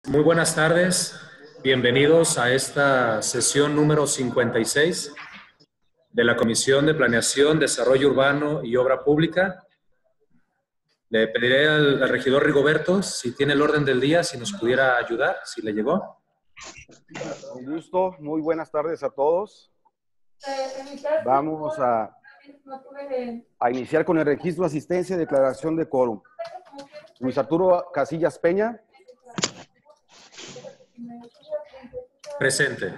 Muy buenas tardes, bienvenidos a esta sesión número 56 de la Comisión de Planeación, Desarrollo Urbano y Obra Pública. Le pediré al regidor Rigoberto si tiene el orden del día, si nos pudiera ayudar, si le llegó. Con gusto, muy buenas tardes a todos. Vamos a iniciar con el registro de asistencia y declaración de quórum. Luis Arturo Casillas Peña. Presente.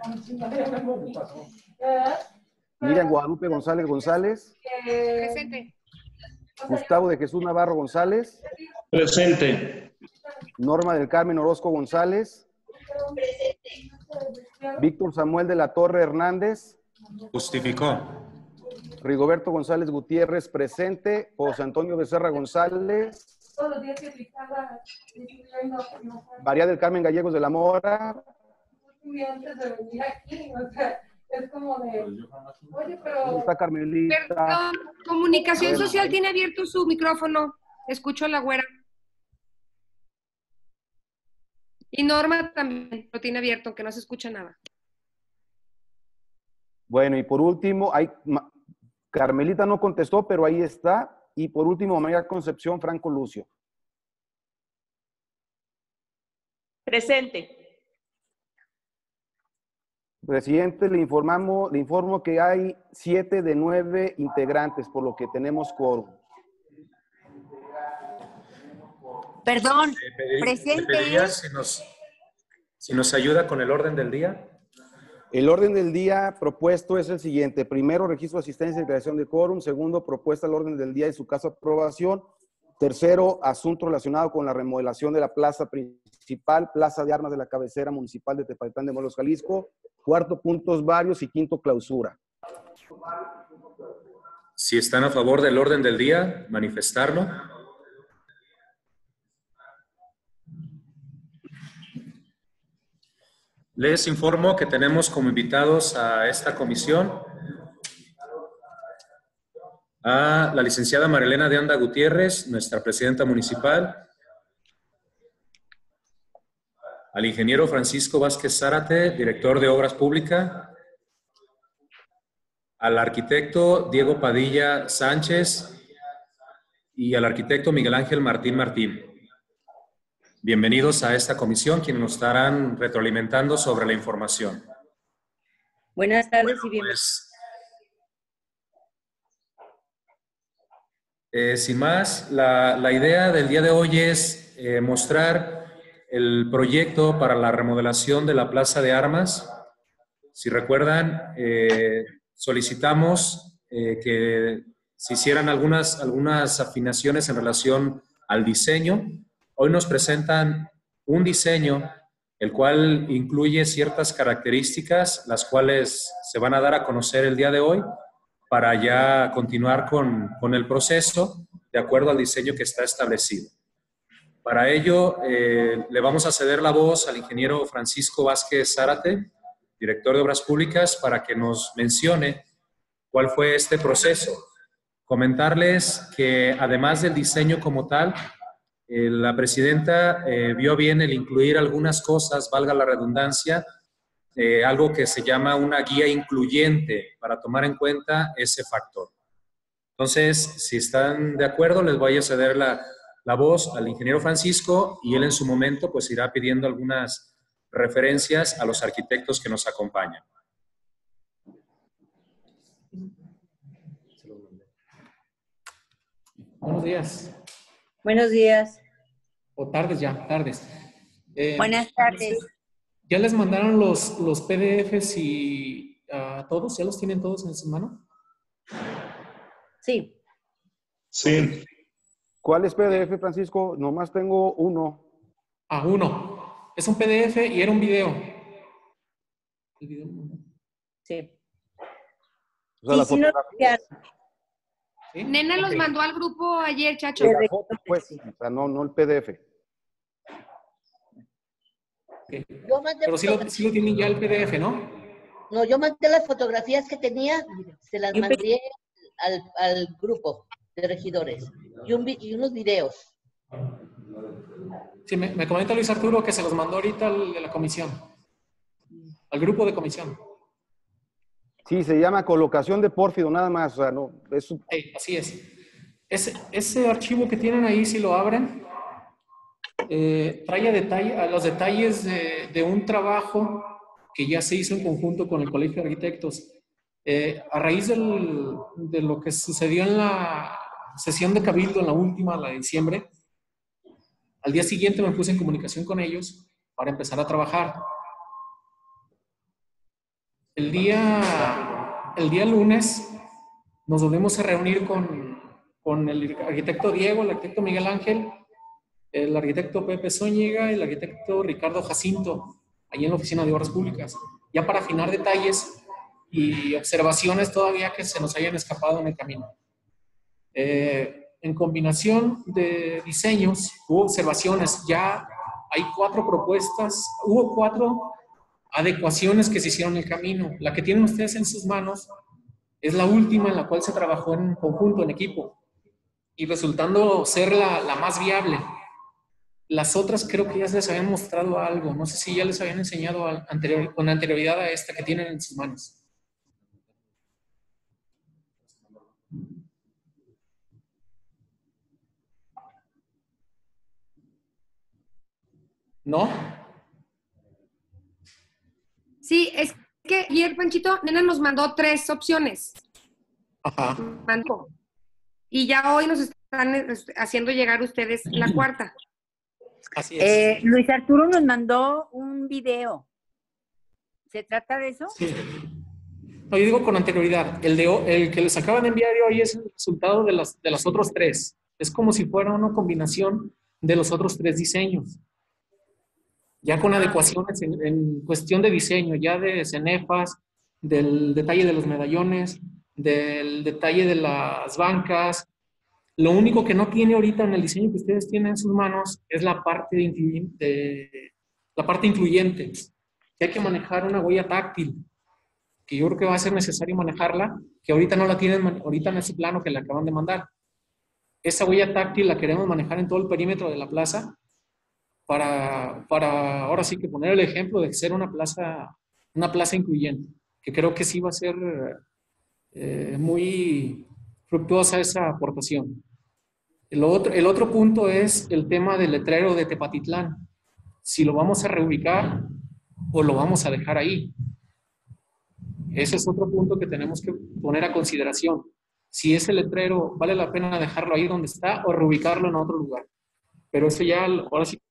Miriam Guadalupe González González. Presente. Gustavo de Jesús Navarro González. Presente. Norma del Carmen Orozco González. Víctor Samuel de la Torre Hernández. Justificó. Rigoberto González Gutiérrez presente. José Antonio Becerra González. María del Carmen Gallegos de la Mora. Es como de, oye, pero... ¿Dónde está Carmelita? Perdón, Comunicación Social tiene abierto su micrófono. Escucho a la güera. Y Norma también lo tiene abierto, aunque no se escucha nada. Bueno, y por último, Carmelita no contestó, pero ahí está. Y por último, María Concepción Franco Lucio. Presente. Presidente, le informo que hay 7 de 9 integrantes, por lo que tenemos quórum. Perdón, Le presente. pediría si nos ayuda con el orden del día. El orden del día propuesto es el siguiente. Primero, registro de asistencia y declaración de quórum. Segundo, propuesta al orden del día y su caso de aprobación. Tercero, asunto relacionado con la remodelación de la plaza principal, Plaza de Armas de la cabecera municipal de Tepatitlán de Morelos, Jalisco. Cuarto, puntos varios y quinto, clausura. Si están a favor del orden del día, manifestarlo. Les informo que tenemos como invitados a esta comisión a la licenciada Marilena de Anda Gutiérrez, nuestra presidenta municipal, al ingeniero Francisco Vázquez Zárate, director de Obras Públicas, al arquitecto Diego Padilla Sánchez y al arquitecto Miguel Ángel Martín Martín. Bienvenidos a esta comisión, quienes nos estarán retroalimentando sobre la información. Buenas tardes y bienvenidos. Sin más, la idea del día de hoy es mostrar el proyecto para la remodelación de la Plaza de Armas. Si recuerdan, solicitamos que se hicieran algunas afinaciones en relación al diseño. Hoy nos presentan un diseño, el cual incluye ciertas características, las cuales se van a dar a conocer el día de hoy, para ya continuar con el proceso de acuerdo al diseño que está establecido. Para ello, le vamos a ceder la voz al ingeniero Francisco Vázquez Zárate, director de Obras Públicas, para que nos mencione cuál fue este proceso. Comentarles que además del diseño como tal, la presidenta vio bien el incluir algunas cosas, valga la redundancia, algo que se llama una guía incluyente para tomar en cuenta ese factor. Entonces, si están de acuerdo, les voy a ceder la voz al ingeniero Francisco y él en su momento pues irá pidiendo algunas referencias a los arquitectos que nos acompañan. Buenos días. Buenos días. O tardes ya, tardes. Buenas tardes. ¿Ya les mandaron los PDFs y a todos? ¿Ya los tienen todos en su mano? Sí. Sí. ¿Cuál es PDF, Francisco? Nomás tengo uno. Ah, uno. Es un PDF y era un video. ¿El video? Sí. O sea, la fotografía. ¿Sí? Nena los Ok. mandó al grupo ayer, Chacho. La foto, pues, o sea, no el PDF. Ok. Yo mandé Pero sí lo tienen ya el PDF, ¿no? No, yo mandé las fotografías que tenía, se las mandé al grupo de regidores y unos videos. Sí, me comenta Luis Arturo que se los mandó ahorita al de la comisión, al grupo de comisión. Sí, se llama colocación de pórfido, nada más. O sea, no, es Así es. Ese archivo que tienen ahí, si lo abren, trae los detalles de un trabajo que ya se hizo en conjunto con el Colegio de Arquitectos. A raíz de lo que sucedió en la sesión de Cabildo, en la última, la de diciembre, al día siguiente me puse en comunicación con ellos para empezar a trabajar. El día lunes nos volvemos a reunir con el arquitecto Diego, el arquitecto Miguel Ángel, el arquitecto Pepe Zúñiga y el arquitecto Ricardo Jacinto, allí en la Oficina de Obras Públicas, ya para afinar detalles y observaciones todavía que se nos hayan escapado en el camino. En combinación de diseños, hubo observaciones, ya hay 4 propuestas, hubo 4 adecuaciones que se hicieron en el camino. La que tienen ustedes en sus manos es la última en la cual se trabajó en conjunto, en equipo, y resultando ser la más viable. Las otras creo que ya les habían mostrado algo, no sé si ya les habían enseñado con anterioridad a esta que tienen en sus manos. ¿No? Sí, es que ayer, Panchito, Nena nos mandó 3 opciones. Ajá. Y ya hoy nos están haciendo llegar ustedes la cuarta. Así es. Luis Arturo nos mandó un video. ¿Se trata de eso? Sí. No, yo digo con anterioridad. El que les acaban de enviar hoy es el resultado de los otros 3. Es como si fuera una combinación de los otros 3 diseños. Ya con adecuaciones en cuestión de diseño, ya de cenefas, del detalle de los medallones, del detalle de las bancas. Lo único que no tiene ahorita en el diseño que ustedes tienen en sus manos es la parte influyente. Que hay que manejar una huella táctil, que yo creo que va a ser necesario manejarla, que ahorita no la tienen ahorita en ese plano que le acaban de mandar. Esa huella táctil la queremos manejar en todo el perímetro de la plaza para ahora sí que poner el ejemplo de ser una plaza incluyente, que creo que sí va a ser muy fructuosa esa aportación. El otro punto es el tema del letrero de Tepatitlán. Si lo vamos a reubicar o lo vamos a dejar ahí. Ese es otro punto que tenemos que poner a consideración. Si ese letrero vale la pena dejarlo ahí donde está o reubicarlo en otro lugar. Pero eso ya, ahora sí,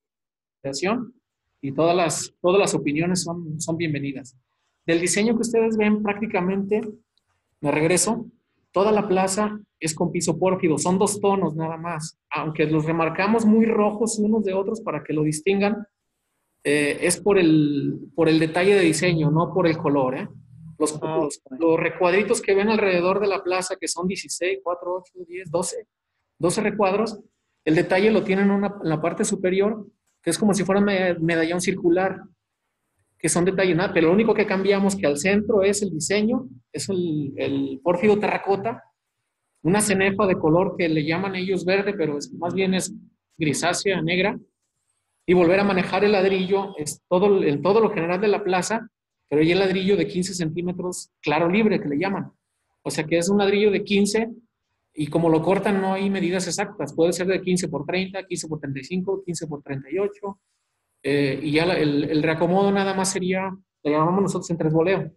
y todas las opiniones son bienvenidas. Del diseño que ustedes ven prácticamente, me regreso, toda la plaza es con piso pórfido, son 2 tonos nada más, aunque los remarcamos muy rojos unos de otros para que lo distingan, es por el detalle de diseño, no por el color. Los recuadritos que ven alrededor de la plaza, que son 16, 4, 8, 10, 12 recuadros, el detalle lo tienen en la parte superior, que es como si fuera un medallón circular, que son detalles, nada, pero lo único que cambiamos que al centro es el diseño, es el pórfido terracota, una cenefa de color que le llaman ellos verde, pero más bien es grisácea, negra, y volver a manejar el ladrillo, es en todo lo general de la plaza, pero ya el ladrillo de 15 centímetros claro libre, que le llaman. O sea que es un ladrillo de 15, y como lo cortan no hay medidas exactas, puede ser de 15 por 30, 15 por 35, 15 por 38, y ya el reacomodo nada más sería, le llamamos nosotros en 3 boleo.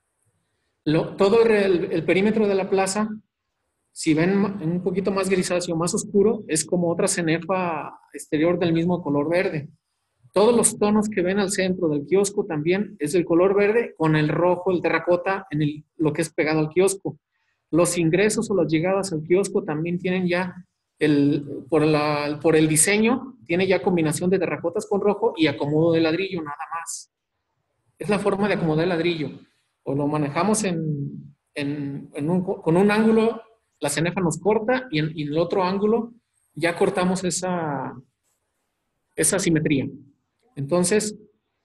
Todo el perímetro de la plaza, si ven un poquito más grisáceo, más oscuro, es como otra cenefa exterior del mismo color verde. Todos los tonos que ven al centro del kiosco también es del color verde con el rojo, el terracota, lo que es pegado al kiosco. Los ingresos o las llegadas al kiosco también tienen ya, por el diseño, tiene ya combinación de terracotas con rojo y acomodo de ladrillo, nada más. Es la forma de acomodar el ladrillo. O lo manejamos con un ángulo, la cenefa nos corta y en el otro ángulo ya cortamos esa simetría. Entonces,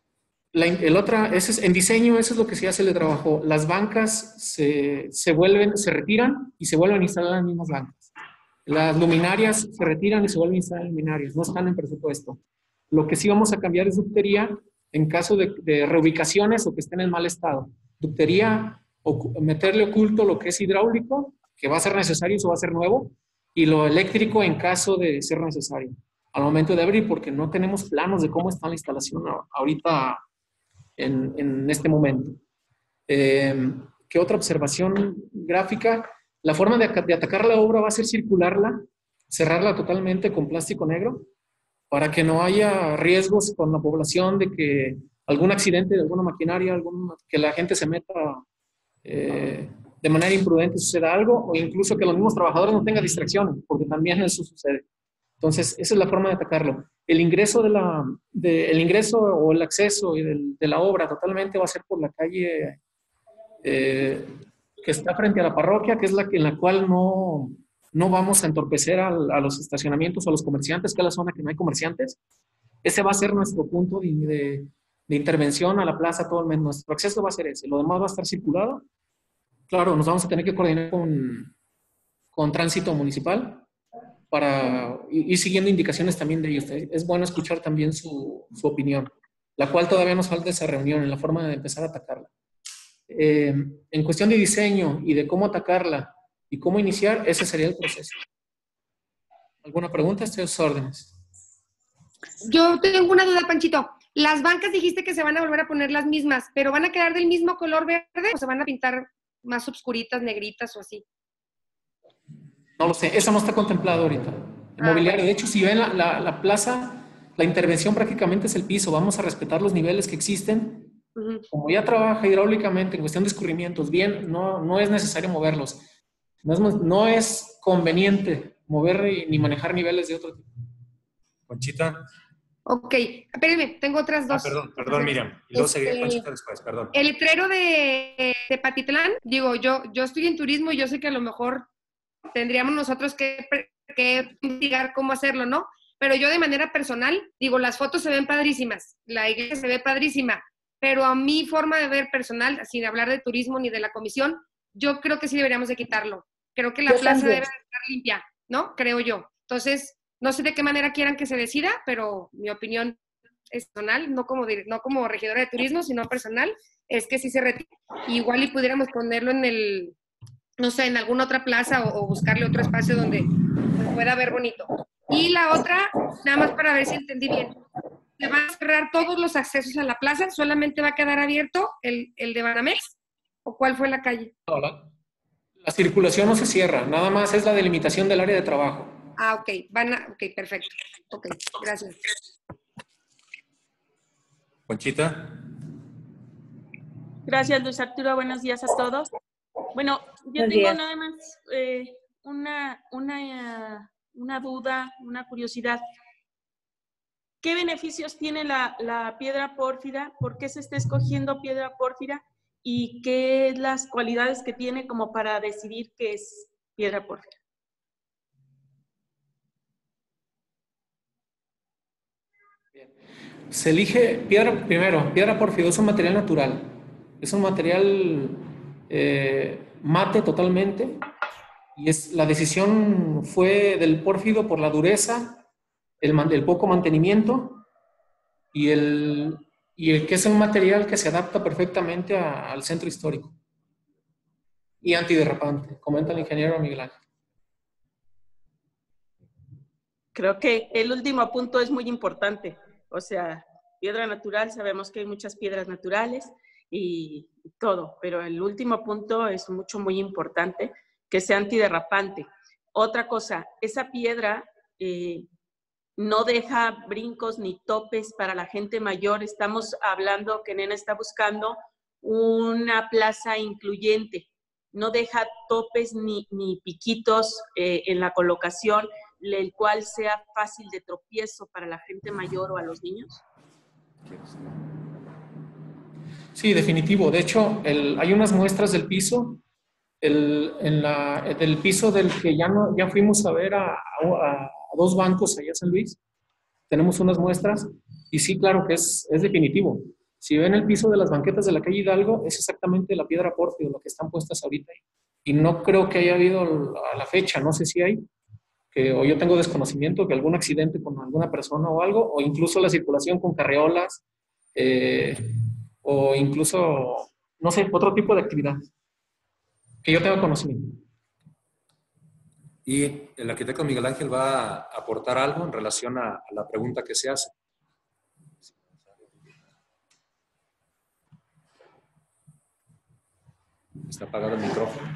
en diseño, eso es lo que se hace de trabajo. Las bancas se retiran y se vuelven a instalar las mismas bancas. Las luminarias se retiran y se vuelven a instalar luminarias. No están en presupuesto. Lo que sí vamos a cambiar es ductería en caso de reubicaciones o que estén en mal estado. Ductería, meterle oculto lo que es hidráulico, que va a ser necesario, eso va a ser nuevo, y lo eléctrico en caso de ser necesario. Al momento de abrir, porque no tenemos planos de cómo está la instalación ahorita en este momento. ¿Qué otra observación gráfica? La forma de atacar la obra va a ser circularla, cerrarla totalmente con plástico negro, para que no haya riesgos con la población de que algún accidente de alguna maquinaria, que la gente se meta de manera imprudente, suceda algo, o incluso que los mismos trabajadores no tengan distracciones, porque también eso sucede. Entonces, esa es la forma de atacarlo. El ingreso, el ingreso o el acceso de la obra totalmente va a ser por la calle que está frente a la parroquia, que es en la cual no vamos a entorpecer a los estacionamientos o a los comerciantes, que es la zona que no hay comerciantes. Ese va a ser nuestro punto de intervención a la plaza, todo el mes. Nuestro acceso va a ser ese. Lo demás va a estar circulado. Claro, nos vamos a tener que coordinar con tránsito municipal para ir siguiendo indicaciones también de ellos. Es bueno escuchar también su opinión, la cual todavía nos falta esa reunión en la forma de empezar a atacarla. En cuestión de diseño y de cómo atacarla y cómo iniciar, ese sería el proceso. ¿Alguna pregunta? Estoy a sus órdenes. Yo tengo una duda, Panchito. Las bancas dijiste que se van a volver a poner las mismas, pero ¿van a quedar del mismo color verde o se van a pintar más obscuritas, negritas o así? No lo sé, eso no está contemplado ahorita. El mobiliario, de hecho, si ven la plaza, la intervención prácticamente es el piso. Vamos a respetar los niveles que existen. Como ya trabaja hidráulicamente en cuestión de escurrimientos, bien, no es necesario moverlos. No es conveniente mover ni manejar niveles de otro tipo. Conchita. Ok, espérenme, tengo otras dos. Perdón, Miriam. Y luego seguiré Conchita después, perdón. El letrero de Tepatitlán, digo, yo estoy en turismo y yo sé que a lo mejor tendríamos nosotros que investigar cómo hacerlo, ¿no? Pero yo de manera personal, digo, las fotos se ven padrísimas, la iglesia se ve padrísima, pero a mi forma de ver personal, sin hablar de turismo ni de la comisión, yo creo que sí deberíamos de quitarlo. Creo que la plaza debe estar limpia, ¿no? Creo yo. Entonces, no sé de qué manera quieran que se decida, pero mi opinión es personal, no como regidora de turismo, sino personal, es que sí se retire. Igual y pudiéramos ponerlo en no sé, en alguna otra plaza o buscarle otro espacio donde pueda ver bonito. Y la otra, nada más para ver si entendí bien, se van a cerrar todos los accesos a la plaza, solamente va a quedar abierto el de Banamex, ¿o cuál fue la calle? La circulación no se cierra, nada más es la delimitación del área de trabajo. Ah, ok, ok, perfecto. Ok, gracias. Conchita. Gracias, Luis Arturo. Buenos días a todos. Bueno, yo tengo nada más una duda, una curiosidad. ¿Qué beneficios tiene la piedra pórfira? ¿Por qué se está escogiendo piedra pórfira? ¿Y qué es las cualidades que tiene como para decidir que es piedra pórfira? Se elige piedra pórfida, es un material natural. Es un material mate totalmente. Y la decisión fue del pórfido por la dureza, el poco mantenimiento y el que es un material que se adapta perfectamente al centro histórico. Y antiderrapante, comenta el ingeniero Miguel Ángel. Creo que el último punto es muy importante. O sea, piedra natural, sabemos que hay muchas piedras naturales y todo, pero el último punto es muy importante, que sea antiderrapante. Otra cosa, esa piedra no deja brincos ni topes para la gente mayor. Estamos hablando que Nena está buscando una plaza incluyente. No deja topes ni piquitos en la colocación, el cual sea fácil de tropiezo para la gente mayor o a los niños. Sí, definitivo. De hecho, hay unas muestras del piso, del piso del que ya fuimos a ver a dos bancos allá en San Luis. Tenemos unas muestras y sí, claro que es definitivo. Si ven el piso de las banquetas de la calle Hidalgo, es exactamente la piedra pórfida, lo que están puestas ahorita ahí. Y no creo que haya habido a la fecha, no sé si hay, o yo tengo desconocimiento que algún accidente con alguna persona o algo, o incluso la circulación con carreolas, o incluso, no sé, otro tipo de actividad que yo tenga conocimiento. Y el arquitecto Miguel Ángel va a aportar algo en relación a la pregunta que se hace. Está apagado el micrófono.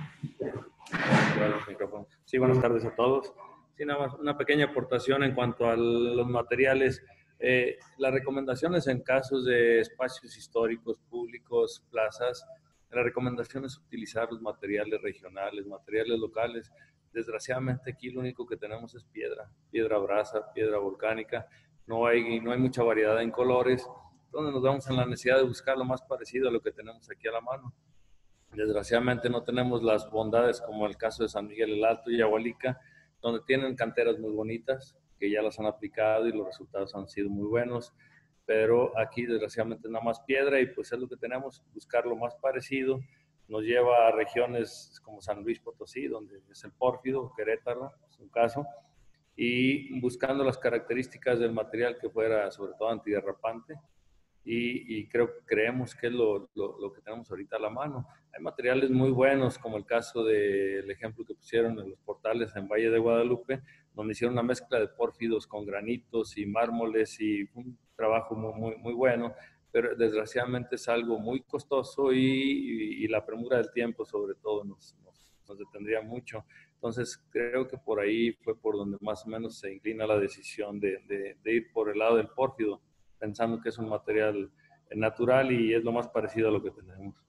Sí, buenas tardes a todos. Sí, nada más una pequeña aportación en cuanto a los materiales. Las recomendaciones en casos de espacios históricos, públicos, plazas, la recomendación es utilizar los materiales regionales, materiales locales. Desgraciadamente aquí lo único que tenemos es piedra brasa, piedra volcánica. No hay mucha variedad en colores, donde nos vemos en la necesidad de buscar lo más parecido a lo que tenemos aquí a la mano. Desgraciadamente no tenemos las bondades como el caso de San Miguel el Alto y Yahualica, donde tienen canteras muy bonitas, que ya las han aplicado y los resultados han sido muy buenos, pero aquí desgraciadamente nada más piedra y pues es lo que tenemos, buscar lo más parecido. Nos lleva a regiones como San Luis Potosí, donde es el pórfido, Querétaro, es un caso, y buscando las características del material que fuera sobre todo antiderrapante. Y creemos que es lo que tenemos ahorita a la mano. Hay materiales muy buenos, como el caso del ejemplo que pusieron en los portales en Valle de Guadalupe, donde hicieron una mezcla de pórfidos con granitos y mármoles y un trabajo muy bueno, pero desgraciadamente es algo muy costoso y la premura del tiempo sobre todo nos detendría mucho. Entonces creo que por ahí fue por donde más o menos se inclina la decisión de ir por el lado del pórfido, pensando que es un material natural y es lo más parecido a lo que tenemos.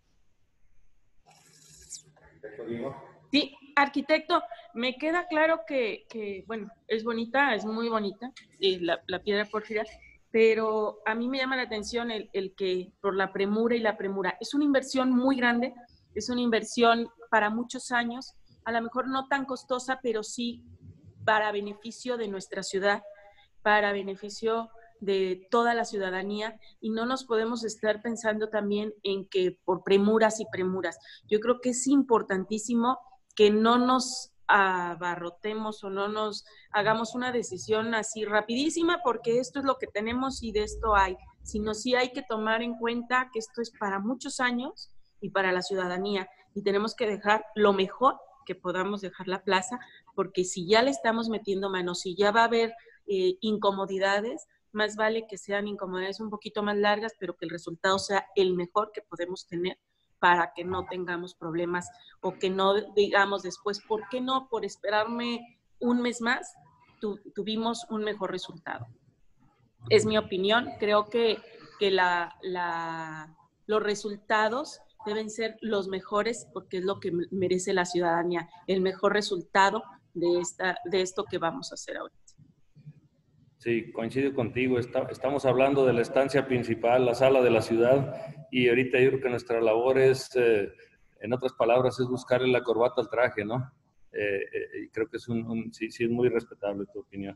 Sí, arquitecto, me queda claro que bueno, es bonita, es muy bonita, la piedra pórfida, pero a mí me llama la atención el que por la premura y la premura. Es una inversión muy grande, es una inversión para muchos años, a lo mejor no tan costosa, pero sí para beneficio de nuestra ciudad, para beneficio de toda la ciudadanía, y no nos podemos estar pensando también en que por premuras y premuras. Yo creo que es importantísimo que no nos abarrotemos o no nos hagamos una decisión así rapidísima porque esto es lo que tenemos y de esto hay, sino sí hay que tomar en cuenta que esto es para muchos años y para la ciudadanía, y tenemos que dejar lo mejor que podamos dejar la plaza, porque si ya le estamos metiendo manos, si ya va a haber incomodidades, más vale que sean incomodidades un poquito más largas, pero que el resultado sea el mejor que podemos tener para que no tengamos problemas o que no digamos después, ¿por qué no? Por esperarme un mes más, tuvimos un mejor resultado. Es mi opinión. Creo que los resultados deben ser los mejores porque es lo que merece la ciudadanía, el mejor resultado de esto que vamos a hacer ahorita. Sí, coincido contigo. Estamos hablando de la estancia principal, la sala de la ciudad, y ahorita yo creo que nuestra labor es, en otras palabras, es buscarle la corbata al traje, ¿no? Y creo que sí es muy respetable tu opinión.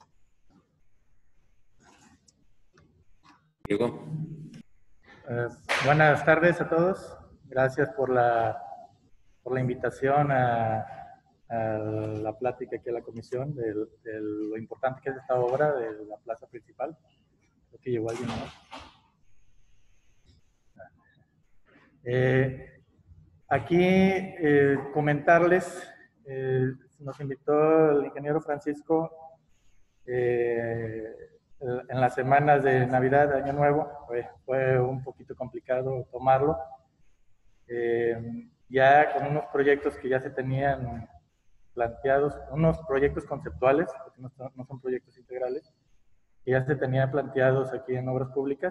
Diego. Buenas tardes a todos. Gracias por la invitación a la plática aquí a la comisión de lo importante que es esta obra de la plaza principal. Creo que llegó alguien más. Aquí comentarles, nos invitó el ingeniero Francisco en las semanas de Navidad, de Año Nuevo. Fue un poquito complicado tomarlo. Ya con unos proyectos que ya se tenían planteados, unos proyectos conceptuales, porque no son proyectos integrales, que ya se tenían planteados aquí en Obras Públicas.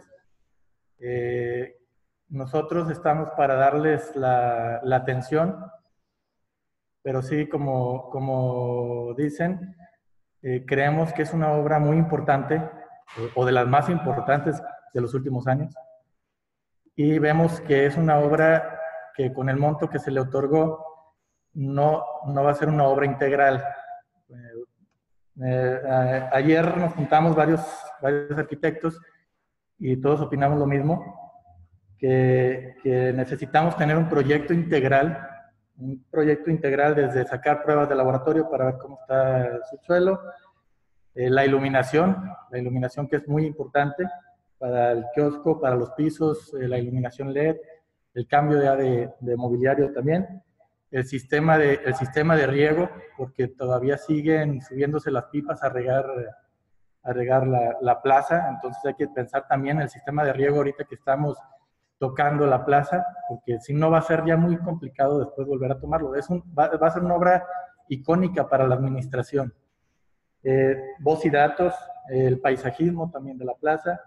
Nosotros estamos para darles la atención, pero sí, como dicen, creemos que es una obra muy importante, o de las más importantes de los últimos años, y vemos que es una obra que con el monto que se le otorgó no va a ser una obra integral. Ayer nos juntamos varios arquitectos y todos opinamos lo mismo, que necesitamos tener un proyecto integral un proyecto integral desde sacar pruebas de laboratorio para ver cómo está el subsuelo, la iluminación que es muy importante para el kiosco, para los pisos, la iluminación LED, el cambio ya de mobiliario también, el sistema de riego, porque todavía siguen subiéndose las pipas a regar la plaza, entonces hay que pensar también el sistema de riego ahorita que estamos tocando la plaza, porque si no va a ser ya muy complicado después volver a tomarlo. Va a ser una obra icónica para la administración. Voz y datos, el paisajismo también de la plaza,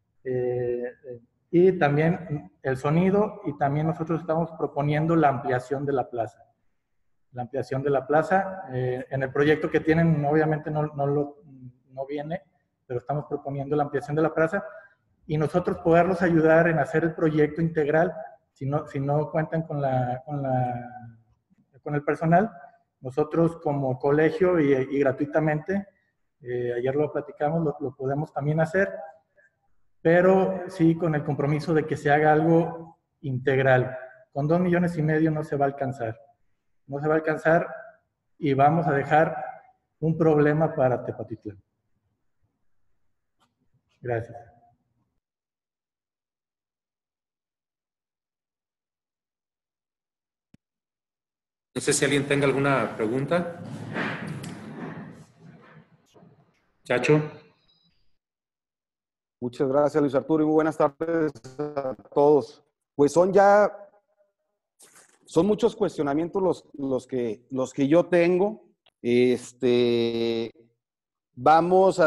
y también el sonido, y también nosotros estamos proponiendo la ampliación de la plaza. La ampliación de la plaza, en el proyecto que tienen obviamente no viene, pero estamos proponiendo la ampliación de la plaza y nosotros poderlos ayudar en hacer el proyecto integral. Si no cuentan con el personal, nosotros como colegio y gratuitamente, ayer lo platicamos, lo podemos también hacer, pero sí con el compromiso de que se haga algo integral. Con 2,5 millones no se va a alcanzar. No se va a alcanzar y vamos a dejar un problema para Tepatitlán. Gracias. No sé si alguien tenga alguna pregunta. Chacho. Muchas gracias, Luis Arturo, y muy buenas tardes a todos. Pues son muchos cuestionamientos los que yo tengo. Vamos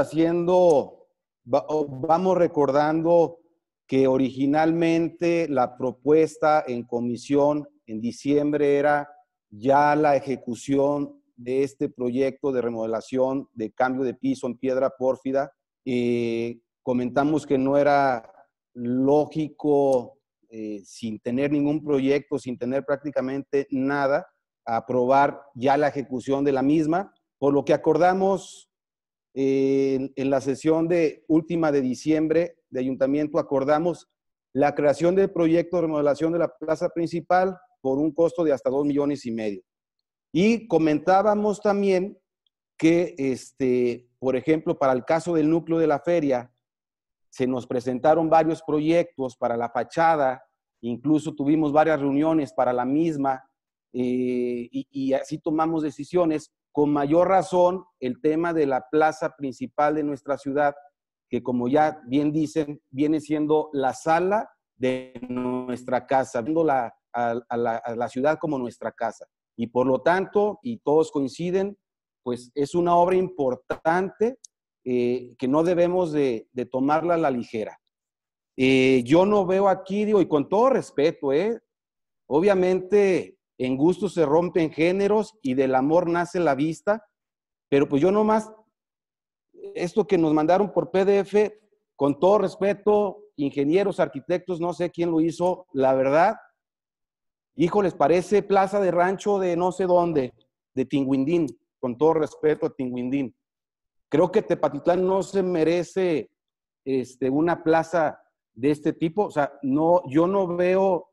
recordando que originalmente la propuesta en comisión en diciembre era ya la ejecución de este proyecto de remodelación de cambio de piso en piedra pórfida. Comentamos que no era lógico, sin tener ningún proyecto, sin tener prácticamente nada, aprobar ya la ejecución de la misma, por lo que acordamos en la sesión última de diciembre de ayuntamiento, acordamos la creación del proyecto de remodelación de la plaza principal por un costo de hasta 2,5 millones. Y comentábamos también que, por ejemplo, para el caso del núcleo de la feria, se nos presentaron varios proyectos para la fachada, incluso tuvimos varias reuniones para la misma, y así tomamos decisiones. Con mayor razón, el tema de la plaza principal de nuestra ciudad, que como ya bien dicen, viene siendo la sala de nuestra casa, viendo a la ciudad como nuestra casa. Y por lo tanto, y todos coinciden, pues es una obra importante que no debemos de tomarla a la ligera. Yo no veo aquí, digo, y con todo respeto, obviamente en gusto se rompen géneros y del amor nace la vista, pero pues yo nomás, esto que nos mandaron por PDF, con todo respeto, ingenieros, arquitectos, no sé quién lo hizo, la verdad, híjoles, parece plaza de rancho de no sé dónde, de Tinguindín, con todo respeto a Tinguindín. Creo que Tepatitlán no se merece una plaza de este tipo. O sea, no, yo no veo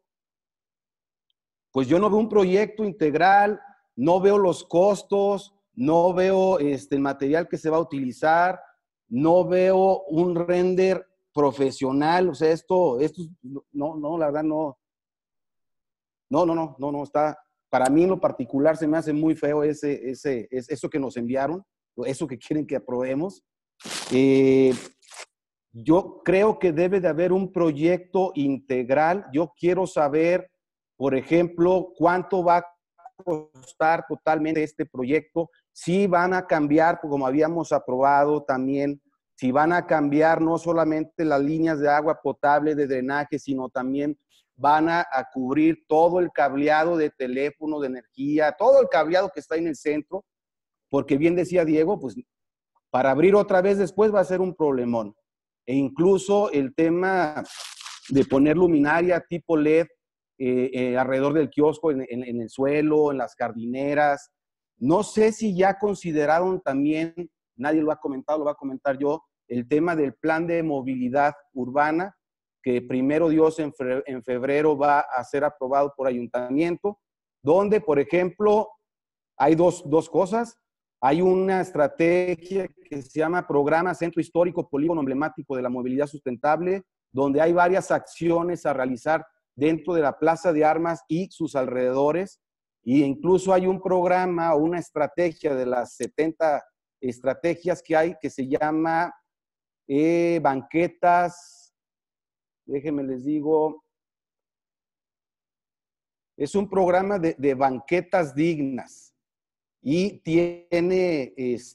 un proyecto integral, no veo los costos, no veo el material que se va a utilizar, no veo un render profesional. O sea, esto no, la verdad no, está, para mí en lo particular se me hace muy feo eso que nos enviaron, eso que quieren que aprobemos. Yo creo que debe de haber un proyecto integral. Yo quiero saber, por ejemplo, cuánto va a costar totalmente este proyecto, si van a cambiar, como habíamos aprobado también, si van a cambiar no solamente las líneas de agua potable, de drenaje, sino también van a cubrir todo el cableado de teléfono, de energía, todo el cableado que está en el centro, porque bien decía Diego, pues para abrir otra vez después va a ser un problemón. E incluso el tema de poner luminaria tipo LED alrededor del kiosco, en el suelo, en las jardineras. No sé si ya consideraron también, nadie lo ha comentado, lo voy a comentar yo, el tema del plan de movilidad urbana, que primero Dios en febrero va a ser aprobado por ayuntamiento, donde, por ejemplo, hay dos cosas. Hay una estrategia que se llama Programa Centro Histórico Polígono Emblemático de la Movilidad Sustentable, donde hay varias acciones a realizar dentro de la Plaza de Armas y sus alrededores. Y incluso hay un programa o una estrategia de las 70 estrategias que hay que se llama banquetas, déjenme les digo, es un programa de banquetas dignas y tiene,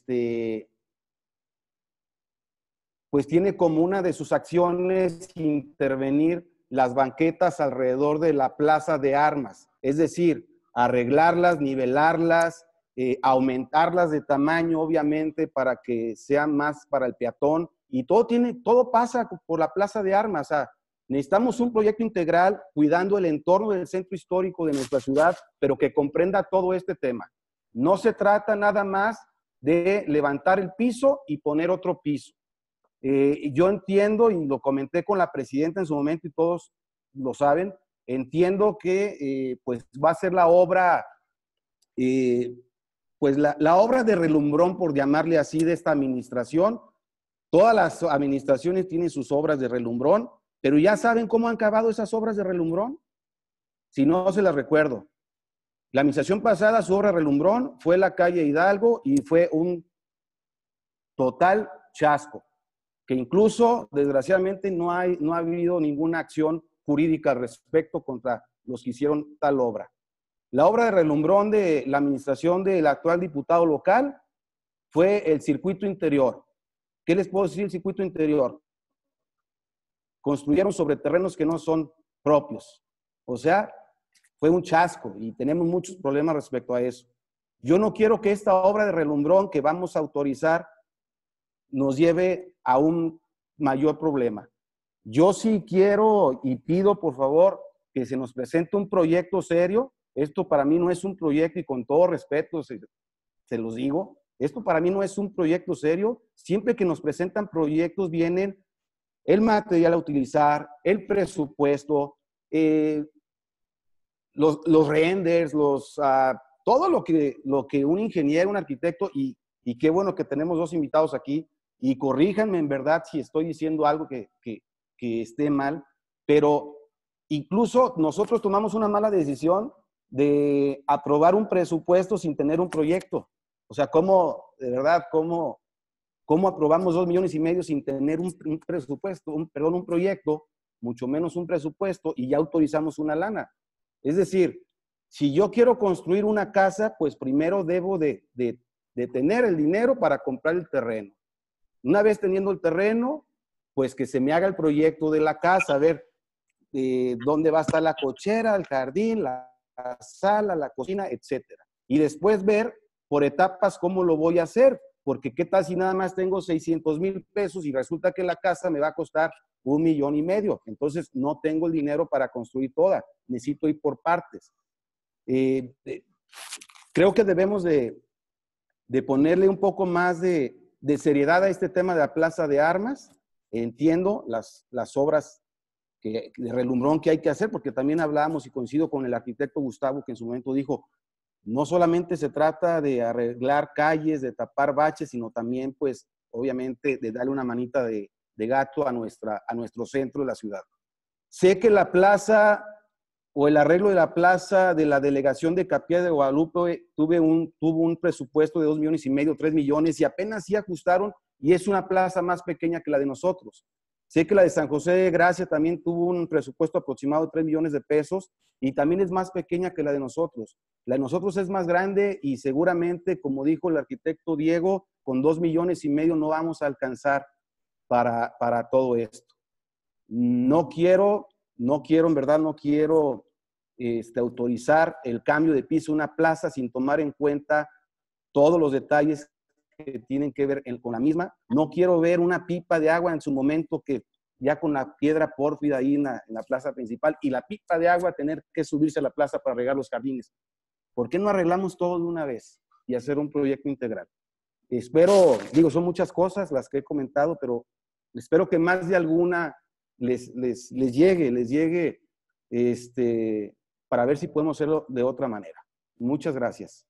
pues tiene como una de sus acciones intervenir las banquetas alrededor de la Plaza de Armas, es decir, arreglarlas, nivelarlas, aumentarlas de tamaño, obviamente, para que sean más para el peatón, y todo pasa por la Plaza de Armas. O sea, necesitamos un proyecto integral cuidando el entorno del centro histórico de nuestra ciudad, pero que comprenda todo este tema. No se trata nada más de levantar el piso y poner otro piso. Yo entiendo, y lo comenté con la presidenta en su momento y todos lo saben, entiendo que pues va a ser la obra, pues la obra de relumbrón, por llamarle así, de esta administración. Todas las administraciones tienen sus obras de relumbrón, pero ya saben cómo han acabado esas obras de relumbrón. Si no, se las recuerdo. La administración pasada, su obra de relumbrón fue la calle Hidalgo y fue un total chasco, que incluso, desgraciadamente, no ha habido ninguna acción jurídica al respecto contra los que hicieron tal obra. La obra de relumbrón de la administración del actual diputado local fue el circuito interior. ¿Qué les puedo decir del circuito interior? Construyeron sobre terrenos que no son propios. O sea, fue un chasco y tenemos muchos problemas respecto a eso. Yo no quiero que esta obra de relumbrón que vamos a autorizar nos lleve a un mayor problema. Yo sí quiero y pido, por favor, que se nos presente un proyecto serio. Esto para mí no es un proyecto, y con todo respeto se los digo, esto para mí no es un proyecto serio. Siempre que nos presentan proyectos vienen el material a utilizar, el presupuesto, los renders, todo lo que un ingeniero, un arquitecto, y qué bueno que tenemos dos invitados aquí, y corríjanme en verdad si estoy diciendo algo que esté mal, pero incluso nosotros tomamos una mala decisión de aprobar un presupuesto sin tener un proyecto. O sea, de verdad, ¿cómo aprobamos 2,5 millones sin tener un presupuesto, un proyecto, mucho menos un presupuesto, y ya autorizamos una lana? Es decir, si yo quiero construir una casa, pues primero debo de tener el dinero para comprar el terreno. Una vez teniendo el terreno, pues que se me haga el proyecto de la casa, a ver dónde va a estar la cochera, el jardín, la sala, la cocina, etcétera. Y después ver por etapas cómo lo voy a hacer, porque qué tal si nada más tengo 600,000 pesos y resulta que la casa me va a costar 1,5 millones. Entonces no tengo el dinero para construir toda, necesito ir por partes. Creo que debemos de ponerle un poco más de seriedad a este tema de la Plaza de Armas. Entiendo las obras de relumbrón que hay que hacer, porque también hablábamos, y coincido con el arquitecto Gustavo, que en su momento dijo, no solamente se trata de arreglar calles, de tapar baches, sino también, pues, obviamente, de darle una manita de gato a nuestro centro de la ciudad. Sé que la plaza o el arreglo de la plaza de la delegación de Capilla de Guadalupe tuvo un presupuesto de 2,5 millones, 3 millones, y apenas sí ajustaron, y es una plaza más pequeña que la de nosotros. Sé que la de San José de Gracia también tuvo un presupuesto aproximado de 3 millones de pesos y también es más pequeña que la de nosotros. La de nosotros es más grande y seguramente, como dijo el arquitecto Diego, con 2,5 millones no vamos a alcanzar para todo esto. No quiero, en verdad, no quiero autorizar el cambio de piso de una plaza sin tomar en cuenta todos los detalles que tienen que ver con la misma. No quiero ver una pipa de agua en su momento que ya con la piedra pórfida ahí en la plaza principal y la pipa de agua tener que subirse a la plaza para regar los jardines. ¿Por qué no arreglamos todo de una vez y hacer un proyecto integral? Espero, son muchas cosas las que he comentado, pero espero que más de alguna les llegue para ver si podemos hacerlo de otra manera. Muchas gracias.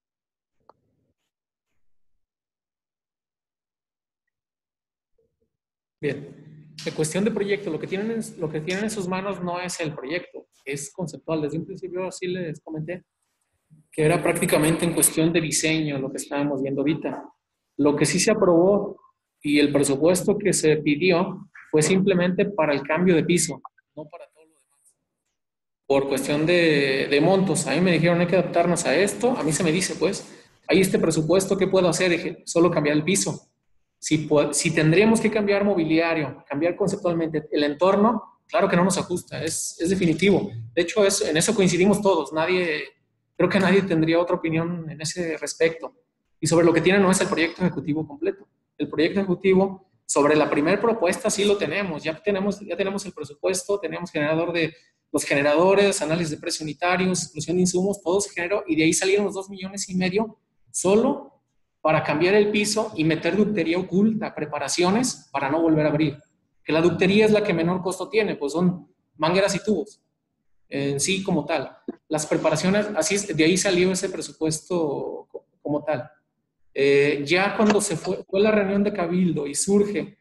Bien, en cuestión de proyecto, lo que tienen en sus manos no es el proyecto, es conceptual. Desde un principio así les comenté que era prácticamente en cuestión de diseño lo que estábamos viendo ahorita. Lo que sí se aprobó y el presupuesto que se pidió fue simplemente para el cambio de piso, no para todo lo demás. Por cuestión de montos, a mí me dijeron hay que adaptarnos a esto, a mí se me dice pues, hay este presupuesto, ¿qué puedo hacer? Dije, solo cambiar el piso. Si tendríamos que cambiar mobiliario, cambiar conceptualmente el entorno, claro que no nos ajusta, es definitivo. De hecho, en eso coincidimos todos, creo que nadie tendría otra opinión en ese respecto. Y sobre lo que tiene no es el proyecto ejecutivo completo. El proyecto ejecutivo, sobre la primera propuesta sí lo tenemos, ya tenemos el presupuesto, tenemos los generadores, análisis de precios unitarios, exclusión de insumos, todo se generó y de ahí salieron los 2,5 millones solo para cambiar el piso y meter ductería oculta, preparaciones para no volver a abrir. Que la ductería es la que menor costo tiene, pues son mangueras y tubos, en sí como tal. Las preparaciones, de ahí salió ese presupuesto como tal. Ya cuando fue la reunión de Cabildo y surge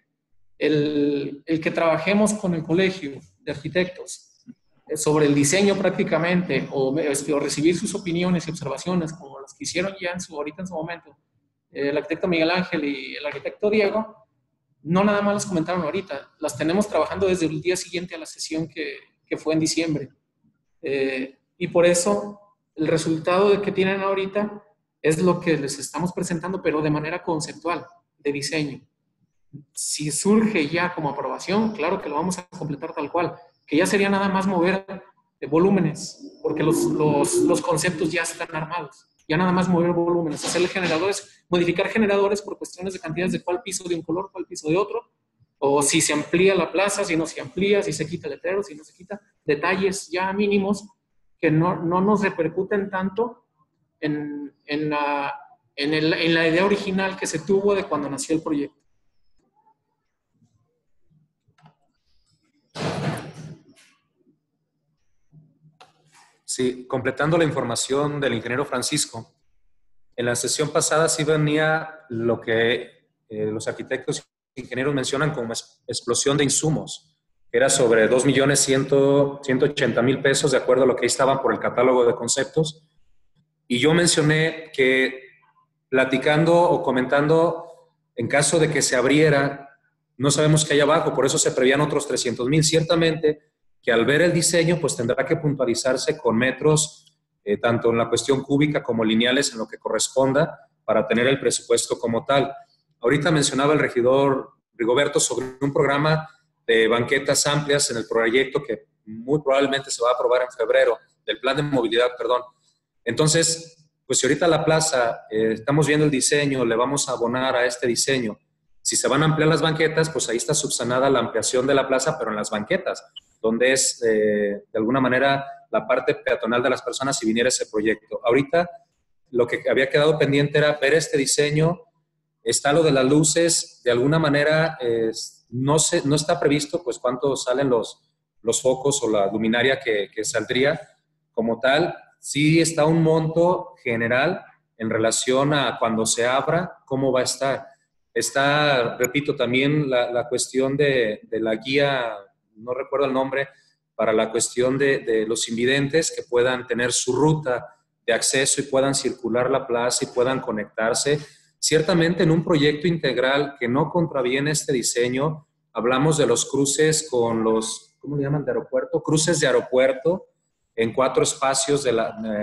el que trabajemos con el colegio de arquitectos sobre el diseño prácticamente, o recibir sus opiniones y observaciones como las que hicieron ya ahorita en su momento, el arquitecto Miguel Ángel y el arquitecto Diego, no nada más las comentaron ahorita, las tenemos trabajando desde el día siguiente a la sesión que fue en diciembre. Y por eso el resultado de que tienen ahorita es lo que les estamos presentando, pero de manera conceptual, de diseño. Si surge ya como aprobación, claro que lo vamos a completar tal cual, que ya sería nada más mover volúmenes, porque los conceptos ya están armados. Ya nada más mover volúmenes, hacerle generadores, modificar generadores por cuestiones de cantidades de cuál piso de un color, cuál piso de otro, o si se amplía la plaza, si no se amplía, si se quita el letrero, si no se quita, detalles ya mínimos que no nos repercuten tanto en la idea original que se tuvo de cuando nació el proyecto. Sí, completando la información del ingeniero Francisco, en la sesión pasada sí venía lo que los arquitectos e ingenieros mencionan como explosión de insumos, que era sobre 2,180,000 pesos de acuerdo a lo que ahí estaban por el catálogo de conceptos. Y yo mencioné que platicando o comentando, en caso de que se abriera, no sabemos qué hay abajo, por eso se prevían otros 300,000. Ciertamente que al ver el diseño, pues tendrá que puntualizarse con metros, tanto en la cuestión cúbica como lineales, en lo que corresponda, para tener el presupuesto como tal. Ahorita mencionaba el regidor Rigoberto sobre un programa de banquetas amplias en el proyecto que muy probablemente se va a aprobar en febrero, del plan de movilidad, perdón. Entonces, pues si ahorita la plaza, estamos viendo el diseño, le vamos a abonar a este diseño. Si se van a ampliar las banquetas, pues ahí está subsanada la ampliación de la plaza, pero en las banquetas, donde es de alguna manera la parte peatonal de las personas si viniera ese proyecto. Ahorita lo que había quedado pendiente era ver este diseño. Está lo de las luces, de alguna manera no está previsto pues cuánto salen los focos o la luminaria que saldría como tal. Sí está un monto general en relación a cuando se abra, cómo va a estar. Está, repito, también la cuestión de la guía, no recuerdo el nombre, para la cuestión de los invidentes que puedan tener su ruta de acceso y puedan circular la plaza y puedan conectarse. Ciertamente en un proyecto integral que no contraviene este diseño, hablamos de los cruces con los, ¿cómo le llaman? De aeropuerto, cruces de aeropuerto en 4 espacios de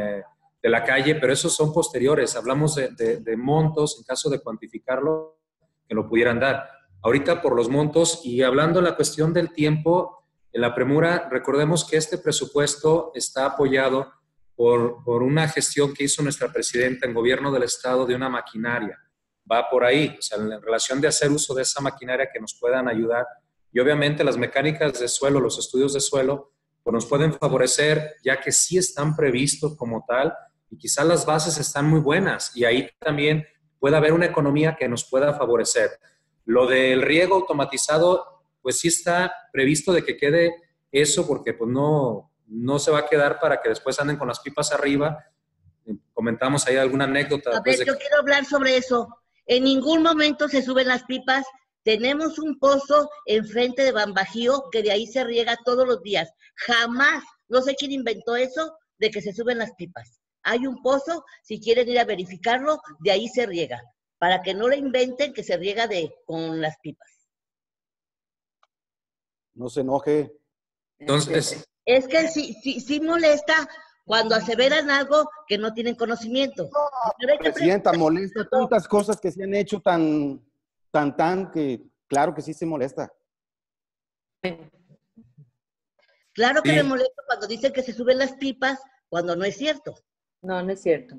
la calle, pero esos son posteriores. Hablamos de montos, en caso de cuantificarlo, que lo pudieran dar. Ahorita por los montos y hablando de la cuestión del tiempo, en la premura, recordemos que este presupuesto está apoyado por una gestión que hizo nuestra presidenta en gobierno del estado de una maquinaria. Va por ahí, o sea, en relación de hacer uso de esa maquinaria que nos puedan ayudar. Y obviamente las mecánicas de suelo, los estudios de suelo, pues nos pueden favorecer, ya que sí están previstos como tal y quizás las bases están muy buenas y ahí también puede haber una economía que nos pueda favorecer. Lo del riego automatizado, pues sí está previsto de que quede eso porque pues no se va a quedar para que después anden con las pipas arriba comentamos ahí alguna anécdota. A ver, yo quiero hablar sobre eso. En ningún momento se suben las pipas. Tenemos un pozo enfrente de Bambajío que de ahí se riega todos los días. Jamás, no sé quién inventó eso, de que se suben las pipas. Hay un pozo, si quieren ir a verificarlo, de ahí se riega. Para que no le inventen que se riega con las pipas. No se enoje. Entonces, es que sí molesta cuando aseveran algo que no tienen conocimiento. Presidenta, molesta tantas cosas que se han hecho tan, que claro que sí se molesta. Claro que me molesta cuando dicen que se suben las pipas, cuando no es cierto. No, no es cierto.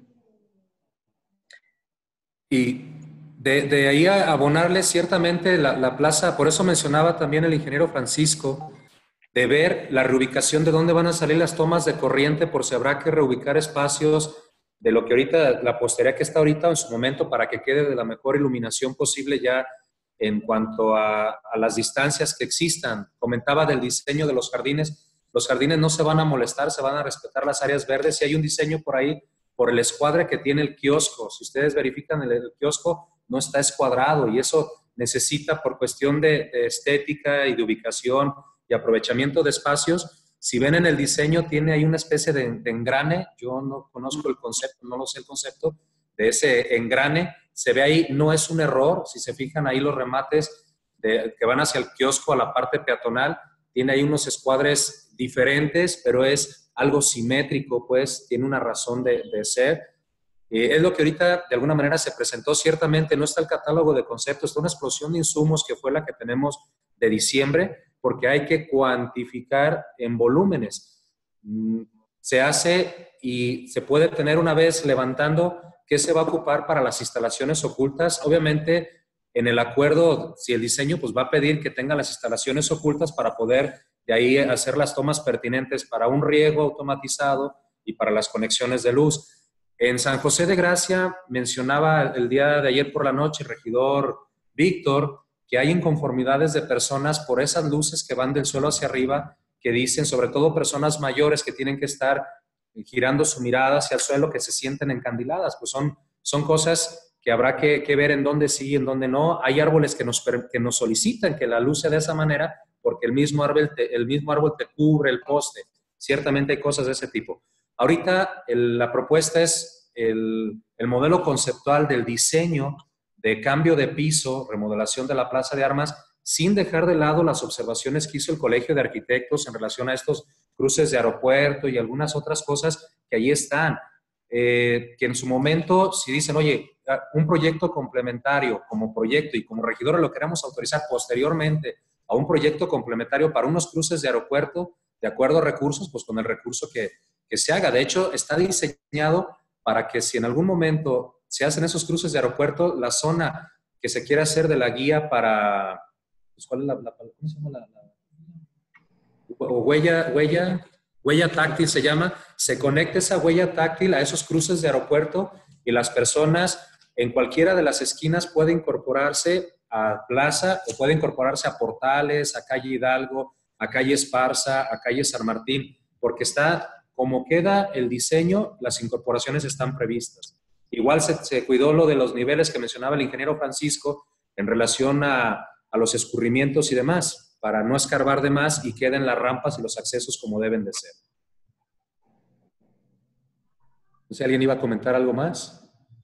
Y de ahí a abonarle ciertamente la plaza, por eso mencionaba también el ingeniero Francisco, de ver la reubicación de dónde van a salir las tomas de corriente, por si habrá que reubicar espacios de lo que ahorita, la postería que está ahorita o en su momento, para que quede de la mejor iluminación posible ya en cuanto a las distancias que existan. Comentaba del diseño de los jardines no se van a molestar, se van a respetar las áreas verdes, y hay un diseño por ahí, por el escuadre que tiene el kiosco. Si ustedes verifican el kiosco, no está escuadrado, y eso necesita, por cuestión de estética y de ubicación y aprovechamiento de espacios, si ven en el diseño, tiene ahí una especie de engrane. Yo no conozco el concepto, no lo sé el concepto de ese engrane. Se ve ahí, no es un error. Si se fijan ahí los remates que van hacia el kiosco, a la parte peatonal, tiene ahí unos escuadres diferentes, pero es algo simétrico, pues tiene una razón de ser. Es lo que ahorita de alguna manera se presentó. Ciertamente no está el catálogo de conceptos, está una explosión de insumos que fue la que tenemos de diciembre, porque hay que cuantificar en volúmenes. Se hace y se puede tener una vez levantando qué se va a ocupar para las instalaciones ocultas. Obviamente, en el acuerdo, si el diseño pues va a pedir que tenga las instalaciones ocultas para poder de ahí hacer las tomas pertinentes para un riego automatizado y para las conexiones de luz. En San José de Gracia mencionaba el día de ayer por la noche el regidor Víctor que hay inconformidades de personas por esas luces que van del suelo hacia arriba, que dicen, sobre todo personas mayores que tienen que estar girando su mirada hacia el suelo, que se sienten encandiladas. Pues son cosas que habrá que ver en dónde sí y en dónde no. Hay árboles que nos solicitan que la luz sea de esa manera, porque el mismo árbol te cubre el poste. Ciertamente hay cosas de ese tipo. Ahorita la propuesta es el modelo conceptual del diseño de cambio de piso, remodelación de la Plaza de Armas, sin dejar de lado las observaciones que hizo el Colegio de Arquitectos en relación a estos cruces de aeropuerto y algunas otras cosas que ahí están. Que en su momento, si dicen, oye, un proyecto complementario como proyecto y como regidora lo queremos autorizar posteriormente a un proyecto complementario para unos cruces de aeropuerto, de acuerdo a recursos, pues con el recurso que se haga. De hecho, está diseñado para que si en algún momento se hacen esos cruces de aeropuerto, la zona que se quiera hacer de la guía para, pues, ¿cuál es ¿cómo se llama huella táctil se llama? Se conecta esa huella táctil a esos cruces de aeropuerto y las personas en cualquiera de las esquinas pueden incorporarse a Plaza o pueden incorporarse a Portales, a Calle Hidalgo, a Calle Esparza, a Calle San Martín, porque está, como queda el diseño, las incorporaciones están previstas. Igual se cuidó lo de los niveles que mencionaba el ingeniero Francisco en relación a los escurrimientos y demás, para no escarbar de más y queden las rampas y los accesos como deben de ser. No sé, ¿alguien iba a comentar algo más?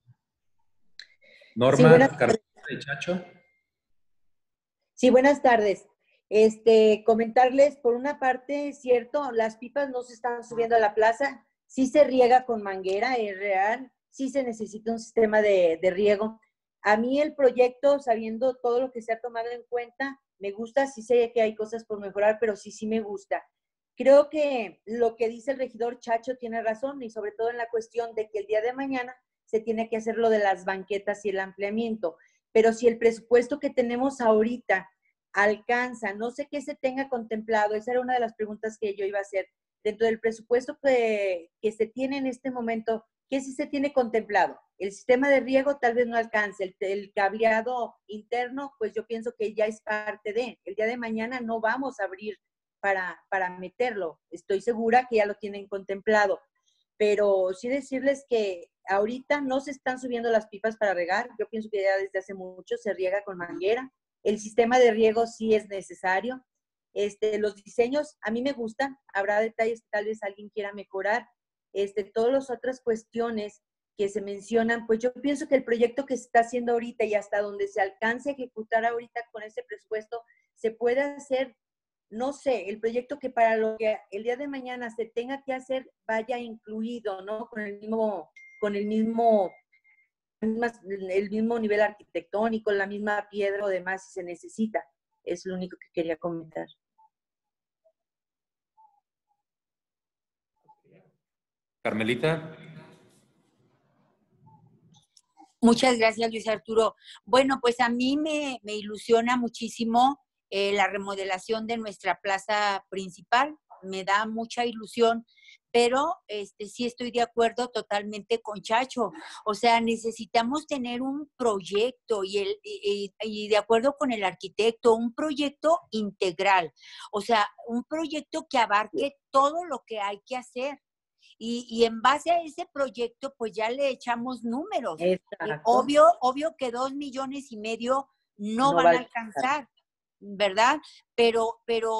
Norma, Sí, Carmen y Chacho. Sí, buenas tardes. Comentarles, por una parte, es cierto, las pipas no se están subiendo a la plaza, sí se riega con manguera, es real, sí se necesita un sistema de riego. A mí el proyecto, sabiendo todo lo que se ha tomado en cuenta, me gusta, sí sé que hay cosas por mejorar, pero sí me gusta. Creo que lo que dice el regidor Chacho tiene razón, y sobre todo en la cuestión de que el día de mañana se tiene que hacer lo de las banquetas y el ampliamiento. Pero si el presupuesto que tenemos ahorita alcanza, no sé qué se tenga contemplado, esa era una de las preguntas que yo iba a hacer, dentro del presupuesto que se tiene en este momento, ¿qué sí se tiene contemplado? El sistema de riego tal vez no alcance, el cableado interno, pues yo pienso que ya es parte de, el día de mañana no vamos a abrir para meterlo, estoy segura que ya lo tienen contemplado. pero sí decirles que ahorita no se están subiendo las pipas para regar. Yo pienso que ya desde hace mucho se riega con manguera. El sistema de riego sí es necesario. Los diseños a mí me gustan. Habrá detalles que tal vez alguien quiera mejorar. Todas las otras cuestiones que se mencionan, pues yo pienso que el proyecto que se está haciendo ahorita y hasta donde se alcance a ejecutar ahorita con ese presupuesto, se puede hacer, no sé, el proyecto que para lo que el día de mañana se tenga que hacer vaya incluido, ¿no? Con el mismo nivel arquitectónico, la misma piedra o demás si se necesita. Es lo único que quería comentar. Carmelita. Muchas gracias, Luis Arturo. Bueno, pues a mí me ilusiona muchísimo la remodelación de nuestra plaza principal. Me da mucha ilusión, pero sí estoy de acuerdo totalmente con Chacho. O sea, necesitamos tener un proyecto y de acuerdo con el arquitecto, un proyecto integral. O sea, un proyecto que abarque todo lo que hay que hacer. Y en base a ese proyecto, pues ya le echamos números. Obvio que 2,5 millones no van a alcanzar, ¿verdad? Pero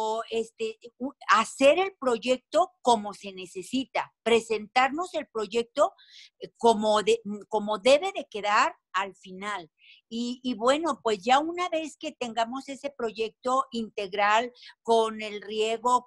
hacer el proyecto como se necesita, presentarnos el proyecto como debe de quedar al final. Y bueno, pues ya una vez que tengamos ese proyecto integral con el riego,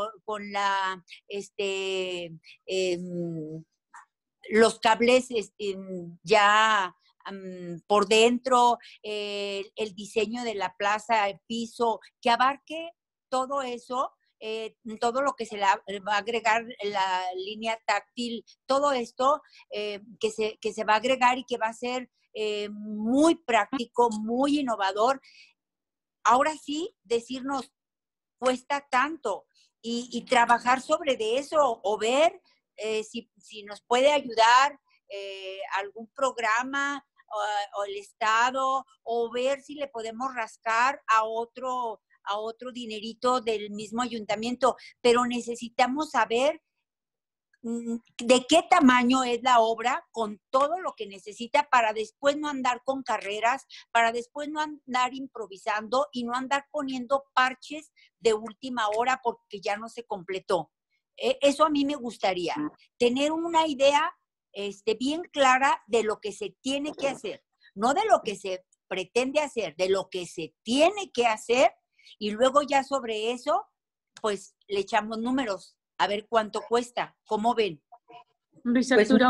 los cables ya por dentro, el diseño de la plaza, el piso, que abarque todo eso, todo lo que se le va a agregar, la línea táctil, todo esto que se va a agregar y que va a ser muy práctico, muy innovador. Ahora sí, decirnos, cuesta tanto y trabajar sobre de eso o ver si nos puede ayudar algún programa o el Estado, o ver si le podemos rascar a otro dinerito del mismo ayuntamiento, pero necesitamos saber de qué tamaño es la obra con todo lo que necesita para después no andar con carreras, para después no andar improvisando y no andar poniendo parches de última hora porque ya no se completó. Eso a mí me gustaría, tener una idea bien clara de lo que se tiene que hacer, no de lo que se pretende hacer, de lo que se tiene que hacer, y luego ya sobre eso, pues le echamos números. A ver cuánto cuesta. ¿Cómo ven? Luis Arturo.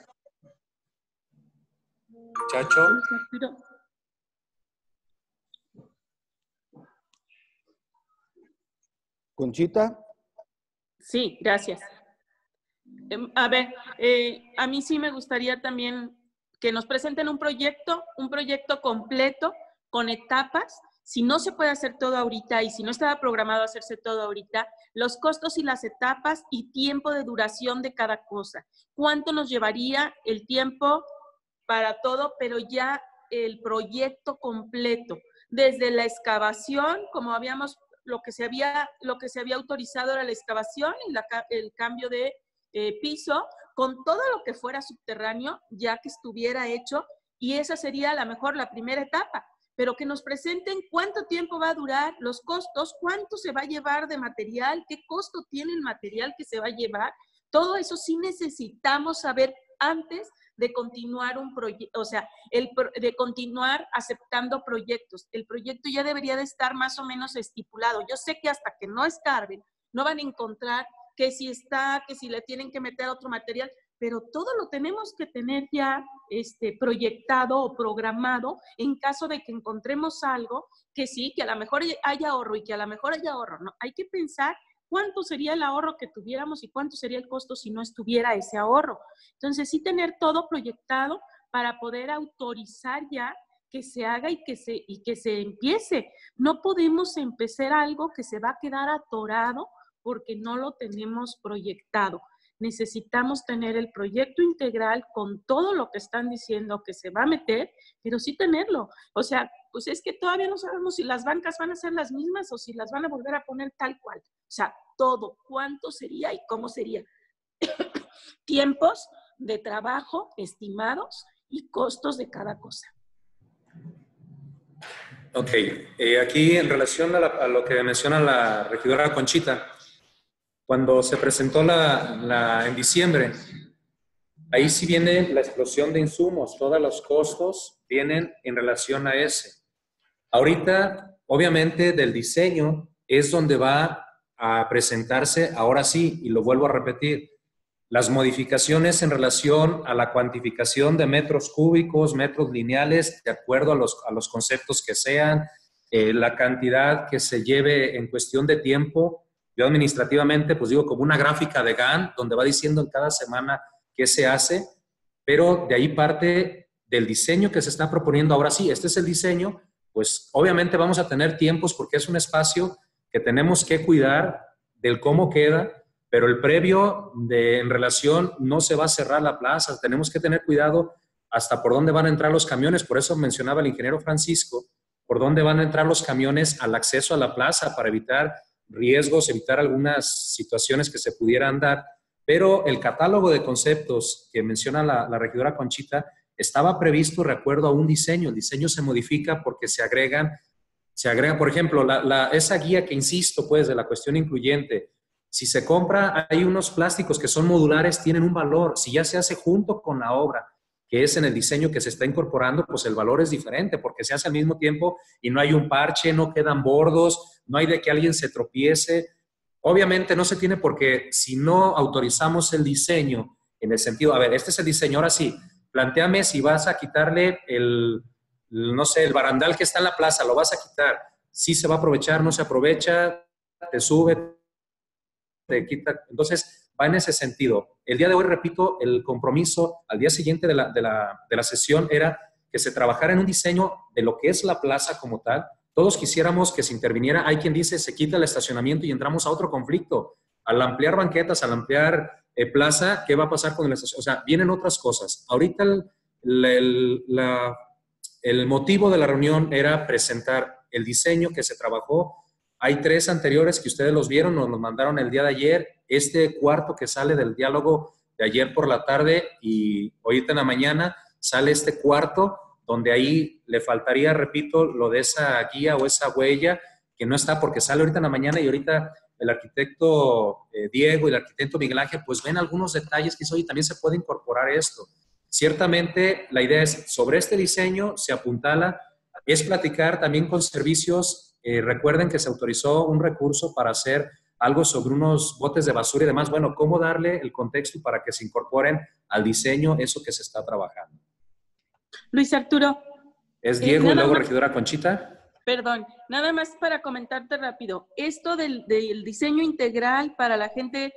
Chacho. Luis Arturo. Conchita. Sí, gracias. A ver, a mí sí me gustaría también que nos presenten un proyecto completo con etapas. Si no se puede hacer todo ahorita y si no estaba programado hacerse todo ahorita, los costos y las etapas y tiempo de duración de cada cosa. ¿Cuánto nos llevaría el tiempo para todo, pero ya el proyecto completo? Desde la excavación, como habíamos, lo que se había autorizado era la excavación y el cambio de piso, con todo lo que fuera subterráneo, ya que estuviera hecho, y esa sería a lo mejor la primera etapa. Pero que nos presenten cuánto tiempo va a durar, los costos, cuánto se va a llevar de material, qué costo tiene el material que se va a llevar. Todo eso sí necesitamos saber antes de continuar un proyecto, o sea, de continuar aceptando proyectos. El proyecto ya debería de estar más o menos estipulado. Yo sé que hasta que no escarben, no van a encontrar que si le tienen que meter otro material, pero todo lo tenemos que tener ya proyectado o programado en caso de que encontremos algo que sí, que a lo mejor haya ahorro y que a lo mejor haya ahorro. No, hay que pensar cuánto sería el ahorro que tuviéramos y cuánto sería el costo si no estuviera ese ahorro. Entonces, sí tener todo proyectado para poder autorizar ya que se haga y que se empiece. No podemos empezar algo que se va a quedar atorado porque no lo tenemos proyectado. Necesitamos tener el proyecto integral con todo lo que están diciendo que se va a meter, pero sí tenerlo. O sea, pues es que todavía no sabemos si las bancas van a ser las mismas o si las van a volver a poner tal cual. O sea, todo, cuánto sería y cómo sería. tiempos de trabajo estimados y costos de cada cosa. Ok, aquí en relación a lo que menciona la regidora Conchita, cuando se presentó en diciembre, ahí sí viene la explosión de insumos, todos los costos vienen en relación a ese. Ahorita, obviamente, del diseño es donde va a presentarse, ahora sí, y lo vuelvo a repetir, las modificaciones en relación a la cuantificación de metros cúbicos, metros lineales, de acuerdo a los conceptos que sean, la cantidad que se lleve en cuestión de tiempo. Yo administrativamente, pues digo, como una gráfica de Gantt, donde va diciendo en cada semana qué se hace, pero de ahí parte del diseño que se está proponiendo. Ahora sí, este es el diseño, pues obviamente vamos a tener tiempos porque es un espacio que tenemos que cuidar del cómo queda, pero el previo en relación no se va a cerrar la plaza, tenemos que tener cuidado hasta por dónde van a entrar los camiones, por eso mencionaba el ingeniero Francisco, por dónde van a entrar los camiones al acceso a la plaza para evitar riesgos, evitar algunas situaciones que se pudieran dar, pero el catálogo de conceptos que menciona la regidora Conchita estaba previsto de acuerdo a un diseño. El diseño se modifica porque se agrega, por ejemplo, esa guía que insisto, pues, de la cuestión incluyente. Si se compra, hay unos plásticos que son modulares, tienen un valor. Si ya se hace junto con la obra, que es en el diseño que se está incorporando, pues el valor es diferente porque se hace al mismo tiempo y no hay un parche, no quedan bordos, no hay de que alguien se tropiece. Obviamente no se tiene porque si no autorizamos el diseño en el sentido, a ver, este es el diseño, ahora sí, plantéame si vas a quitarle no sé, el barandal que está en la plaza, lo vas a quitar. Sí se va a aprovechar, no se aprovecha, te sube, te quita. Entonces, va en ese sentido. El día de hoy, repito, el compromiso al día siguiente de la sesión era que se trabajara en un diseño de lo que es la plaza como tal. Todos quisiéramos que se interviniera. Hay quien dice, se quita el estacionamiento y entramos a otro conflicto. Al ampliar banquetas, al ampliar plaza, ¿qué va a pasar con el estacionamiento? O sea, vienen otras cosas. Ahorita el motivo de la reunión era presentar el diseño que se trabajó. Hay 3 anteriores que ustedes los vieron, nos los mandaron el día de ayer. Este cuarto que sale del diálogo de ayer por la tarde y ahorita en la mañana sale este cuarto donde ahí le faltaría, repito, lo de esa guía o esa huella que no está porque sale ahorita en la mañana y ahorita el arquitecto Diego y el arquitecto Miguel Ángel pues ven algunos detalles que hoy también se puede incorporar esto. Ciertamente la idea es sobre este diseño se apuntala, es platicar también con servicios. Recuerden que se autorizó un recurso para hacer algo sobre unos botes de basura y demás. Bueno, ¿cómo darle el contexto para que se incorporen al diseño eso que se está trabajando? Luis Arturo. Es Diego y luego regidora Conchita. Perdón, nada más para comentarte rápido. Esto del diseño integral para la gente,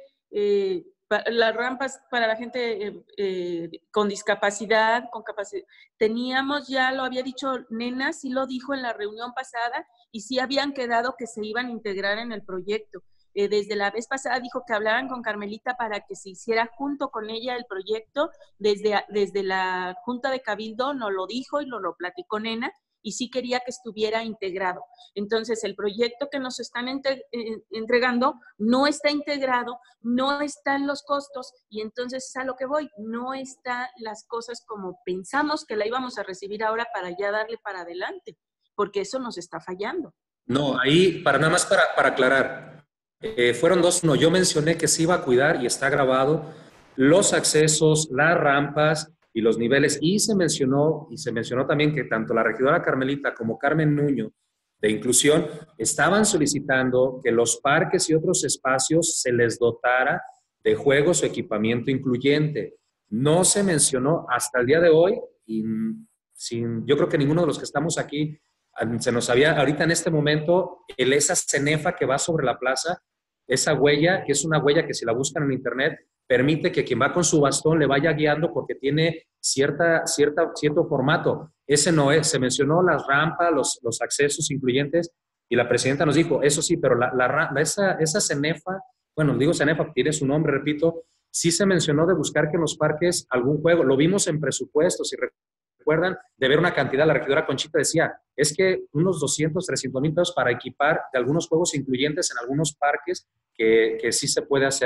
las rampas para la gente con discapacidad, con capacidad. Teníamos ya, lo había dicho Nena, sí lo dijo en la reunión pasada y sí habían quedado que se iban a integrar en el proyecto. Desde la vez pasada dijo que hablaran con Carmelita para que se hiciera junto con ella el proyecto. Desde la Junta de Cabildo nos lo dijo y lo platicó Nena y sí quería que estuviera integrado. Entonces, el proyecto que nos están entregando no está integrado, no están los costos y entonces es a lo que voy. No están las cosas como pensamos que la íbamos a recibir ahora para ya darle para adelante, porque eso nos está fallando. No, ahí, nada más para aclarar. Fueron 2, no, yo mencioné que se iba a cuidar y está grabado los accesos, las rampas y los niveles y se mencionó también que tanto la regidora Carmelita como Carmen Nuño de Inclusión estaban solicitando que los parques y otros espacios se les dotara de juegos o equipamiento incluyente. No se mencionó hasta el día de hoy y yo creo que ninguno de los que estamos aquí se nos había, ahorita en este momento, esa cenefa que va sobre la plaza, esa huella, que es una huella que si la buscan en internet, permite que quien va con su bastón le vaya guiando porque tiene cierto formato. Ese no es, se mencionó las rampas, los accesos incluyentes y la presidenta nos dijo, eso sí, pero esa cenefa, bueno, digo cenefa, tiene su nombre, repito, sí se mencionó de buscar que en los parques algún juego, lo vimos en presupuestos y recuerdan de ver una cantidad, la regidora Conchita decía, es que unos 200, 300 mil pesos para equipar de algunos juegos incluyentes en algunos parques que sí se puede hacerlo.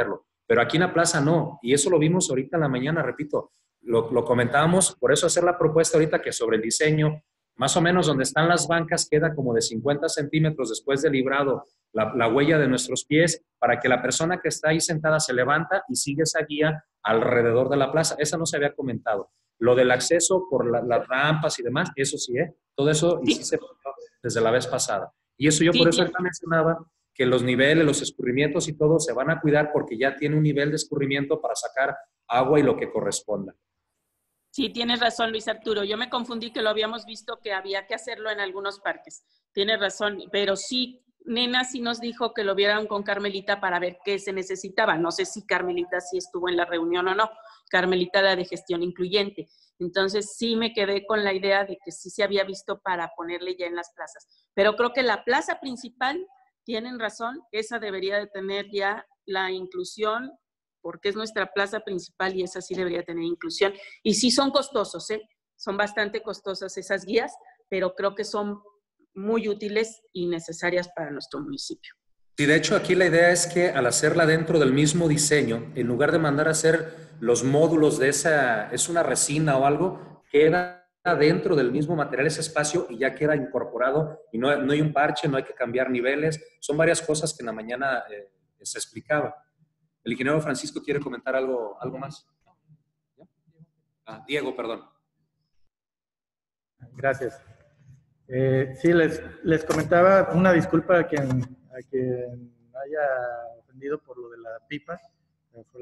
pero aquí en la plaza no, y eso lo vimos ahorita en la mañana, repito, lo comentábamos, por eso hacer la propuesta ahorita que sobre el diseño, más o menos donde están las bancas queda como de 50 centímetros después de librado la huella de nuestros pies, para que la persona que está ahí sentada se levanta y sigue esa guía alrededor de la plaza. Esa no se había comentado. Lo del acceso por las rampas y demás, eso sí, todo eso y sí se desde la vez pasada. Y eso yo por eso ahorita mencionaba que los niveles, los escurrimientos y todo se van a cuidar porque ya tiene un nivel de escurrimiento para sacar agua y lo que corresponda. Sí, tienes razón, Luis Arturo. Yo me confundí que lo habíamos visto que había que hacerlo en algunos parques. Tienes razón, pero sí, Nena sí nos dijo que lo vieran con Carmelita para ver qué se necesitaba. No sé si Carmelita sí estuvo en la reunión o no. Carmelita era de gestión incluyente. Entonces sí me quedé con la idea de que sí se había visto para ponerle ya en las plazas. Pero creo que la plaza principal, tienen razón, esa debería de tener ya la inclusión, porque es nuestra plaza principal y esa sí debería tener inclusión. Y sí son costosos, son bastante costosas esas guías, pero creo que son muy útiles y necesarias para nuestro municipio. Sí, de hecho aquí la idea es que al hacerla dentro del mismo diseño, en lugar de mandar a hacer los módulos de esa, es una resina o algo, queda dentro del mismo material ese espacio y ya queda incorporado y no hay un parche, no hay que cambiar niveles, son varias cosas que en la mañana se explicaba. El ingeniero Francisco quiere comentar algo más. Diego, perdón. Gracias. Sí, les comentaba una disculpa a quien haya ofendido por lo de la pipa, fue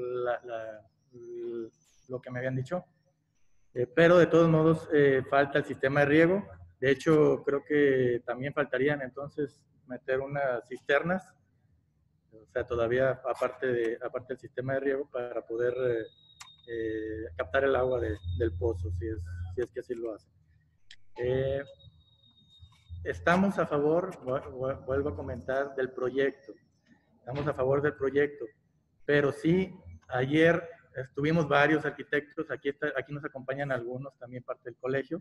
lo que me habían dicho. Pero de todos modos falta el sistema de riego. De hecho, creo que también faltarían entonces meter unas cisternas, o sea, todavía aparte del sistema de riego para poder captar el agua del pozo, si es que así lo hacen. Estamos a favor, vuelvo a comentar, del proyecto. Estamos a favor del proyecto, pero sí, ayer estuvimos varios arquitectos, aquí nos acompañan algunos, también parte del colegio.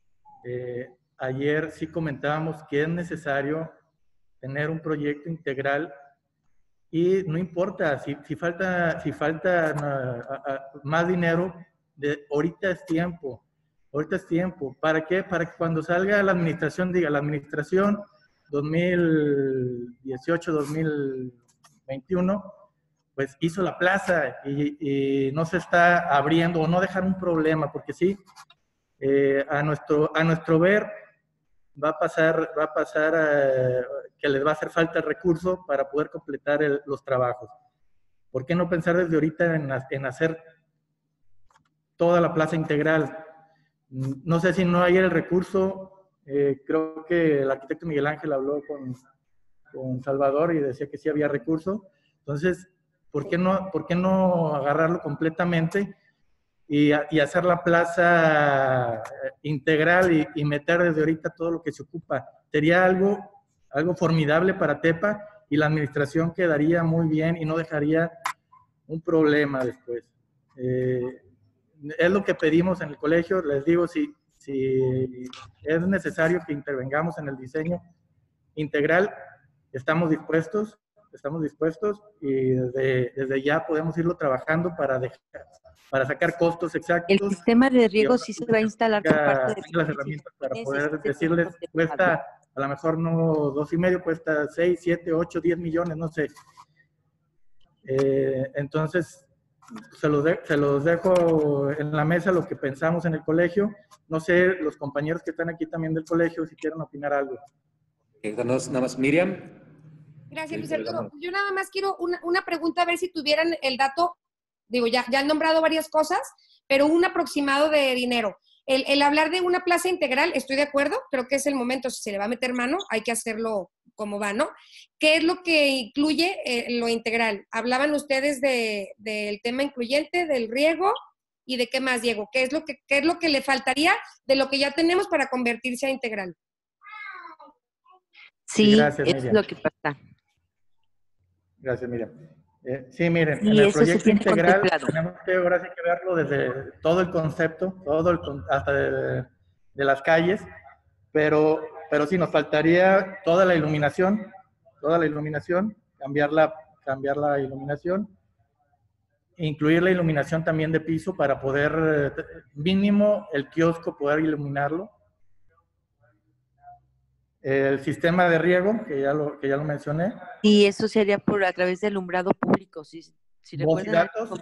Ayer sí comentábamos que es necesario tener un proyecto integral y no importa si falta más dinero, ahorita es tiempo. Ahorita es tiempo. ¿Para qué? Para que cuando salga la administración, diga, la administración 2018-2021, pues hizo la plaza y no se está abriendo, o no dejar un problema, porque sí, a nuestro ver va a pasar que les va a hacer falta el recurso para poder completar los trabajos. ¿Por qué no pensar desde ahorita en hacer toda la plaza integral? No sé si no hay el recurso, creo que el arquitecto Miguel Ángel habló con Salvador y decía que sí había recurso. Entonces, ¿por qué no agarrarlo completamente y hacer la plaza integral y meter desde ahorita todo lo que se ocupa? Sería algo formidable para Tepa y la administración quedaría muy bien y no dejaría un problema después. Es lo que pedimos en el colegio. Les digo, si es necesario que intervengamos en el diseño integral, estamos dispuestos y desde ya podemos irlo trabajando para sacar costos exactos. El sistema de riego sí se va a instalar por parte de las herramientas para poder decirles, cuesta a lo mejor no 2,5, cuesta 6, 7, 8, 10 millones, no sé. Entonces, se los dejo en la mesa lo que pensamos en el colegio. No sé, los compañeros que están aquí también del colegio, si quieren opinar algo. Nada más, Miriam. Gracias, Luis Arturo. Yo nada más quiero una pregunta, a ver si tuvieran el dato. Digo, ya han nombrado varias cosas, pero un aproximado de dinero. El hablar de una plaza integral, estoy de acuerdo, creo que es el momento, si se le va a meter mano, hay que hacerlo como va, ¿no? ¿Qué es lo que incluye lo integral? Hablaban ustedes del tema incluyente, del riego, y de qué más, Diego. ¿Qué es lo que le faltaría de lo que ya tenemos para convertirse a integral? Sí, gracias, es lo que pasa. Gracias, Miriam. Sí, miren, Sí, en el eso proyecto se tiene integral contemplado. tenemos que ahora sí que verlo desde todo el concepto, hasta de las calles, pero sí nos faltaría toda la iluminación, cambiar la iluminación, incluir la iluminación también de piso para poder, mínimo el kiosco, poder iluminarlo. El sistema de riego, que ya lo mencioné. Y eso sería a través del alumbrado público, si Voz y recuerdan. datos.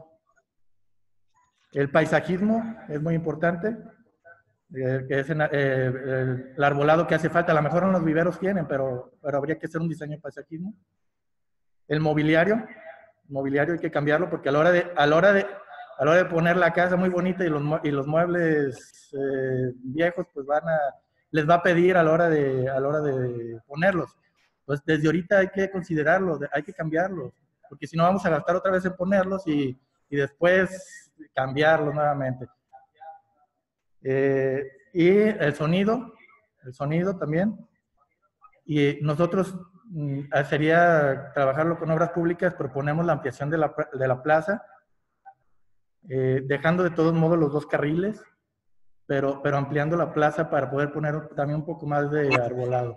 El paisajismo es muy importante, que es el arbolado que hace falta. A lo mejor en los viveros tienen, pero habría que hacer un diseño de paisajismo. El mobiliario hay que cambiarlo porque a la hora de poner la casa muy bonita y los muebles viejos, pues les va a pedir a la hora de ponerlos. Entonces, desde ahorita hay que considerarlo, hay que cambiarlos, porque si no vamos a gastar otra vez en ponerlos y después cambiarlos nuevamente. Y el sonido también. Y nosotros sería trabajarlo con obras públicas, proponemos la ampliación de la plaza, dejando de todos modos los 2 carriles, pero ampliando la plaza para poder poner también un poco más de arbolado.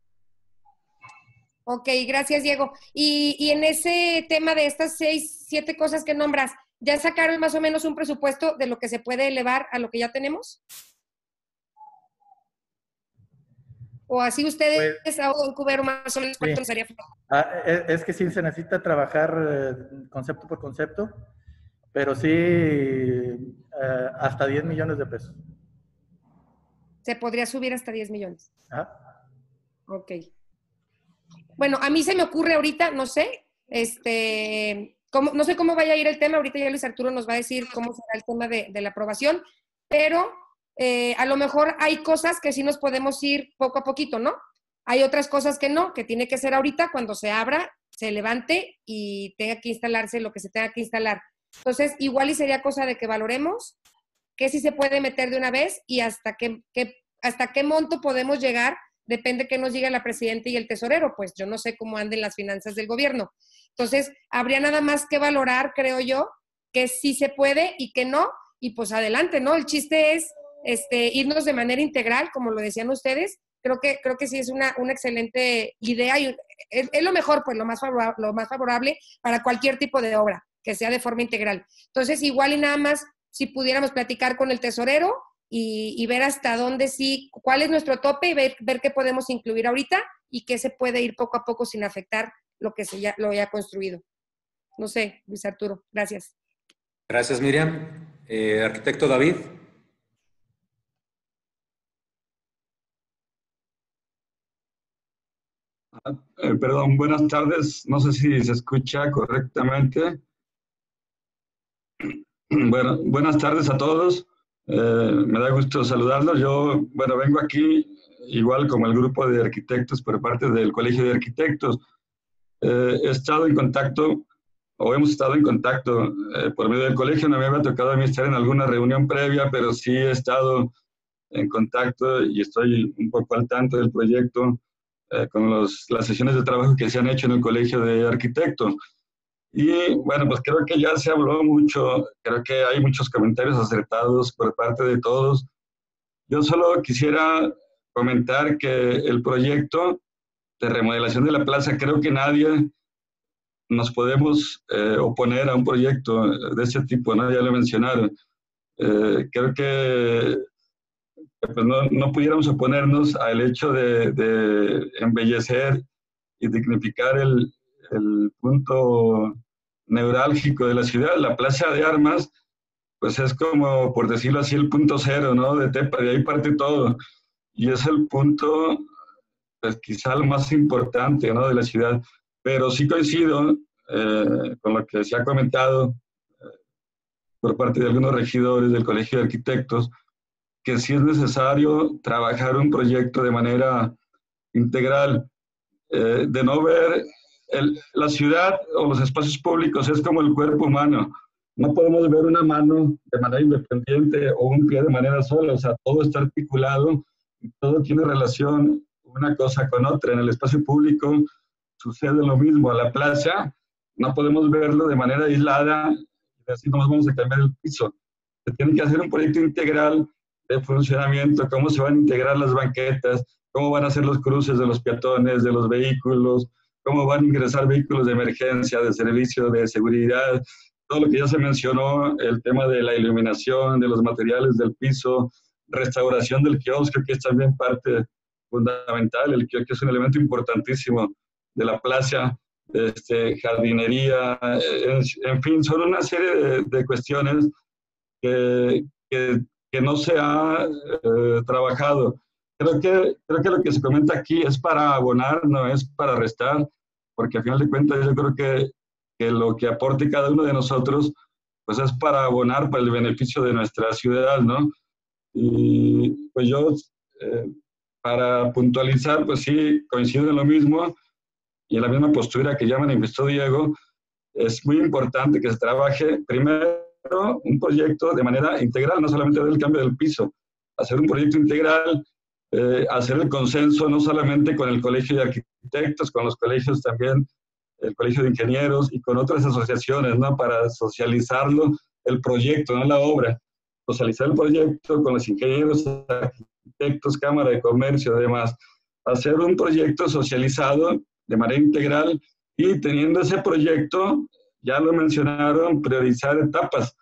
Ok, gracias, Diego. Y en ese tema de estas 6, 7 cosas que nombras, ¿ya sacaron más o menos un presupuesto de lo que se puede elevar a lo que ya tenemos? ¿O así ustedes, pues, a un cubero más o menos, cuánto les haría falta? Es que sí se necesita trabajar concepto por concepto, pero sí hasta 10 millones de pesos. Se podría subir hasta 10 millones. ¿Ah? Ok. Bueno, a mí se me ocurre ahorita, no sé, no sé cómo vaya a ir el tema, ahorita ya Luis Arturo nos va a decir cómo será el tema de la aprobación, pero a lo mejor hay cosas que sí nos podemos ir poco a poquito, ¿no? Hay otras cosas que no, que tiene que ser ahorita cuando se abra, se levante y tenga que instalarse lo que se tenga que instalar. Entonces, igual y sería cosa de que valoremos qué sí se puede meter de una vez y hasta qué monto podemos llegar, depende que nos diga la presidenta y el tesorero, pues yo no sé cómo anden las finanzas del gobierno. Entonces, habría nada más que valorar, creo yo, que sí se puede y que no, y pues adelante, ¿no? El chiste es irnos de manera integral, como lo decían ustedes. Creo que sí es una excelente idea y es lo mejor, pues lo más favorable para cualquier tipo de obra, que sea de forma integral. Entonces, igual y nada más, si pudiéramos platicar con el tesorero y ver hasta dónde sí, cuál es nuestro tope y ver qué podemos incluir ahorita y qué se puede ir poco a poco sin afectar lo que lo haya construido. No sé, Luis Arturo, gracias. Gracias, Miriam. Arquitecto David. Perdón, buenas tardes. No sé si se escucha correctamente. Bueno, buenas tardes a todos. Me da gusto saludarlos. Yo, vengo aquí igual como el grupo de arquitectos por parte del Colegio de Arquitectos. He estado en contacto, o hemos estado en contacto por medio del colegio. No me había tocado a mí estar en alguna reunión previa, pero sí he estado en contacto y estoy un poco al tanto del proyecto con las sesiones de trabajo que se han hecho en el Colegio de Arquitectos. Y bueno, pues creo que ya se habló mucho, creo que hay muchos comentarios acertados por parte de todos. Yo solo quisiera comentar que el proyecto de remodelación de la plaza, creo que nadie nos podemos oponer a un proyecto de ese tipo, ¿no? Ya lo mencionaron. Creo que pues no pudiéramos oponernos al hecho de embellecer y dignificar el punto neurálgico de la ciudad. La Plaza de Armas, pues es como, por decirlo así, el punto cero, ¿no? De Tepa, de ahí parte todo. Y es el punto, pues quizá el más importante, ¿no? De la ciudad. Pero sí coincido con lo que se ha comentado por parte de algunos regidores del Colegio de Arquitectos, que sí es necesario trabajar un proyecto de manera integral, de no ver la ciudad o los espacios públicos es como el cuerpo humano. No podemos ver una mano de manera independiente o un pie de manera sola, o sea, todo está articulado y todo tiene relación una cosa con otra. En el espacio público sucede lo mismo. A la plaza no podemos verlo de manera aislada y así nomás vamos a cambiar el piso. Se tiene que hacer un proyecto integral de funcionamiento, cómo se van a integrar las banquetas, cómo van a ser los cruces de los peatones, de los vehículos, cómo van a ingresar vehículos de emergencia, de servicio, de seguridad, todo lo que ya se mencionó, el tema de la iluminación, de los materiales del piso, restauración del kiosco, que es también parte fundamental. El kiosco es un elemento importantísimo de la plaza, jardinería, en fin, son una serie de cuestiones que no se ha trabajado. Creo que lo que se comenta aquí es para abonar, no es para restar, porque al final de cuentas yo creo que lo que aporte cada uno de nosotros, pues es para abonar para el beneficio de nuestra ciudad, ¿no? Y pues yo, para puntualizar, pues sí, coincido en lo mismo y en la misma postura que ya manifestó Diego. Es muy importante que se trabaje primero un proyecto de manera integral, no solamente del cambio del piso, hacer un proyecto integral, hacer el consenso no solamente con el Colegio de Arquitectos, con los colegios también, el Colegio de Ingenieros y con otras asociaciones, ¿no? Para socializarlo, el proyecto, no la obra. Socializar el proyecto con los ingenieros, arquitectos, Cámara de Comercio, además. Hacer un proyecto socializado de manera integral y teniendo ese proyecto, ya lo mencionaron, priorizar etapas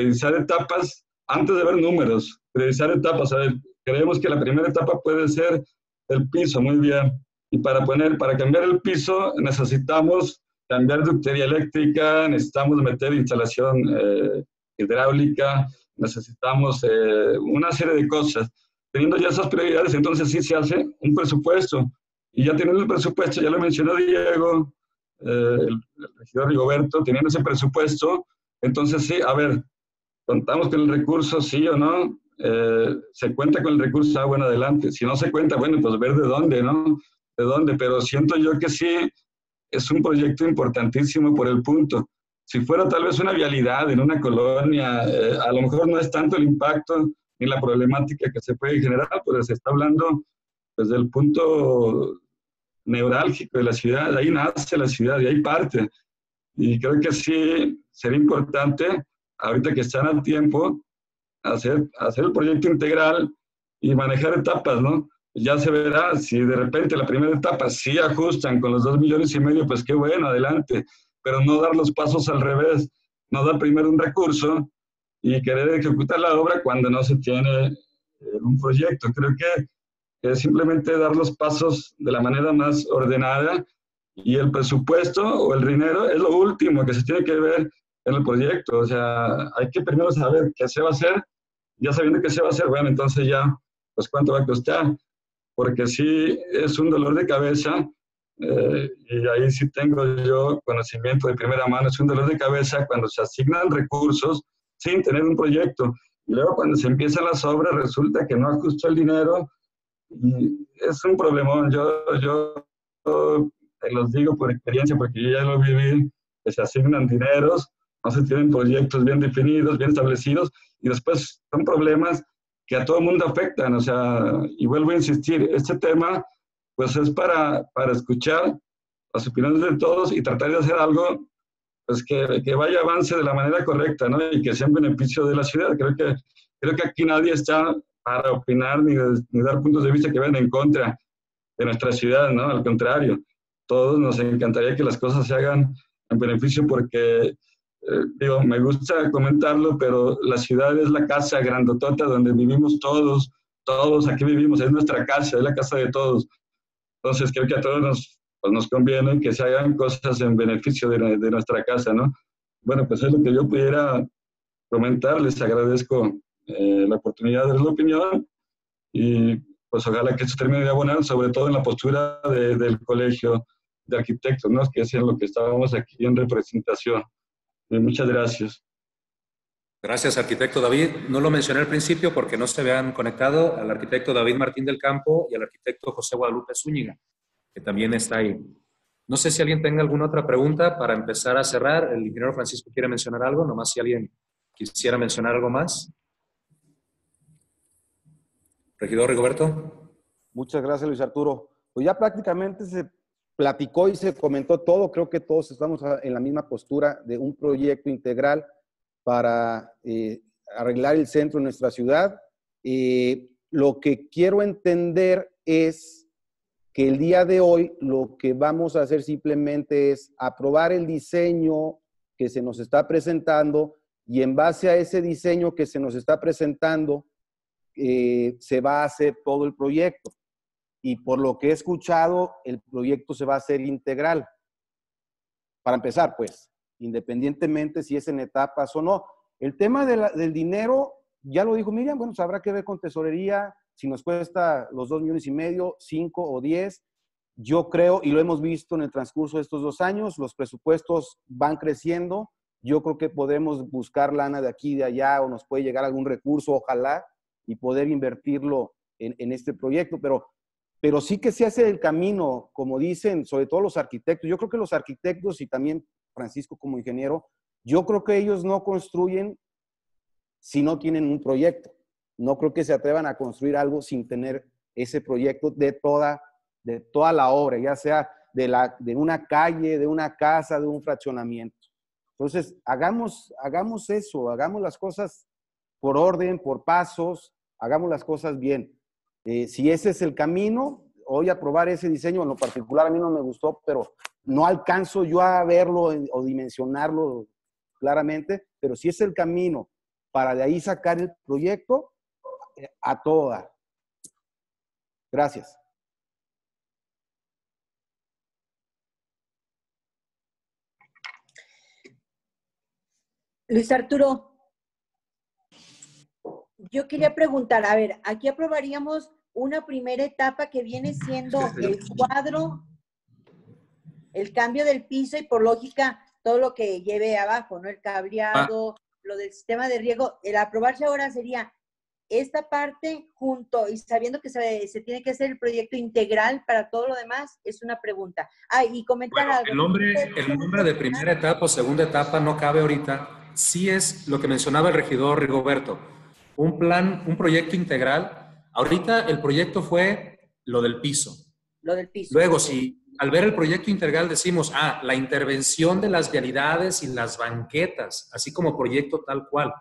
antes de ver números, priorizar etapas. A ver, creemos que la primera etapa puede ser el piso, muy bien. Y para cambiar el piso necesitamos cambiar ductería eléctrica, necesitamos meter instalación hidráulica, necesitamos una serie de cosas. Teniendo ya esas prioridades, entonces sí se hace un presupuesto. Y ya teniendo el presupuesto, ya lo mencionó Diego, el regidor Rigoberto, teniendo ese presupuesto, entonces sí, a ver, ¿contamos con el recurso, sí o no? ¿Se cuenta con el recurso? Ah, bueno, adelante. Si no se cuenta, bueno, pues ver de dónde, ¿no? De dónde, pero siento yo que sí, es un proyecto importantísimo por el punto. Si fuera tal vez una vialidad en una colonia, a lo mejor no es tanto el impacto ni la problemática que se puede generar, pero se está hablando pues, del punto neurálgico de la ciudad, de ahí nace la ciudad, de ahí parte. Y creo que sí sería importante, ahorita que están a tiempo, hacer el proyecto integral y manejar etapas, ¿no? Ya se verá, si de repente la primera etapa sí ajustan con los 2,5 millones, pues qué bueno, adelante, pero no dar los pasos al revés, no dar primero un recurso y querer ejecutar la obra cuando no se tiene un proyecto. Creo que es simplemente dar los pasos de la manera más ordenada y el presupuesto o el dinero es lo último que se tiene que ver en el proyecto. O sea, hay que primero saber qué se va a hacer, ya sabiendo qué se va a hacer, bueno, entonces ya, pues cuánto va a costar, porque sí es un dolor de cabeza, y ahí sí tengo yo conocimiento de primera mano, es un dolor de cabeza cuando se asignan recursos sin tener un proyecto, y luego cuando se empiezan las obras resulta que no ajustó el dinero, y es un problemón. Yo te los digo por experiencia, porque yo ya lo viví, que se asignan dineros, no se tienen proyectos bien definidos, bien establecidos, y después son problemas que a todo el mundo afectan. O sea, y vuelvo a insistir, este tema pues es para escuchar las opiniones de todos y tratar de hacer algo pues que vaya avance de la manera correcta, ¿no? Y que sea en beneficio de la ciudad. Creo que aquí nadie está para opinar ni dar puntos de vista que vayan en contra de nuestra ciudad, ¿no? Al contrario, todos nos encantaría que las cosas se hagan en beneficio porque, digo, me gusta comentarlo, pero la ciudad es la casa grandotota donde vivimos todos aquí vivimos, es nuestra casa, es la casa de todos. Entonces creo que a todos nos conviene que se hagan cosas en beneficio de nuestra casa, ¿no? Bueno, pues es lo que yo pudiera comentar. Les agradezco la oportunidad de dar la opinión y pues ojalá que esto termine de abonar, sobre todo en la postura del Colegio de Arquitectos, ¿no? Que es en lo que estábamos aquí en representación. Muchas gracias. Gracias, arquitecto David. No lo mencioné al principio porque no se habían conectado al arquitecto David Martín del Campo y al arquitecto José Guadalupe Zúñiga, que también está ahí. No sé si alguien tenga alguna otra pregunta para empezar a cerrar. El ingeniero Francisco quiere mencionar algo, nomás si alguien quisiera mencionar algo más. Regidor Rigoberto. Muchas gracias, Luis Arturo. Pues ya prácticamente se platicó y se comentó todo. Creo que todos estamos en la misma postura de un proyecto integral para arreglar el centro de nuestra ciudad. Lo que quiero entender es que el día de hoy lo que vamos a hacer simplemente es aprobar el diseño que se nos está presentando y en base a ese diseño que se nos está presentando, se va a hacer todo el proyecto. Y por lo que he escuchado, el proyecto se va a hacer integral. Para empezar, pues, independientemente si es en etapas o no. El tema del dinero, ya lo dijo Miriam, bueno, pues habrá que ver con tesorería si nos cuesta los 2,5 millones, 5 o 10. Yo creo, y lo hemos visto en el transcurso de estos 2 años, los presupuestos van creciendo. Yo creo que podemos buscar lana de aquí y de allá o nos puede llegar algún recurso, ojalá, y poder invertirlo en este proyecto. Pero sí que se hace el camino, como dicen, sobre todo los arquitectos. Yo creo que los arquitectos y también Francisco como ingeniero, yo creo que ellos no construyen si no tienen un proyecto. No creo que se atrevan a construir algo sin tener ese proyecto de toda la obra, ya sea de una calle, de una casa, de un fraccionamiento. Entonces, hagamos eso, hagamos las cosas por orden, por pasos, hagamos las cosas bien. Si ese es el camino, hoy aprobar ese diseño, en lo particular a mí no me gustó, pero no alcanzo yo a verlo o dimensionarlo claramente, pero si es el camino para de ahí sacar el proyecto, a toda. Gracias. Luis Arturo, yo quería preguntar, a ver, aquí aprobaríamos una primera etapa que viene siendo el cuadro, el cambio del piso y por lógica todo lo que lleve abajo, ¿no? El cableado, lo del sistema de riego. El aprobarse ahora sería esta parte junto y sabiendo que se tiene que hacer el proyecto integral para todo lo demás, es una pregunta. Y comentar algo. El nombre de primera etapa o segunda etapa no cabe ahorita. Sí es lo que mencionaba el regidor Rigoberto. Un proyecto integral. Ahorita el proyecto fue lo del piso. Lo del piso. Luego, si al ver el proyecto integral decimos, la intervención de las vialidades y las banquetas, así como proyecto tal cual.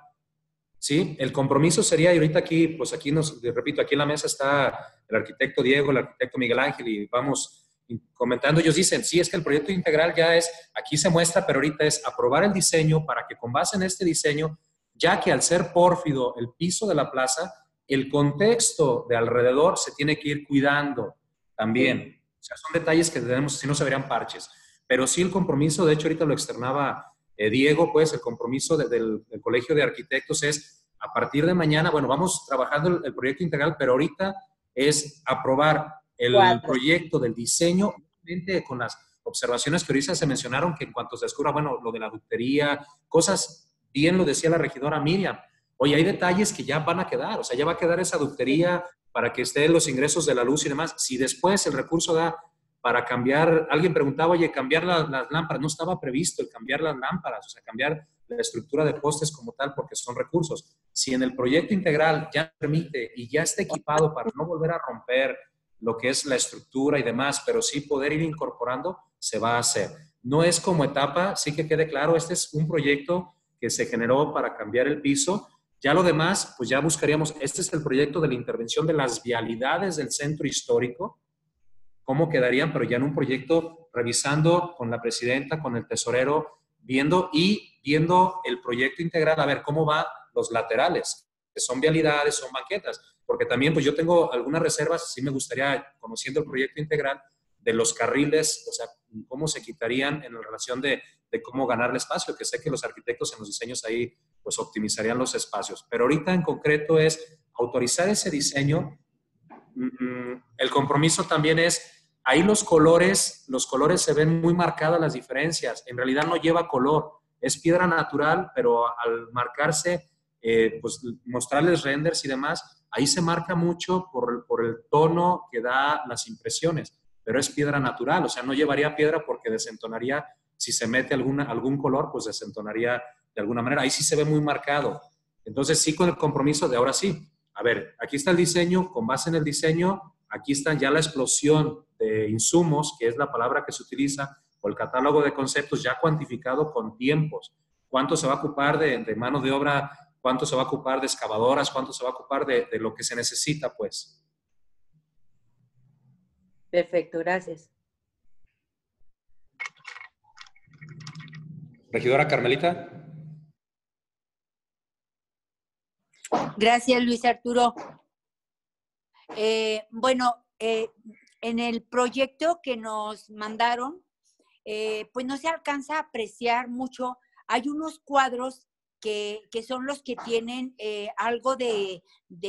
¿Sí? El compromiso sería, y ahorita aquí, pues aquí repito, aquí en la mesa está el arquitecto Diego, el arquitecto Miguel Ángel, y vamos comentando, ellos dicen, sí, es que el proyecto integral ya es, aquí se muestra, pero ahorita es aprobar el diseño para que con base en este diseño, ya que al ser pórfido el piso de la plaza, el contexto de alrededor se tiene que ir cuidando también. O sea, son detalles que tenemos, si no se verían parches. Pero sí el compromiso, de hecho ahorita lo externaba Diego, pues el compromiso del Colegio de Arquitectos es a partir de mañana, bueno, vamos trabajando el proyecto integral, pero ahorita es aprobar el proyecto del diseño, con las observaciones que ahorita se mencionaron, que en cuanto se descubra, bueno, lo de la ductería, cosas, bien lo decía la regidora Miriam, oye, hay detalles que ya van a quedar, o sea, ya va a quedar esa ductería para que estén los ingresos de la luz y demás. Si después el recurso da para cambiar, alguien preguntaba, oye, cambiar las lámparas, no estaba previsto el cambiar las lámparas, o sea, cambiar la estructura de postes como tal, porque son recursos. Si en el proyecto integral ya permite y ya está equipado para no volver a romper lo que es la estructura y demás, pero sí poder ir incorporando, se va a hacer. No es como etapa, sí que quede claro, este es un proyecto que se generó para cambiar el piso. Ya lo demás, pues ya buscaríamos, este es el proyecto de la intervención de las vialidades del centro histórico, cómo quedarían, pero ya en un proyecto revisando con la presidenta, con el tesorero, viendo el proyecto integral, a ver cómo van los laterales, que son vialidades, son banquetas, porque también pues yo tengo algunas reservas, sí me gustaría, conociendo el proyecto integral, de los carriles, o sea, cómo se quitarían en relación de cómo ganar el espacio, que sé que los arquitectos en los diseños ahí pues optimizarían los espacios, pero ahorita en concreto es autorizar ese diseño. El compromiso también es, ahí los colores se ven muy marcadas las diferencias, en realidad no lleva color, es piedra natural, pero al marcarse, pues mostrarles renders y demás, ahí se marca mucho por el tono que da las impresiones, pero es piedra natural, o sea, no llevaría piedra porque desentonaría, si se mete algún color, pues desentonaría de alguna manera, ahí sí se ve muy marcado. Entonces sí, con el compromiso de ahora sí, a ver, aquí está el diseño, con base en el diseño, aquí está ya la explosión de insumos, que es la palabra que se utiliza, o el catálogo de conceptos ya cuantificado con tiempos. ¿Cuánto se va a ocupar de mano de obra? ¿Cuánto se va a ocupar de excavadoras? ¿Cuánto se va a ocupar de lo que se necesita, pues? Perfecto, gracias. Regidora Carmelita. Gracias, Luis Arturo. Bueno, en el proyecto que nos mandaron, pues no se alcanza a apreciar mucho. Hay unos cuadros que son los que tienen algo de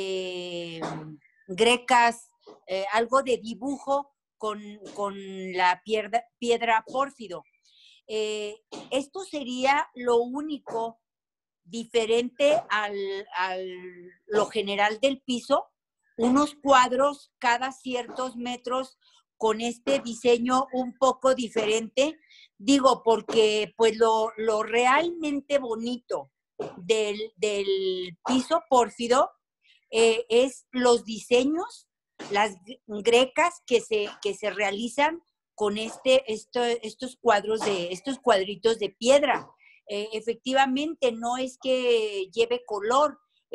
grecas, algo de dibujo con la piedra pórfido. Esto sería lo único diferente a lo general del piso, unos cuadros cada ciertos metros con este diseño un poco diferente. Digo, porque pues lo realmente bonito del piso pórfido es los diseños, las grecas que se realizan con estos cuadritos de piedra. Efectivamente, no es que lleve color,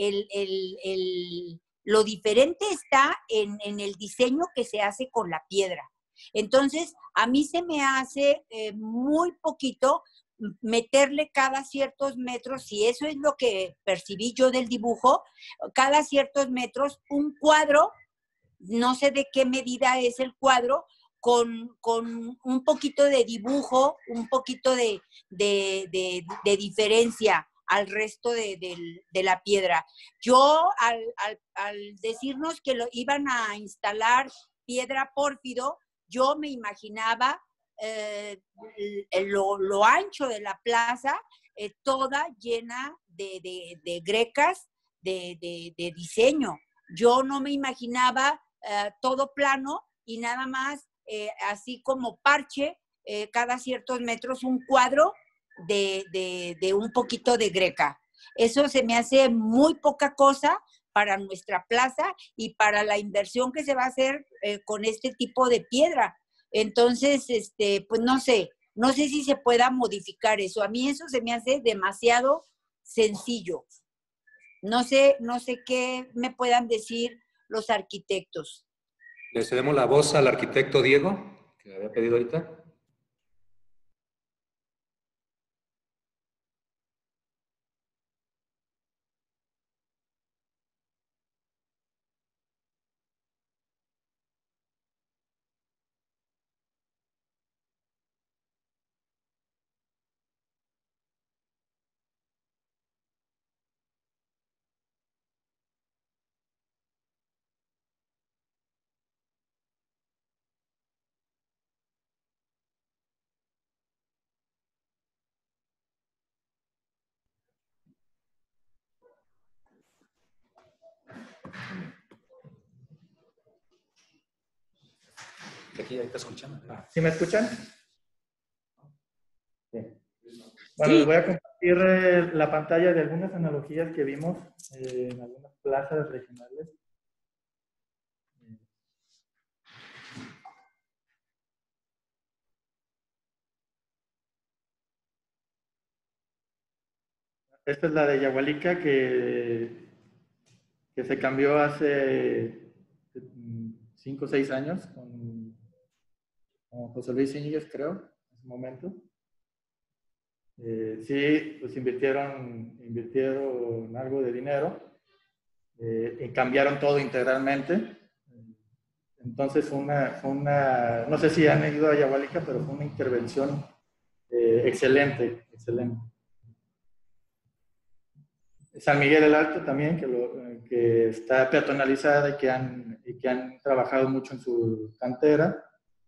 lo diferente está en el diseño que se hace con la piedra. Entonces, a mí se me hace muy poquito meterle cada ciertos metros, si eso es lo que percibí yo del dibujo, cada ciertos metros un cuadro, no sé de qué medida es el cuadro, con un poquito de dibujo, un poquito de diferencia al resto de la piedra. Yo, al decirnos que lo iban a instalar piedra pórfido, yo me imaginaba lo ancho de la plaza, toda llena de grecas de diseño. Yo no me imaginaba todo plano y nada más así como parche, cada ciertos metros un cuadro de un poquito de greca. Eso se me hace muy poca cosa para nuestra plaza y para la inversión que se va a hacer con este tipo de piedra. Entonces, pues no sé si se pueda modificar eso. A mí eso se me hace demasiado sencillo. No sé qué me puedan decir los arquitectos. Le cedemos la voz al arquitecto Diego, que había pedido ahorita. Aquí ahí te escuchan. ¿Sí me escuchan? Sí. Bueno, les voy a compartir la pantalla de algunas analogías que vimos en algunas plazas regionales. Esta es la de Yahualica que se cambió hace 5 o 6 años con José Luis Íñiguez, creo, en ese momento. Sí, pues invirtieron algo de dinero y cambiaron todo integralmente. Entonces no sé si han ido a Yahualica, pero fue una intervención excelente. San Miguel el Alto también, que está peatonalizada y que han trabajado mucho en su cantera.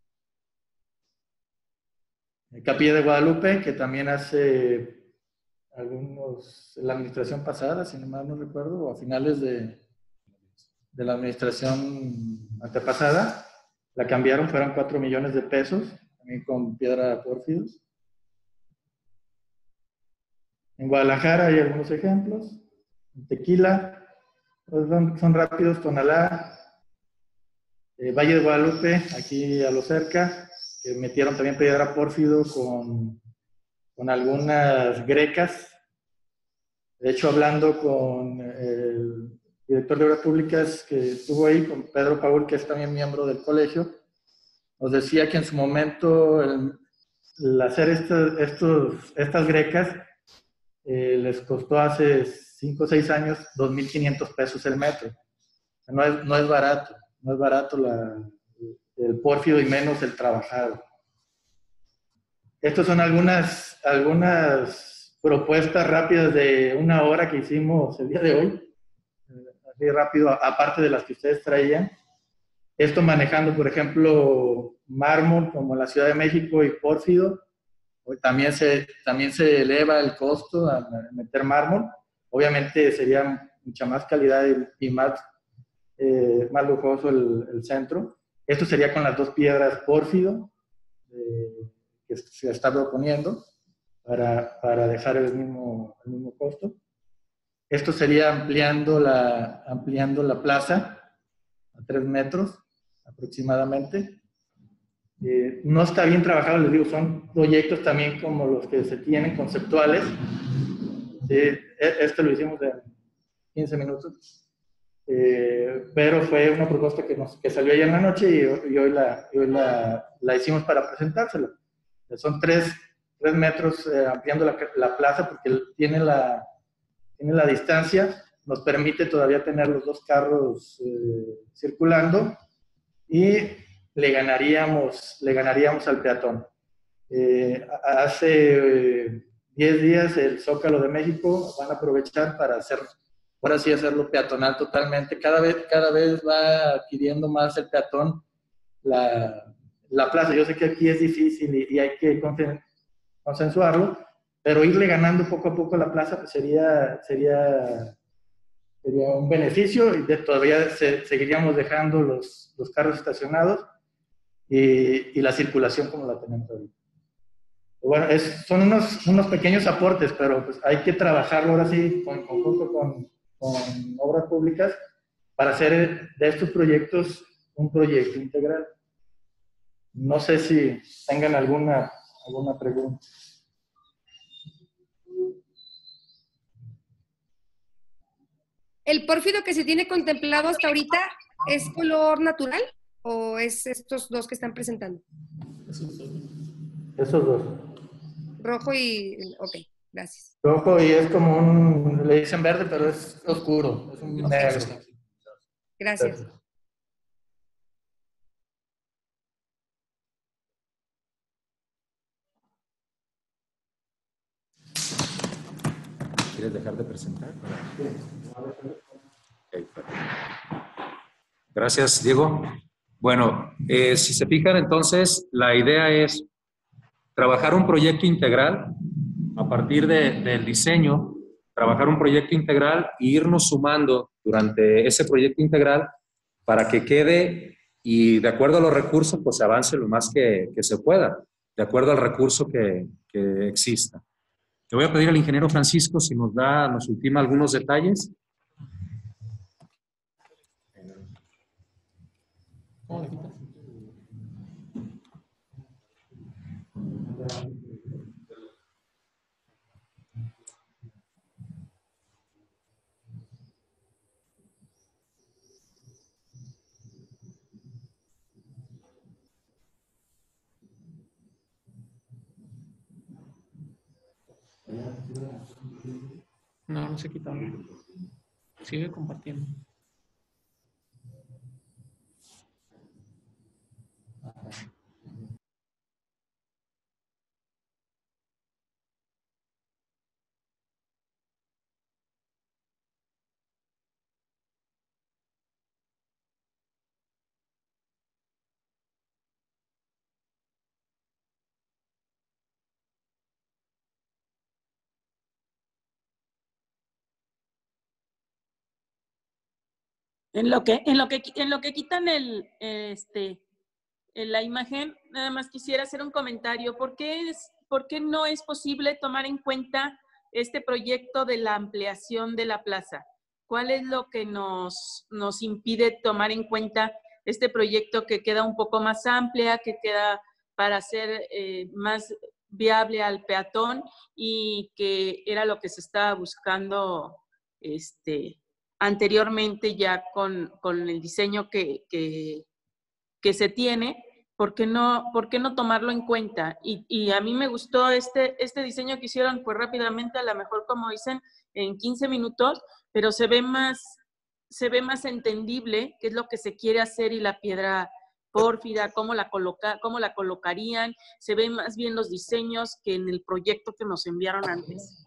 Capilla de Guadalupe, que también hace la administración pasada, si no mal no recuerdo, o a finales de la administración antepasada, la cambiaron, fueron 4 millones de pesos, también con piedra pórfidos. En Guadalajara hay algunos ejemplos. En Tequila, pues son rápidos. Tonalá, Valle de Guadalupe, aquí a lo cerca, que metieron también piedra pórfido con algunas grecas. De hecho, hablando con el director de Obras Públicas que estuvo ahí, con Pedro Paul, que es también miembro del colegio, nos decía que en su momento el hacer estas grecas les costó hace 5 o 6 años 2.500 pesos el metro. No es barato, no es barato el pórfido y menos el trabajado. Estas son algunas propuestas rápidas de 1 hora que hicimos el día de hoy. Así rápido, aparte de las que ustedes traían. Esto manejando, por ejemplo, mármol como la Ciudad de México y pórfido. También se eleva el costo a meter mármol. Obviamente sería mucha más calidad y más lujoso el centro. Esto sería con las 2 piedras pórfido que se está proponiendo para dejar el mismo costo. Esto sería ampliando la plaza a 3 metros aproximadamente. No está bien trabajado, les digo, son proyectos también como los que se tienen conceptuales. Esto lo hicimos en 15 minutos. Pero fue una propuesta que salió ayer en la noche y hoy la hicimos para presentársela. Son 3 metros ampliando la plaza porque tiene la distancia, nos permite todavía tener los 2 carros circulando y le ganaríamos al peatón. Hace 10 días el Zócalo de México van a aprovechar para ahora sí hacerlo peatonal totalmente. Cada vez va adquiriendo más el peatón la plaza. Yo sé que aquí es difícil y hay que consensuarlo, pero irle ganando poco a poco la plaza pues sería un beneficio y todavía seguiríamos dejando los carros estacionados y la circulación como la tenemos ahorita. Bueno, son unos pequeños aportes, pero pues hay que trabajarlo ahora sí en conjunto con obras públicas para hacer de estos proyectos un proyecto integral. No sé si tengan alguna pregunta. ¿El pórfido que se tiene contemplado hasta ahorita es color natural o es estos 2 que están presentando? Esos 2. Rojo y... Ok, gracias. Rojo y es como le dicen verde, pero es oscuro, es un negro. Gracias. ¿Quieres dejar de presentar? Okay. Gracias, Diego. Bueno, si se fijan, entonces, la idea es trabajar un proyecto integral a partir del diseño, trabajar un proyecto integral e irnos sumando durante ese proyecto integral para que quede y de acuerdo a los recursos, pues se avance lo más que se pueda, de acuerdo al recurso que exista. Le voy a pedir al ingeniero Francisco si nos ultima algunos detalles. ¿Cómo le quitas? No se quita. Sigue compartiendo. En lo que quitan la imagen, nada más quisiera hacer un comentario. ¿Por qué no es posible tomar en cuenta este proyecto de la ampliación de la plaza? ¿Cuál es lo que nos impide tomar en cuenta este proyecto que queda un poco más amplia, que queda para hacer más viable al peatón y que era lo que se estaba buscando anteriormente ya con el diseño que se tiene? ¿por qué no tomarlo en cuenta? Y a mí me gustó este diseño que hicieron, pues rápidamente, a lo mejor como dicen, en 15 minutos, pero se ve más entendible qué es lo que se quiere hacer y la piedra pórfida, cómo la colocarían, se ven más bien los diseños que en el proyecto que nos enviaron antes.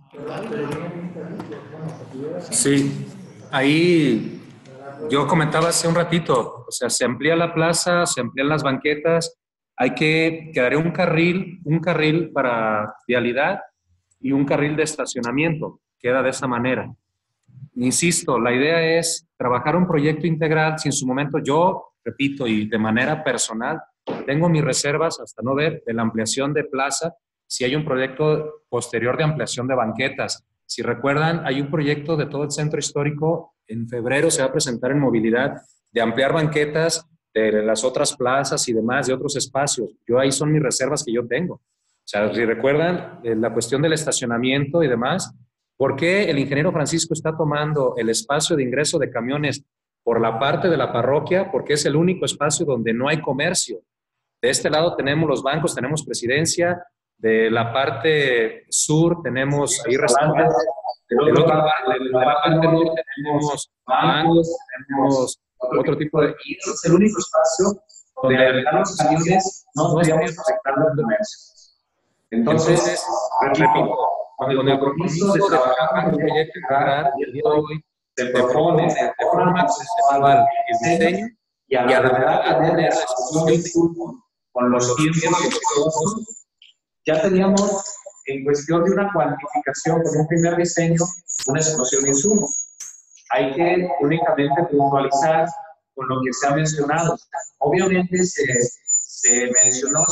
Sí, ahí yo comentaba hace un ratito, o sea, se amplía la plaza, se amplían las banquetas, quedaría un carril para vialidad y un carril de estacionamiento, queda de esa manera. Insisto, la idea es trabajar un proyecto integral. Si en su momento yo, repito, y de manera personal, tengo mis reservas hasta no ver de la ampliación de plaza, si hay un proyecto posterior de ampliación de banquetas. Si recuerdan, hay un proyecto de todo el centro histórico, en febrero se va a presentar en movilidad, de ampliar banquetas de las otras plazas y demás, de otros espacios. Ahí son mis reservas que yo tengo. O sea, si recuerdan, la cuestión del estacionamiento y demás, ¿por qué el ingeniero Francisco está tomando el espacio de ingreso de camiones por la parte de la parroquia? Porque es el único espacio donde no hay comercio. De este lado tenemos los bancos, tenemos presidencia, de la parte sur tenemos ahí restaurantes, de la parte norte tenemos bancos, tenemos otro tipo de... Y ese es el único espacio donde los camiones no estaríamos afectando el comercio. Entonces, repito, con el compromiso de trabajar un proyecto integral, el día de hoy se propone de forma conceptual el diseño y a la verdad tener la discusión con los tiempos exitosos. Ya teníamos en cuestión de una cuantificación con un primer diseño una explosión de insumos. Hay que únicamente puntualizar con lo que se ha mencionado. Obviamente se mencionó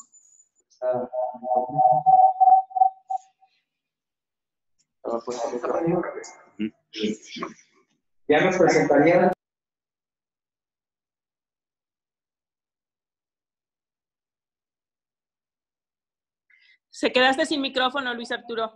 ya nos presentarían. Se quedaste sin micrófono, Luis Arturo.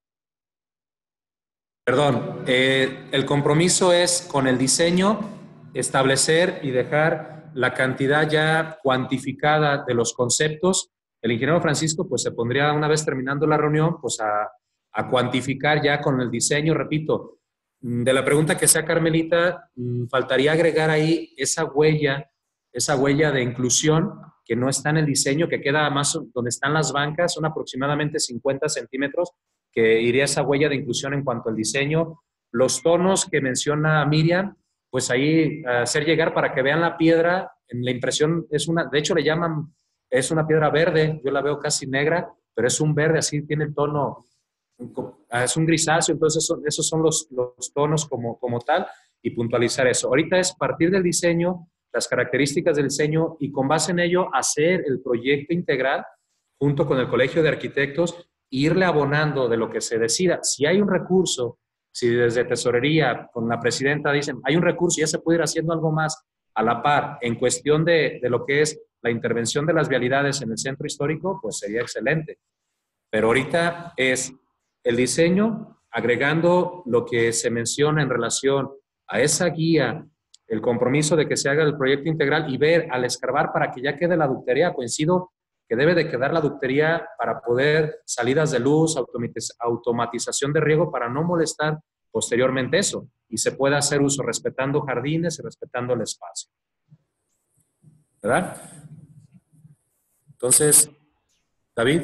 Perdón, el compromiso es con el diseño establecer y dejar la cantidad ya cuantificada de los conceptos. El ingeniero Francisco pues se pondría, una vez terminando la reunión, pues a cuantificar ya con el diseño. Repito, de la pregunta que sea Carmelita, faltaría agregar ahí esa huella de inclusión que no está en el diseño, que queda más donde están las bancas, son aproximadamente 50 centímetros, que iría esa huella de inclusión en cuanto al diseño. Los tonos que menciona Miriam, pues ahí hacer llegar para que vean la piedra. En la impresión de hecho le llaman, es una piedra verde, yo la veo casi negra, pero es un verde, así tiene el tono, es un grisáceo, entonces esos son los tonos como tal, y puntualizar eso. Ahorita es partir del diseño, las características del diseño, y con base en ello hacer el proyecto integral junto con el Colegio de Arquitectos, e irle abonando de lo que se decida. Si hay un recurso, si desde Tesorería con la presidenta dicen hay un recurso y ya se puede ir haciendo algo más a la par en cuestión de lo que es la intervención de las vialidades en el centro histórico, pues sería excelente. Pero ahorita es el diseño, agregando lo que se menciona en relación a esa guía, el compromiso de que se haga el proyecto integral y ver al escarbar para que ya quede la ductería. Coincido que debe de quedar la ductería para poder salidas de luz, automatización de riego, para no molestar posteriormente eso, y se pueda hacer uso respetando jardines y respetando el espacio. ¿Verdad? Entonces, David.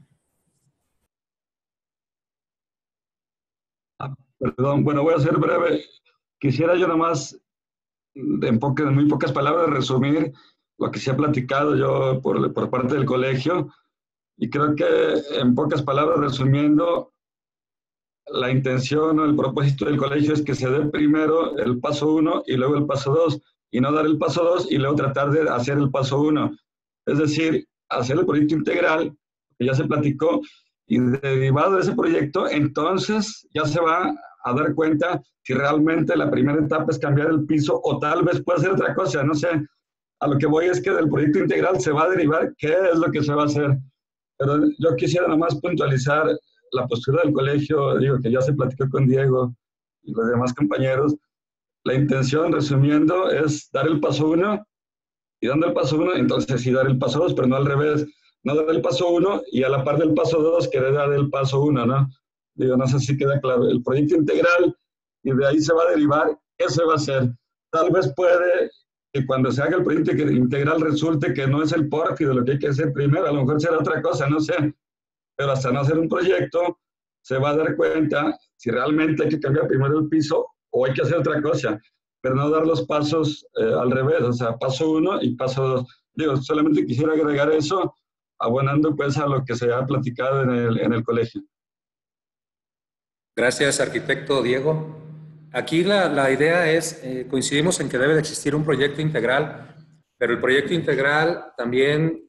Perdón, bueno, voy a ser breve. Quisiera yo nomás, en muy pocas palabras, resumir lo que se ha platicado yo por parte del colegio, y creo que en pocas palabras, resumiendo, la intención o el propósito del colegio es que se dé primero el paso 1 y luego el paso 2, y no dar el paso 2 y luego tratar de hacer el paso 1. Es decir, hacer el proyecto integral, que ya se platicó, y derivado de ese proyecto, entonces ya se va a dar cuenta si realmente la primera etapa es cambiar el piso o tal vez puede ser otra cosa, no sé. A lo que voy es que del proyecto integral se va a derivar qué es lo que se va a hacer. Pero yo quisiera nomás puntualizar la postura del colegio, digo que ya se platicó con Diego y los demás compañeros. La intención, resumiendo, es dar el paso 1 y dando el paso 1, entonces sí dar el paso 2, pero no al revés. No dar el paso 1 y a la par del paso 2 querer dar el paso 1, ¿no? Digo, no sé si queda claro. El proyecto integral, y de ahí se va a derivar qué se va a hacer. Tal vez puede que cuando se haga el proyecto integral resulte que no es el pórfido lo que hay que hacer primero, a lo mejor será otra cosa, no sé. Pero hasta no hacer un proyecto, se va a dar cuenta si realmente hay que cambiar primero el piso o hay que hacer otra cosa, pero no dar los pasos al revés, o sea, paso 1 y paso 2. Digo, solamente quisiera agregar eso, abonando pues a lo que se ha platicado en el colegio. Gracias, arquitecto Diego. Aquí la idea es, coincidimos en que debe de existir un proyecto integral, pero el proyecto integral también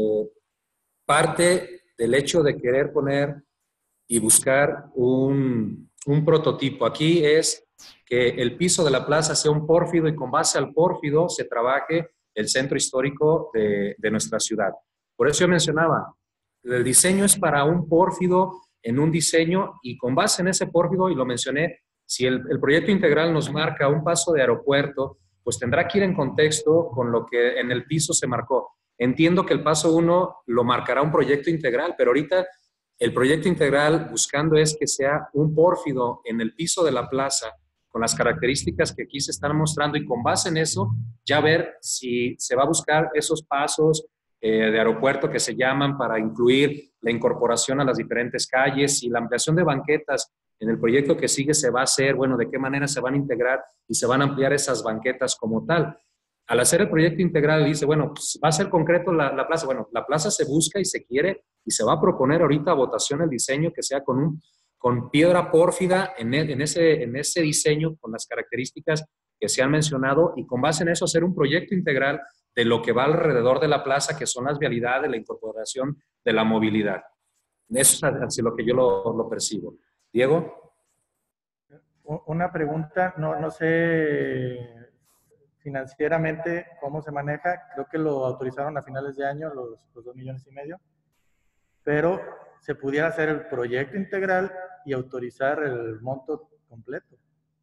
parte del hecho de querer poner y buscar un prototipo. Aquí es que el piso de la plaza sea un pórfido y con base al pórfido se trabaje el centro histórico de nuestra ciudad. Por eso yo mencionaba, el diseño es para un pórfido en un diseño y con base en ese pórfido, y lo mencioné, si el proyecto integral nos marca un paso de aeropuerto, pues tendrá que ir en contexto con lo que en el piso se marcó. Entiendo que el paso 1 lo marcará un proyecto integral, pero ahorita el proyecto integral buscando es que sea un pórfido en el piso de la plaza con las características que aquí se están mostrando y con base en eso ya ver si se va a buscar esos pasos de aeropuerto que se llaman para incluir la incorporación a las diferentes calles y la ampliación de banquetas. En el proyecto que sigue se va a hacer, bueno, de qué manera se van a integrar y se van a ampliar esas banquetas como tal. Al hacer el proyecto integral dice, bueno, pues va a ser concreto la plaza. Bueno, la plaza se busca y se quiere y se va a proponer ahorita a votación el diseño que sea con piedra pórfida en ese diseño, con las características que se han mencionado y con base en eso hacer un proyecto integral de lo que va alrededor de la plaza, que son las vialidades, la incorporación de la movilidad. Eso es así lo que yo lo percibo. Diego. Una pregunta, no sé financieramente cómo se maneja, creo que lo autorizaron a finales de año, los 2,5 millones, pero se pudiera hacer el proyecto integral y autorizar el monto completo,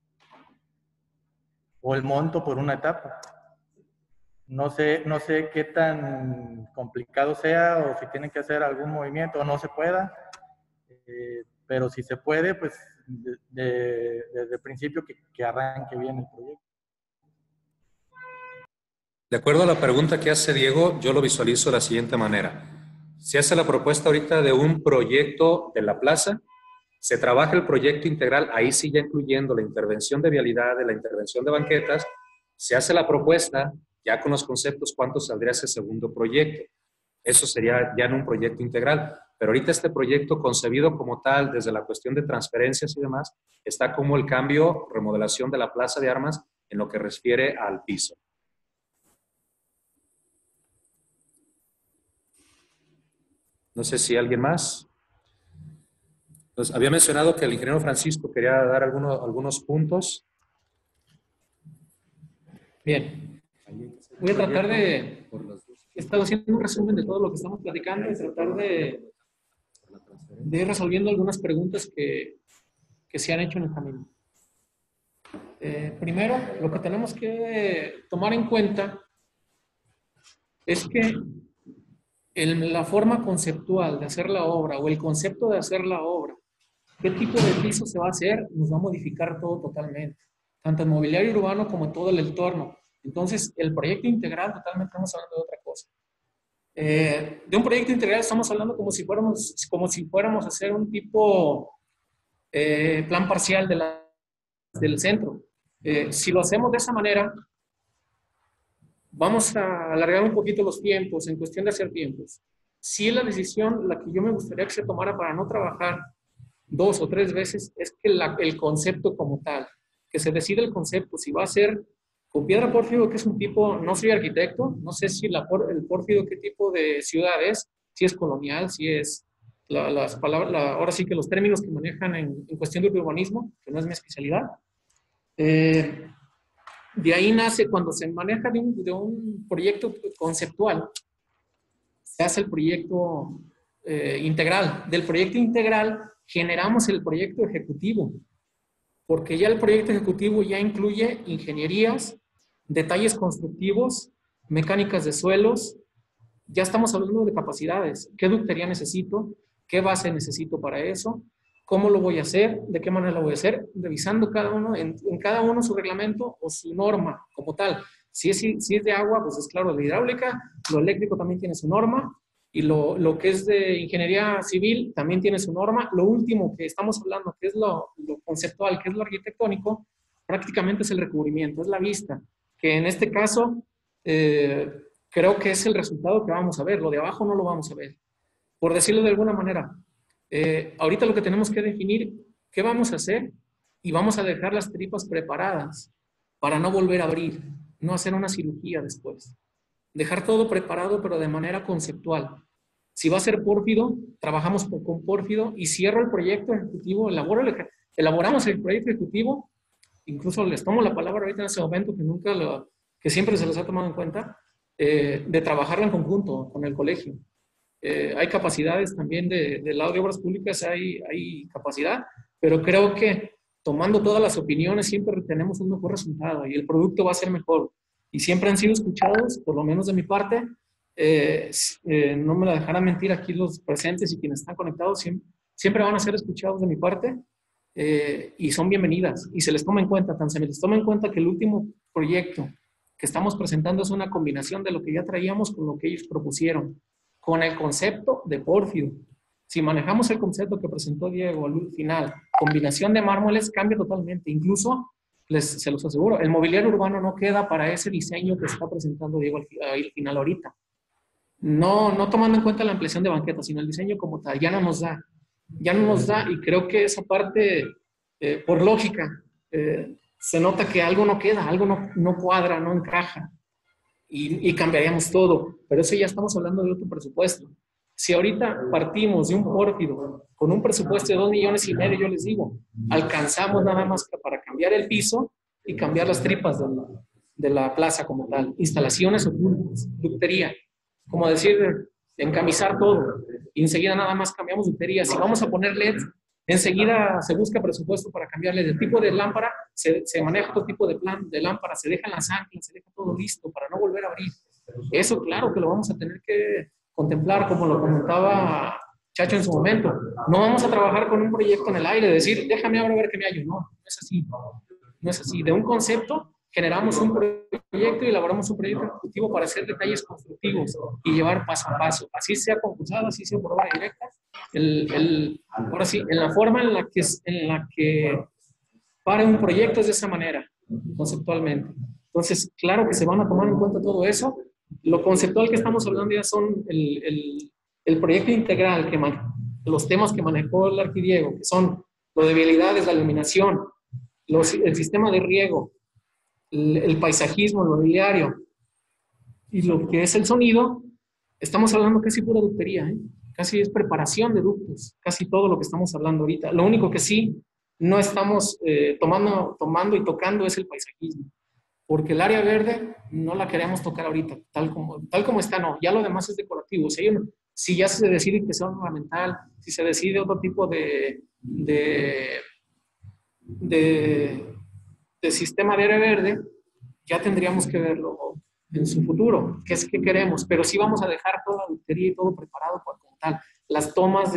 o el monto por una etapa. No sé qué tan complicado sea, o si tienen que hacer algún movimiento, o no se pueda, pero si se puede, pues desde el principio que arranque bien el proyecto. De acuerdo a la pregunta que hace Diego, yo lo visualizo de la siguiente manera. Se hace la propuesta ahorita de un proyecto de la plaza, se trabaja el proyecto integral, ahí sí ya incluyendo la intervención de vialidades, la intervención de banquetas, se hace la propuesta, ya con los conceptos, cuánto saldría ese segundo proyecto. Eso sería ya en un proyecto integral. Pero ahorita este proyecto concebido como tal, desde la cuestión de transferencias y demás, está como el cambio, remodelación de la Plaza de Armas en lo que refiere al piso. No sé si alguien más. Entonces, había mencionado que el ingeniero Francisco quería dar algunos puntos. Bien. Voy a tratar de... He estado haciendo un resumen de todo lo que estamos platicando y tratar de ir resolviendo algunas preguntas que se han hecho en el camino. Primero, lo que tenemos que tomar en cuenta es que la forma conceptual de hacer la obra o el concepto de hacer la obra, qué tipo de piso se va a hacer, nos va a modificar todo totalmente, tanto en mobiliario urbano como en todo el entorno. Entonces, el proyecto integral totalmente estamos hablando de otra cosa. De un proyecto integral estamos hablando como si fuéramos a hacer un tipo plan parcial del centro. Si lo hacemos de esa manera, vamos a alargar un poquito los tiempos, en cuestión de hacer tiempos. Si la decisión, la que yo me gustaría que se tomara para no trabajar 2 o 3 veces, es que el concepto como tal, que se decide el concepto, si va a ser con piedra pórfido, que es un tipo, no soy arquitecto, no sé si el pórfido qué tipo de ciudad es, si es colonial, si es las palabras, ahora sí que los términos que manejan en cuestión de urbanismo, que no es mi especialidad. De ahí nace, cuando se maneja de un proyecto conceptual, se hace el proyecto integral. Del proyecto integral generamos el proyecto ejecutivo, porque ya el proyecto ejecutivo ya incluye ingenierías, detalles constructivos mecánicas de suelos, ya estamos hablando de capacidades. ¿Qué ductería necesito? ¿Qué base necesito para eso? ¿Cómo lo voy a hacer? ¿De qué manera lo voy a hacer? Revisando cada uno, en cada uno su reglamento o su norma como tal. Si es de agua, pues es claro, de hidráulica. Lo eléctrico también tiene su norma. Y lo que es de ingeniería civil también tiene su norma. Lo último que estamos hablando, que es lo conceptual, que es lo arquitectónico, prácticamente es el recubrimiento, es la vista. Que en este caso, creo que es el resultado que vamos a ver. Lo de abajo no lo vamos a ver. Por decirlo de alguna manera, ahorita lo que tenemos que definir, qué vamos a hacer, y vamos a dejar las tripas preparadas para no volver a abrir, no hacer una cirugía después. Dejar todo preparado, pero de manera conceptual. Si va a ser pórfido, trabajamos con pórfido y cierro el proyecto ejecutivo, elaboramos el proyecto ejecutivo, incluso les tomo la palabra ahorita en ese momento que siempre se los ha tomado en cuenta, de trabajarlo en conjunto con el colegio. Hay capacidades también del lado de obras públicas, hay capacidad, pero creo que tomando todas las opiniones siempre tenemos un mejor resultado y el producto va a ser mejor. Y siempre han sido escuchados, por lo menos de mi parte, no me la dejarán mentir aquí los presentes y quienes están conectados, siempre van a ser escuchados de mi parte y son bienvenidas y se les toma en cuenta, se les toma en cuenta que el último proyecto que estamos presentando es una combinación de lo que ya traíamos con lo que ellos propusieron, con el concepto de pórfido. Si manejamos el concepto que presentó Diego al final, combinación de mármoles, cambia totalmente. Incluso, se los aseguro, el mobiliario urbano no queda para ese diseño que está presentando Diego al final ahorita. No tomando en cuenta la ampliación de banquetas, sino el diseño como tal, ya no nos da. Ya no nos da, y creo que esa parte, por lógica, se nota que algo no queda, algo no cuadra, no encaja. Y cambiaríamos todo, pero eso ya estamos hablando de otro presupuesto. Si ahorita partimos de un pórfido con un presupuesto de 2,5 millones, yo les digo, alcanzamos nada más para cambiar el piso y cambiar las tripas de la plaza como tal, instalaciones ocultas, ductería, como decir, encamisar todo, y enseguida nada más cambiamos ductería. Si vamos a poner LEDs, enseguida se busca presupuesto para cambiarle de tipo de lámpara, se maneja otro tipo de plan de lámpara, se dejan las anclas, se deja todo listo para no volver a abrir. Eso claro que lo vamos a tener que contemplar, como lo comentaba Chacho en su momento. No vamos a trabajar con un proyecto en el aire, decir, déjame ahora ver qué me hallo. No es así. No es así. De un concepto generamos un proyecto y elaboramos un proyecto ejecutivo para hacer detalles constructivos y llevar paso a paso. Así sea concursado, así sea por obra directa. Ahora sí, en la forma en la que para un proyecto es de esa manera, conceptualmente. Entonces, claro que se van a tomar en cuenta todo eso. Lo conceptual que estamos hablando ya son el proyecto integral, los temas que manejó el arquidiego, que son lo de vialidades, la iluminación, el sistema de riego, el paisajismo, el mobiliario y lo que es el sonido. Estamos hablando casi pura ductería, casi es preparación de ductos, casi todo lo que estamos hablando ahorita. Lo único que sí no estamos tomando y tocando es el paisajismo, porque el área verde no la queremos tocar ahorita, tal como está, no. Ya lo demás es decorativo. Si ya se decide que sea ornamental, si se decide otro tipo de sistema de área verde, ya tendríamos que verlo en su futuro, qué es que queremos, pero sí vamos a dejar toda la ductería y todo preparado como tal. Las tomas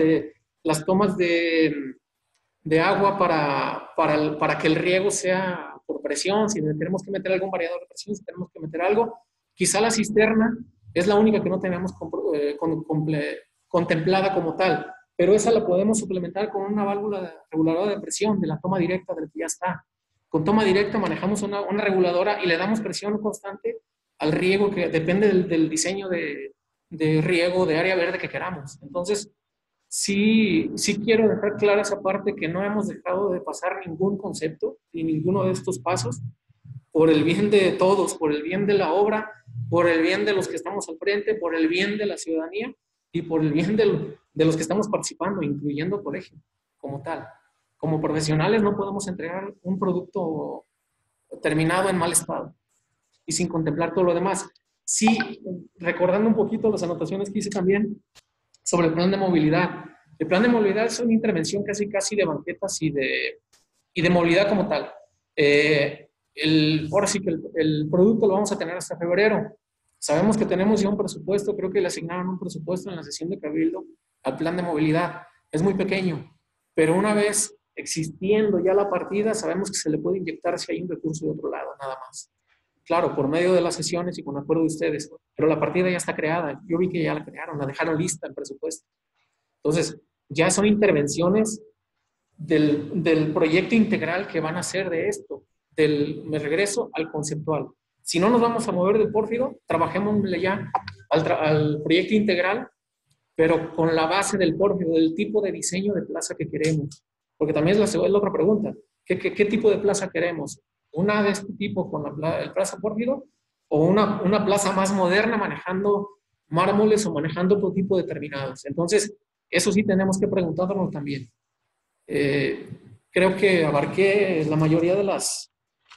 de agua para que el riego sea por presión, si tenemos que meter algún variador de presión, si tenemos que meter algo. Quizá la cisterna es la única que no tenemos contemplada como tal, pero esa la podemos suplementar con una válvula reguladora de presión de la toma directa del que ya está. Con toma directa manejamos una reguladora y le damos presión constante al riego, que depende del diseño de riego de área verde que queramos. Entonces, sí quiero dejar clara esa parte, que no hemos dejado de pasar ningún concepto ni ninguno de estos pasos, por el bien de todos, por el bien de la obra, por el bien de los que estamos al frente, por el bien de la ciudadanía y por el bien de los que estamos participando, incluyendo el colegio como tal. Como profesionales no podemos entregar un producto terminado en mal estado y sin contemplar todo lo demás. Sí, recordando un poquito las anotaciones que hice también sobre el plan de movilidad. El plan de movilidad es una intervención casi de banquetas y de movilidad como tal. Ahora sí que el producto lo vamos a tener hasta febrero. Sabemos que tenemos ya un presupuesto, creo que le asignaron un presupuesto en la sesión de Cabildo al plan de movilidad. Es muy pequeño, pero una vez existiendo ya la partida, sabemos que se le puede inyectar si hay un recurso de otro lado, nada más. Claro, por medio de las sesiones y con acuerdo de ustedes, pero la partida ya está creada. Yo vi que ya la crearon, la dejaron lista el presupuesto. Entonces, ya son intervenciones del proyecto integral que van a hacer de esto. Me regreso al conceptual. Si no nos vamos a mover del pórfido, trabajemos ya al proyecto integral, pero con la base del pórfido, del tipo de diseño de plaza que queremos. Porque también es la otra pregunta. ¿Qué tipo de plaza queremos? ¿Una de este tipo con el plaza pórfido? ¿O una plaza más moderna manejando mármoles o manejando otro tipo determinados? Entonces, eso sí tenemos que preguntarnos también. Creo que abarqué la mayoría de las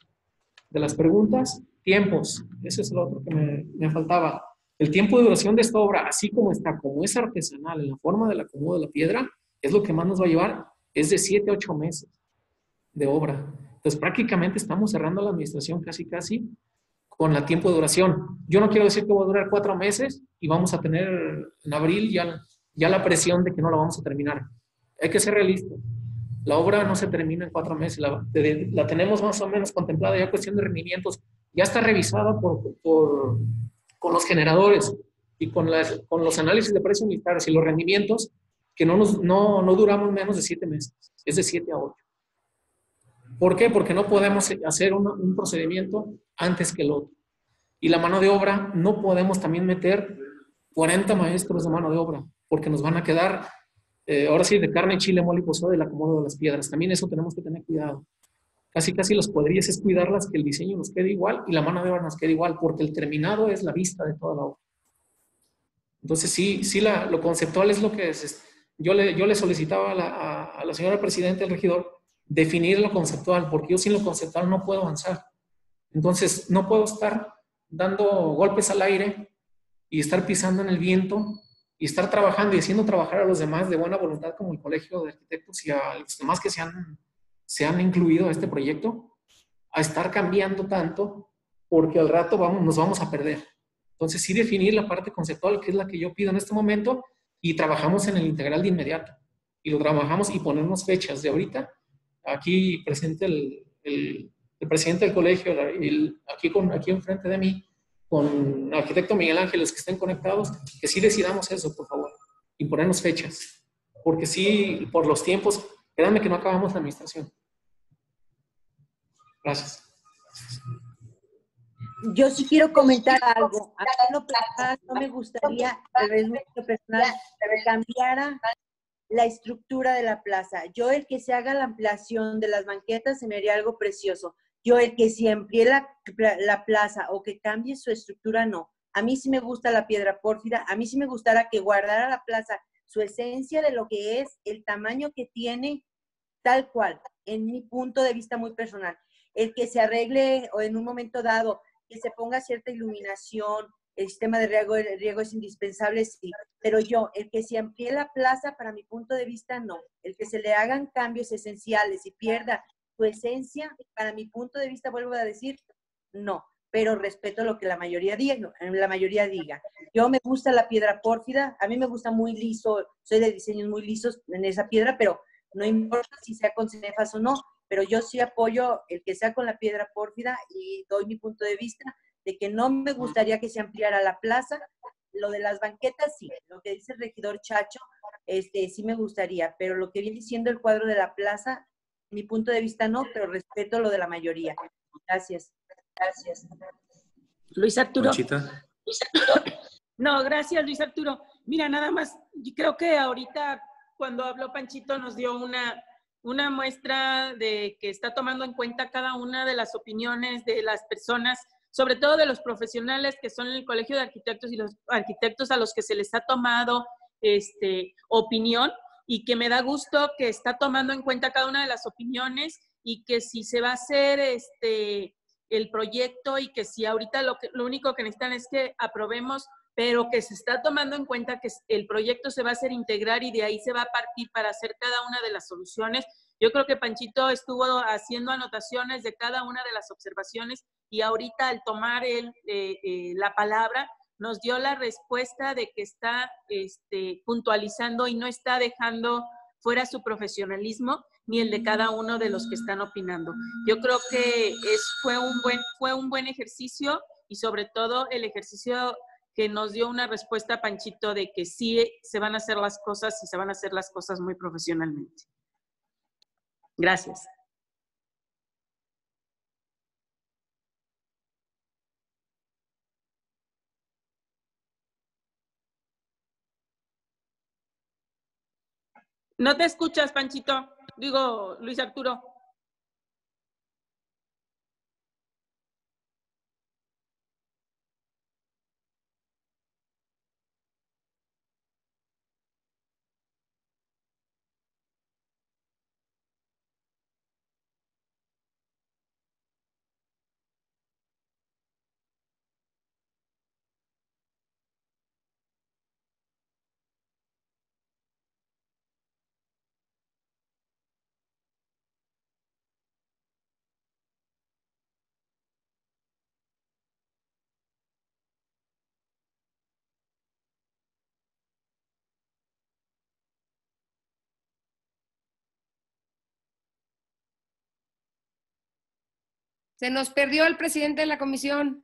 preguntas. Tiempos, ese es lo otro que me faltaba. El tiempo de duración de esta obra, así como está, como es artesanal, en la forma del acomodo de la piedra, es lo que más nos va a llevar, es de 7 a 8 meses de obra. Entonces, prácticamente estamos cerrando la administración casi con el tiempo de duración. Yo no quiero decir que va a durar 4 meses y vamos a tener en abril ya la presión de que no la vamos a terminar. Hay que ser realistas. La obra no se termina en 4 meses, la tenemos más o menos contemplada ya cuestión de rendimientos, ya está revisada con los generadores y con los análisis de precios militares y los rendimientos, que no duramos menos de 7 meses, es de 7 a 8. ¿Por qué? Porque no podemos hacer un procedimiento antes que el otro. Y la mano de obra, no podemos también meter 40 maestros de mano de obra, porque nos van a quedar, ahora sí, de carne, chile, mole y pozole, el acomodo de las piedras. También eso tenemos que tener cuidado. Casi los cuadrillas es cuidarlas, que el diseño nos quede igual y la mano de obra nos quede igual, porque el terminado es la vista de toda la obra. Entonces, sí, lo conceptual es lo que es. Yo le solicitaba a la señora presidenta, el regidor, definir lo conceptual, porque yo sin lo conceptual no puedo avanzar. Entonces, no puedo estar dando golpes al aire y estar pisando en el viento y estar trabajando y haciendo trabajar a los demás de buena voluntad, como el Colegio de Arquitectos y a los demás que se han incluido a este proyecto, a estar cambiando tanto, porque al rato nos vamos a perder. Entonces, sí definir la parte conceptual, que es la que yo pido en este momento, y trabajamos en el integral de inmediato. Y lo trabajamos y ponemos fechas de ahorita. Aquí presente el presidente del colegio, aquí enfrente de mí, con el arquitecto Miguel Ángel, los que estén conectados, que sí decidamos eso, por favor, y ponernos fechas. Porque sí, por los tiempos, créanme que no acabamos la administración. Gracias. Yo sí quiero comentar algo. A mí lo personal no me gustaría, pero es muy personal, que cambiara la estructura de la plaza. Yo el que se haga la ampliación de las banquetas se me haría algo precioso. Yo el que se amplíe la plaza o que cambie su estructura, no. A mí sí me gusta la piedra pórfida, a mí sí me gustara que guardara la plaza su esencia de lo que es, el tamaño que tiene, tal cual, en mi punto de vista muy personal. El que se arregle o en un momento dado, que se ponga cierta iluminación, el sistema de riego es indispensable, sí, pero el que se amplíe la plaza, para mi punto de vista, no. El que se le hagan cambios esenciales y pierda su esencia, para mi punto de vista, vuelvo a decir, no. Pero respeto lo que la mayoría diga. Yo me gusta la piedra pórfida, a mí me gusta muy liso, soy de diseños muy lisos en esa piedra, pero no importa si sea con cenefas o no, pero yo sí apoyo el que sea con la piedra pórfida y doy mi punto de vista de que no me gustaría que se ampliara la plaza. Lo de las banquetas, sí. Lo que dice el regidor Chacho, sí me gustaría, pero lo que viene siendo el cuadro de la plaza, mi punto de vista no, pero respeto lo de la mayoría. Gracias. Gracias. Luis Arturo. Conchita. No, gracias, Luis Arturo. Mira, nada más, yo creo que ahorita cuando habló Panchito nos dio una muestra de que está tomando en cuenta cada una de las opiniones de las personas, sobre todo de los profesionales que son el Colegio de Arquitectos y los arquitectos a los que se les ha tomado opinión, y que me da gusto que está tomando en cuenta cada una de las opiniones, y que si se va a hacer el proyecto, y que si ahorita lo único que necesitan es que aprobemos, pero que se está tomando en cuenta que el proyecto se va a hacer integral y de ahí se va a partir para hacer cada una de las soluciones. Yo creo que Panchito estuvo haciendo anotaciones de cada una de las observaciones y ahorita al tomar la palabra nos dio la respuesta de que está puntualizando y no está dejando fuera su profesionalismo ni el de cada uno de los que están opinando. Yo creo que fue un buen ejercicio y sobre todo el ejercicio que nos dio una respuesta, Panchito, de que sí se van a hacer las cosas y se van a hacer las cosas muy profesionalmente. Gracias. No te escuchas, Panchito. Digo, Luis Arturo. Se nos perdió el presidente de la comisión.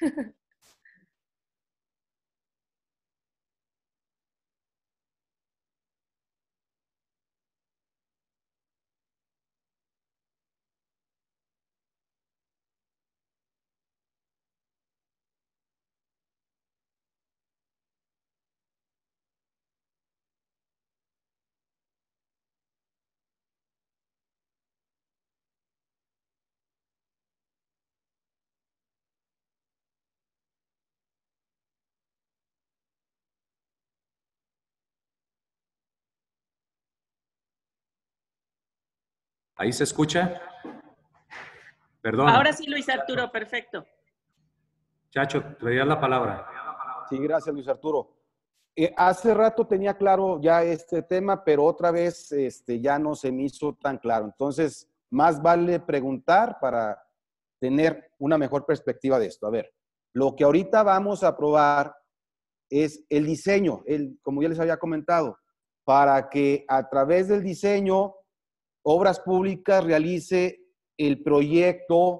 ¿Ahí se escucha? Perdón. Ahora sí, Luis Arturo, perfecto. Chacho, te la palabra. Sí, gracias, Luis Arturo. Hace rato tenía claro ya este tema, pero otra vez ya no se me hizo tan claro. Entonces, más vale preguntar para tener una mejor perspectiva de esto. A ver, lo que ahorita vamos a aprobar es el diseño, como ya les había comentado, para que a través del diseño, Obras Públicas realice el proyecto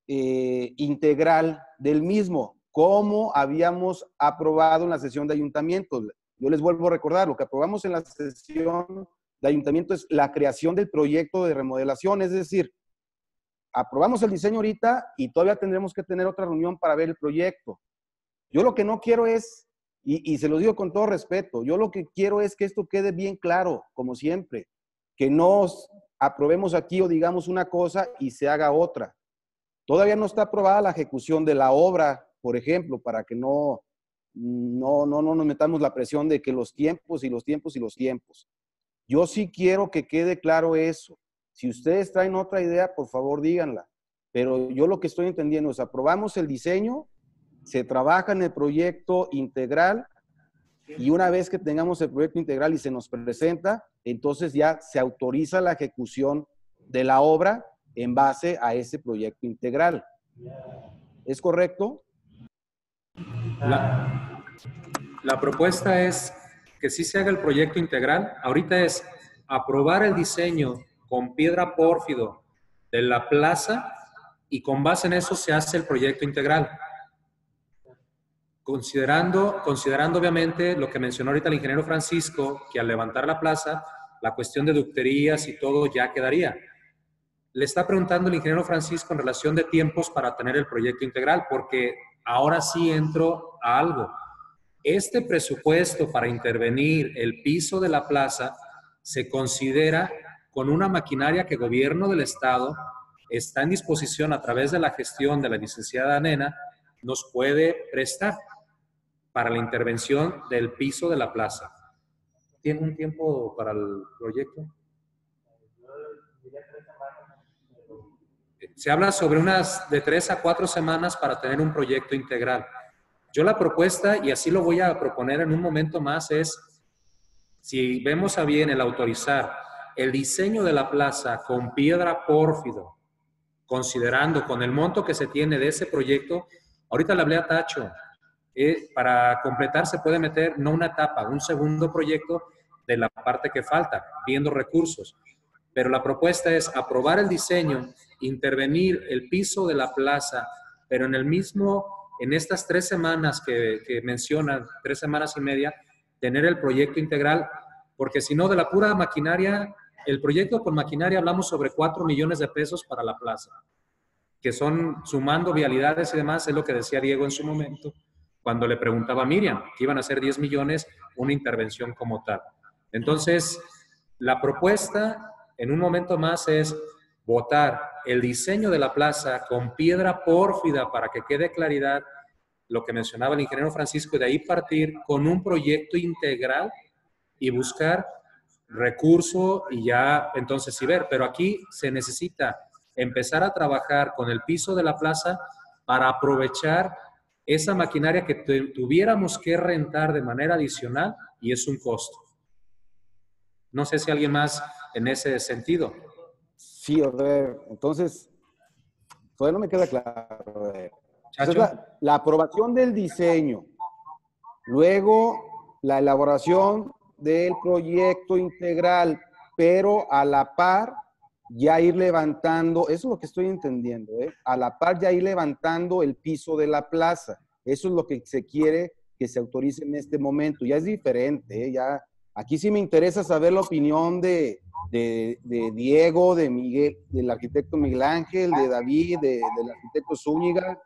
integral del mismo, como habíamos aprobado en la sesión de ayuntamientos. Yo les vuelvo a recordar, lo que aprobamos en la sesión de ayuntamiento es la creación del proyecto de remodelación, es decir, aprobamos el diseño ahorita y todavía tendremos que tener otra reunión para ver el proyecto. Yo lo que no quiero es, y se lo digo con todo respeto, yo lo que quiero es que esto quede bien claro, como siempre, que no aprobemos aquí o digamos una cosa y se haga otra. Todavía no está aprobada la ejecución de la obra, por ejemplo, para que no nos metamos la presión de que los tiempos y los tiempos y los tiempos. Yo sí quiero que quede claro eso. Si ustedes traen otra idea, por favor díganla. Pero yo lo que estoy entendiendo es, aprobamos el diseño, se trabaja en el proyecto integral y una vez que tengamos el proyecto integral y se nos presenta, entonces ya se autoriza la ejecución de la obra en base a ese proyecto integral. ¿Es correcto? La propuesta es que sí se haga el proyecto integral. Ahorita es aprobar el diseño con piedra pórfido de la plaza y con base en eso se hace el proyecto integral. Considerando obviamente lo que mencionó ahorita el ingeniero Francisco, que al levantar la plaza, la cuestión de ducterías y todo ya quedaría. Le está preguntando el ingeniero Francisco en relación de tiempos para tener el proyecto integral, porque ahora sí entro a algo. Este presupuesto para intervenir el piso de la plaza se considera con una maquinaria que el gobierno del estado está en disposición a través de la gestión de la licenciada Nena, nos puede prestar para la intervención del piso de la plaza. ¿Tiene un tiempo para el proyecto? Se habla sobre unas de 3 a 4 semanas para tener un proyecto integral. Yo la propuesta, y así lo voy a proponer en un momento más, es, si vemos a bien el autorizar el diseño de la plaza con piedra pórfido, considerando con el monto que se tiene de ese proyecto, ahorita le hablé a Tacho, para completar se puede meter no una etapa, un segundo proyecto de la parte que falta, viendo recursos. Pero la propuesta es aprobar el diseño, intervenir el piso de la plaza, pero en estas 3 semanas que mencionan, 3 semanas y media, tener el proyecto integral, porque si no, de la pura maquinaria, el proyecto con maquinaria hablamos sobre 4 millones de pesos para la plaza, que son, sumando vialidades y demás, es lo que decía Diego en su momento, cuando le preguntaba a Miriam, que iban a ser 10 millones una intervención como tal. Entonces, la propuesta en un momento más es votar el diseño de la plaza con piedra pórfida para que quede claridad lo que mencionaba el ingeniero Francisco, y de ahí partir con un proyecto integral y buscar recurso y ya entonces sí ver. Pero aquí se necesita empezar a trabajar con el piso de la plaza para aprovechar esa maquinaria que tuviéramos que rentar de manera adicional y es un costo. No sé si alguien más en ese sentido. Sí, a ver, entonces, todavía no me queda claro. Entonces, la aprobación del diseño, luego la elaboración del proyecto integral, pero a la par ya ir levantando, eso es lo que estoy entendiendo, a la par ya ir levantando el piso de la plaza. Eso es lo que se quiere que se autorice en este momento. Ya es diferente, ya. Aquí sí me interesa saber la opinión de Diego, de Miguel, del arquitecto Miguel Ángel, de David, del arquitecto Zúñiga.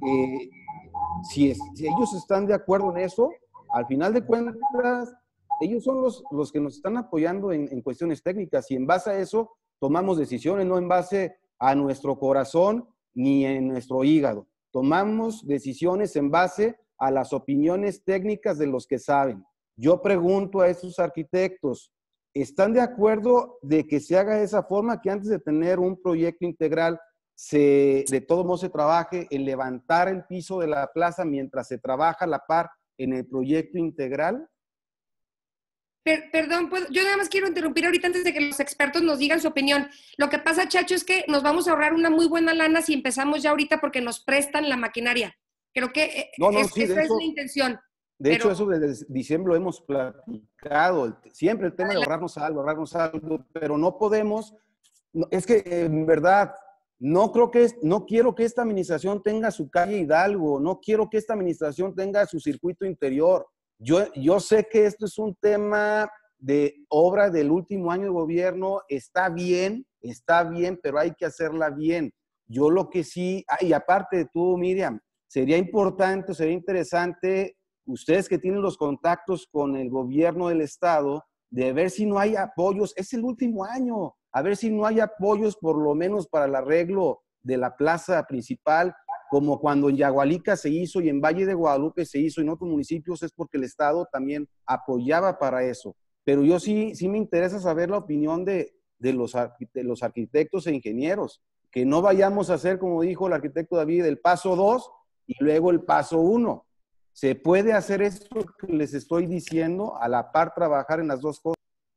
Si ellos están de acuerdo en eso, al final de cuentas, ellos son los que nos están apoyando en cuestiones técnicas y en base a eso tomamos decisiones, no en base a nuestro corazón ni en nuestro hígado. Tomamos decisiones en base a las opiniones técnicas de los que saben. Yo pregunto a esos arquitectos, ¿están de acuerdo de que se haga de esa forma, que antes de tener un proyecto integral, de todo modo se trabaje en levantar el piso de la plaza mientras se trabaja a la par en el proyecto integral? Perdón, yo nada más quiero interrumpir ahorita antes de que los expertos nos digan su opinión. Lo que pasa, Chacho, es que nos vamos a ahorrar una muy buena lana si empezamos ya ahorita porque nos prestan la maquinaria. Creo que esa es la intención. De hecho, eso desde diciembre lo hemos platicado. Siempre el tema de ahorrarnos algo, pero no podemos. Es que, en verdad, no quiero que esta administración tenga su calle Hidalgo, no quiero que esta administración tenga su circuito interior. Yo sé que esto es un tema de obra del último año de gobierno, está bien, pero hay que hacerla bien. Yo lo que sí, y aparte de tú, Miriam, sería importante, sería interesante, ustedes que tienen los contactos con el gobierno del estado, de ver si no hay apoyos, es el último año, a ver si no hay apoyos por lo menos para el arreglo de la plaza principal, como cuando en Yagualica se hizo y en Valle de Guadalupe se hizo, y en otros municipios es porque el estado también apoyaba para eso. Pero yo sí me interesa saber la opinión de los arquitectos e ingenieros, que no vayamos a hacer, como dijo el arquitecto David, el paso 2 y luego el paso 1. ¿Se puede hacer esto que les estoy diciendo, a la par trabajar en las dos cosas?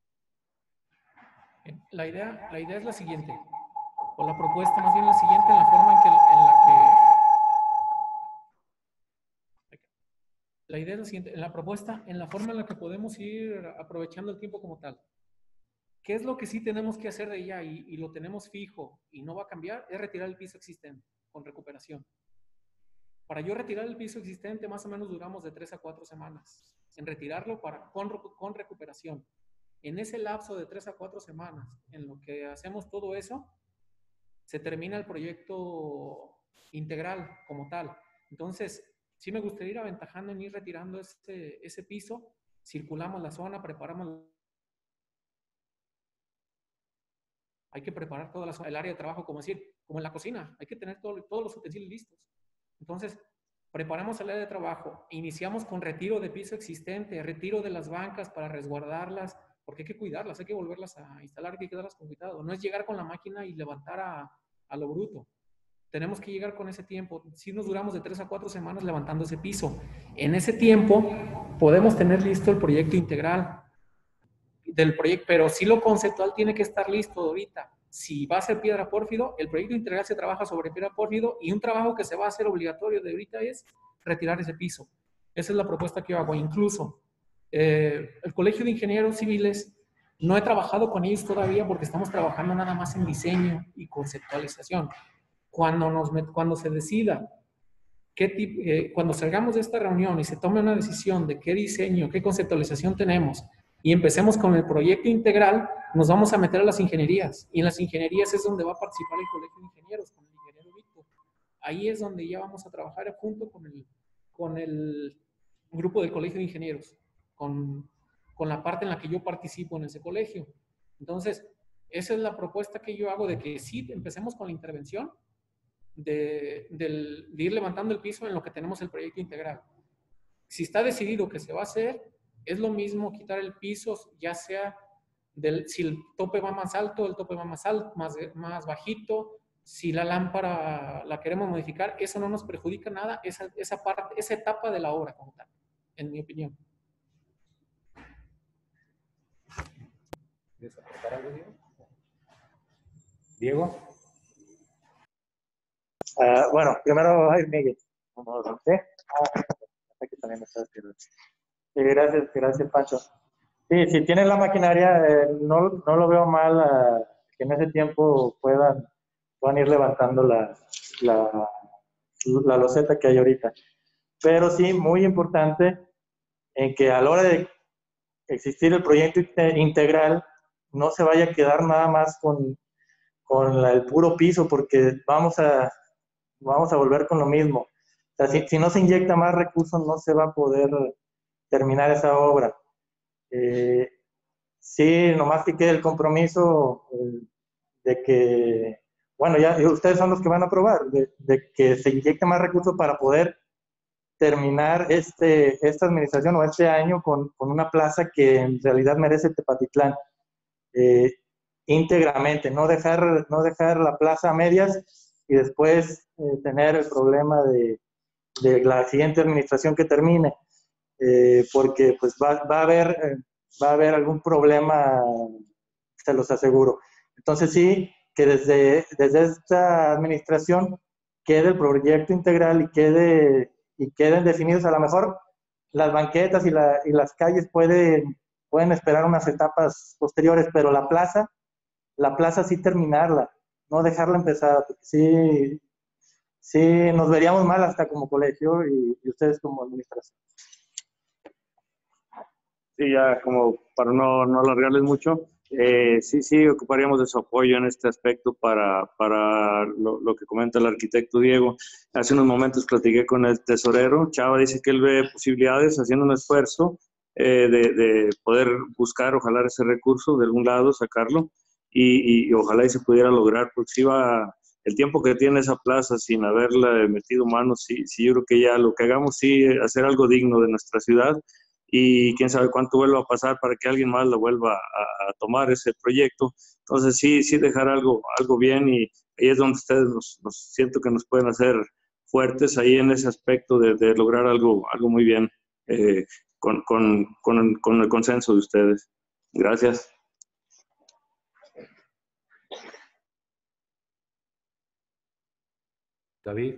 La idea es la siguiente, o la propuesta más bien la siguiente, en la forma la idea es la siguiente, en la propuesta, en la forma en la que podemos ir aprovechando el tiempo como tal. ¿Qué es lo que sí tenemos que hacer de ya y lo tenemos fijo y no va a cambiar? Es retirar el piso existente con recuperación. Para yo retirar el piso existente, más o menos duramos de 3 a 4 semanas en retirarlo con recuperación. En ese lapso de 3 a 4 semanas, en lo que hacemos todo eso, se termina el proyecto integral como tal. Entonces, sí me gustaría ir aventajando en ir retirando ese piso, circulamos la zona, preparamos. Hay que preparar toda el área de trabajo, como en la cocina, hay que tener todos los utensilios listos. Entonces, preparamos el área de trabajo, iniciamos con retiro de piso existente, retiro de las bancas para resguardarlas, porque hay que cuidarlas, hay que volverlas a instalar, hay que quedarlas con cuidado. No es llegar con la máquina y levantar a lo bruto. Tenemos que llegar con ese tiempo. Si nos duramos de 3 a 4 semanas levantando ese piso. En ese tiempo podemos tener listo el proyecto integral. del proyecto, pero sí lo conceptual tiene que estar listo ahorita. Si va a ser piedra pórfido, el proyecto integral se trabaja sobre piedra pórfido y un trabajo que se va a hacer obligatorio de ahorita es retirar ese piso. Esa es la propuesta que yo hago. Incluso el Colegio de Ingenieros Civiles, no he trabajado con ellos todavía porque estamos trabajando nada más en diseño y conceptualización. Cuando se decida, cuando salgamos de esta reunión y se tome una decisión de qué diseño, qué conceptualización tenemos y empecemos con el proyecto integral, nos vamos a meter a las ingenierías. Y en las ingenierías es donde va a participar el Colegio de Ingenieros, con el ingeniero Víctor. Ahí es donde ya vamos a trabajar junto con el grupo del Colegio de Ingenieros, con la parte en la que yo participo en ese colegio. Entonces, esa es la propuesta que yo hago de que sí, empecemos con la intervención de ir levantando el piso en lo que tenemos el proyecto integral. Si está decidido que se va a hacer, es lo mismo quitar el piso, ya sea si el tope va más alto, el tope va más alto, más bajito. Si la lámpara la queremos modificar, eso no nos perjudica nada, esa etapa de la obra como tal, en mi opinión. ¿Quieres aportar algo, Diego? ¿Diego? Bueno, primero, Miguel. ¿Sí? Aquí también me estás viendo. Gracias, Pancho. Sí, si tienen la maquinaria, no lo veo mal que en ese tiempo puedan ir levantando la loseta que hay ahorita. Pero sí, muy importante en que a la hora de existir el proyecto integral, no se vaya a quedar nada más con el puro piso, porque vamos a volver con lo mismo. O sea, si no se inyecta más recursos, no se va a poder terminar esa obra. Sí, nomás que quede el compromiso de que, bueno, ya ustedes son los que van a aprobar, de que se inyecte más recursos para poder terminar esta administración o este año con una plaza que en realidad merece Tepatitlán. Íntegramente, no dejar la plaza a medias y después tener el problema de la siguiente administración que termine, porque pues va a haber algún problema, se los aseguro. Entonces sí, que desde esta administración quede el proyecto integral y queden definidos. A lo mejor las banquetas y las calles pueden esperar unas etapas posteriores, pero la plaza sí terminarla, no dejarla empezada, porque sí nos veríamos mal hasta como colegio y ustedes como administración. Sí, ya como para no alargarles mucho, sí ocuparíamos de su apoyo en este aspecto para lo que comenta el arquitecto Diego. Hace unos momentos platiqué con el tesorero. Chava dice que él ve posibilidades, haciendo un esfuerzo de poder buscar, ojalá ese recurso de algún lado, sacarlo, y ojalá y se pudiera lograr, porque si va el tiempo que tiene esa plaza sin haberla metido mano, sí, yo creo que ya lo que hagamos, sí, hacer algo digno de nuestra ciudad, y quién sabe cuánto vuelva a pasar para que alguien más la vuelva a tomar ese proyecto. Entonces sí dejar algo bien, y ahí es donde ustedes nos siento que nos pueden hacer fuertes ahí en ese aspecto de lograr algo muy bien con el consenso de ustedes. Gracias. David.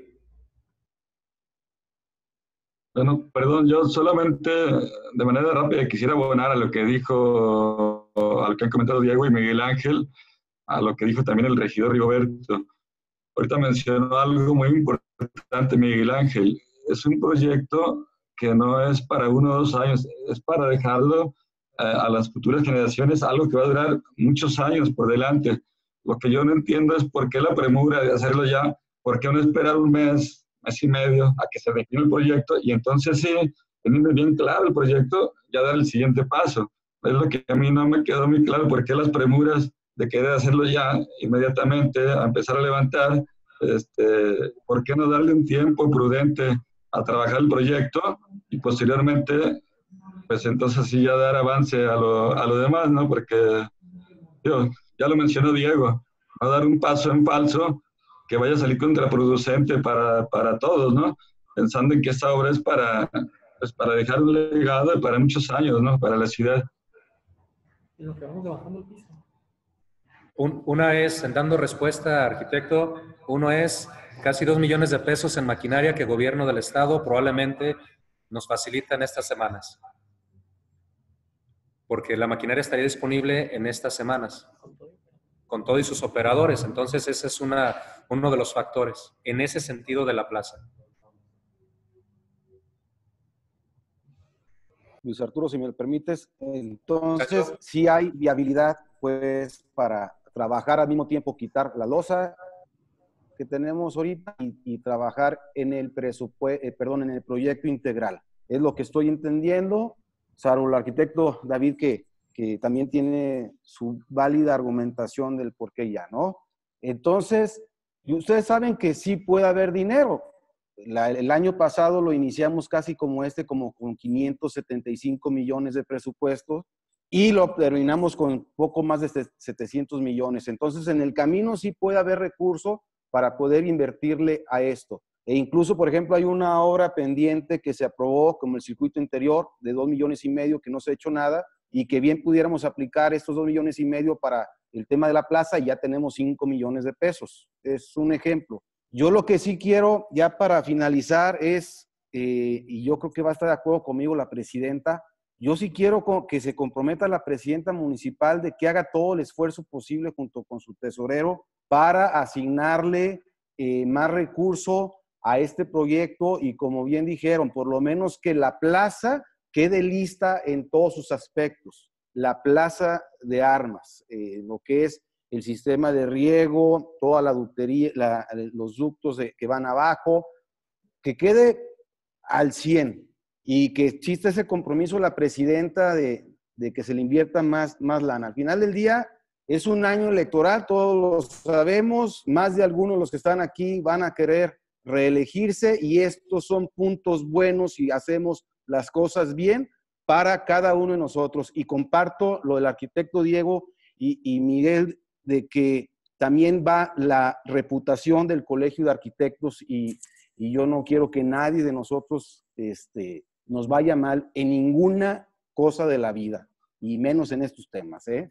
Bueno, perdón, yo solamente de manera rápida quisiera abonar a lo que dijo, a lo que han comentado Diego y Miguel Ángel, a lo que dijo también el regidor Rigoberto. Ahorita mencionó algo muy importante, Miguel Ángel. Es un proyecto que no es para 1 o 2 años, es para dejarlo a las futuras generaciones, algo que va a durar muchos años por delante. Lo que yo no entiendo es por qué la premura de hacerlo ya, por qué no esperar un mes y medio a que se define el proyecto, y entonces sí, teniendo bien claro el proyecto, ya dar el siguiente paso. Es lo que a mí no me quedó muy claro, por qué las premuras de querer hacerlo ya inmediatamente, a empezar a levantar, por qué no darle un tiempo prudente a trabajar el proyecto y posteriormente, pues entonces sí ya dar avance a lo demás, ¿no? Porque ya lo mencionó Diego, no dar un paso en falso que vaya a salir contraproducente para todos, ¿no? Pensando en que esta obra es para dejar un legado para muchos años, ¿no? Para la ciudad. En lo que vamos bajando el piso. Una es, dando respuesta, arquitecto, uno es casi 2 millones de pesos en maquinaria que el gobierno del estado probablemente nos facilita en estas semanas. Porque la maquinaria estaría disponible en estas semanas, con todo y sus operadores. Entonces, ese es uno de los factores, en ese sentido de la plaza. Luis Arturo, si me lo permites, entonces sí hay viabilidad, pues, para trabajar al mismo tiempo, quitar la losa que tenemos ahorita y trabajar en el en el proyecto integral. Es lo que estoy entendiendo, salvo el arquitecto David, que también tiene su válida argumentación del por qué ya, ¿no? Entonces, ustedes saben que sí puede haber dinero. El año pasado lo iniciamos casi como con 575 millones de presupuesto y lo terminamos con poco más de 700 millones. Entonces, en el camino sí puede haber recurso para poder invertirle a esto. E incluso, por ejemplo, hay una obra pendiente que se aprobó como el circuito interior de 2,5 millones que no se ha hecho nada y que bien pudiéramos aplicar estos 2,5 millones para el tema de la plaza y ya tenemos 5 millones de pesos. Es un ejemplo. Yo lo que sí quiero, ya para finalizar, es, y yo creo que va a estar de acuerdo conmigo la presidenta, yo sí quiero que se comprometa la presidenta municipal de que haga todo el esfuerzo posible junto con su tesorero para asignarle más recursos a este proyecto y, como bien dijeron, por lo menos que la plaza quede lista en todos sus aspectos. La plaza de armas, lo que es el sistema de riego, toda la ductería, los ductos que van abajo, que quede al 100 y que exista ese compromiso de la presidenta de que se le invierta más lana. Al final del día es un año electoral, todos lo sabemos, más de algunos de los que están aquí van a querer reelegirse y estos son puntos buenos y hacemos las cosas bien para cada uno de nosotros. Y comparto lo del arquitecto Diego y Miguel, de que también va la reputación del Colegio de Arquitectos y yo no quiero que nadie de nosotros nos vaya mal en ninguna cosa de la vida, y menos en estos temas, ¿eh?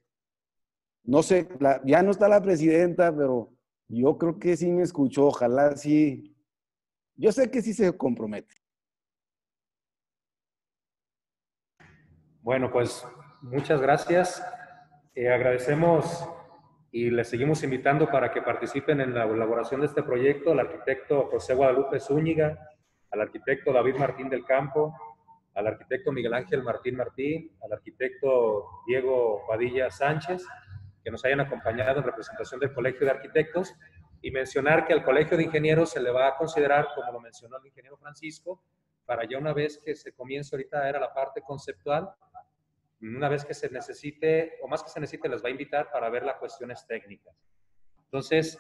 No sé, ya no está la presidenta, pero yo creo que sí me escuchó, ojalá sí. Yo sé que sí se compromete. Bueno, pues muchas gracias. Agradecemos y les seguimos invitando para que participen en la elaboración de este proyecto al arquitecto José Guadalupe Zúñiga, al arquitecto David Martín del Campo, al arquitecto Miguel Ángel Martín Martín, al arquitecto Diego Padilla Sánchez, que nos hayan acompañado en representación del Colegio de Arquitectos, y mencionar que al Colegio de Ingenieros se le va a considerar, como lo mencionó el ingeniero Francisco, para ya una vez que se comience ahorita era la parte conceptual, una vez que se necesite, o más que se necesite, les va a invitar para ver las cuestiones técnicas. Entonces,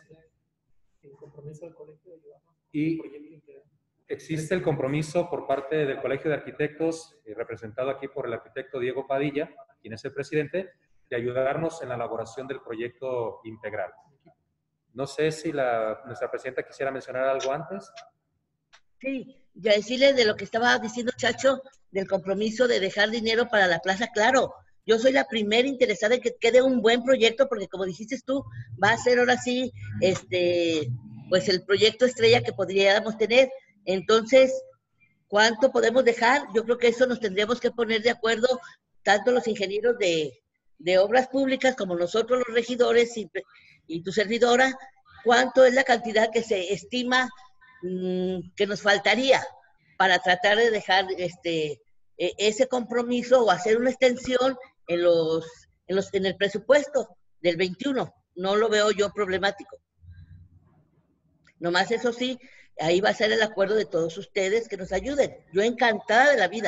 y existe el compromiso por parte del Colegio de Arquitectos, representado aquí por el arquitecto Diego Padilla, quien es el presidente, de ayudarnos en la elaboración del proyecto integral. No sé si nuestra presidenta quisiera mencionar algo antes. Sí, ya decirle de lo que estaba diciendo Chacho, del compromiso de dejar dinero para la plaza, claro. Yo soy la primera interesada en que quede un buen proyecto, porque como dijiste tú, va a ser ahora sí, pues el proyecto estrella que podríamos tener. Entonces, ¿cuánto podemos dejar? Yo creo que eso nos tendríamos que poner de acuerdo, tanto los ingenieros de obras públicas como nosotros los regidores y tu servidora, cuánto es la cantidad que se estima que nos faltaría para tratar de dejar ese compromiso o hacer una extensión en el presupuesto del 21. No lo veo yo problemático. Nomás eso sí, ahí va a ser el acuerdo de todos ustedes que nos ayuden. Yo encantada de la vida.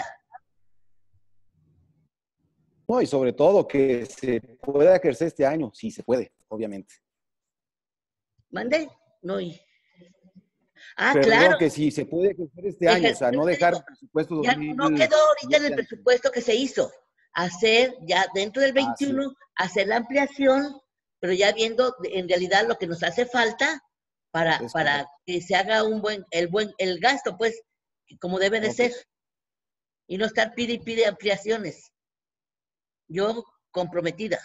No, y sobre todo que se pueda ejercer este año, sí se puede, obviamente. ¿Mande? No, Perdón, claro. Que sí se puede ejercer este año, o sea, no dejar el presupuesto. Ya no quedó ahorita en el presupuesto que se hizo. Hacer ya dentro del 21, sí, hacer la ampliación, pero ya viendo en realidad lo que nos hace falta para que se haga el gasto, pues, como debe de ser. Y no estar pide y pide ampliaciones. Yo comprometida.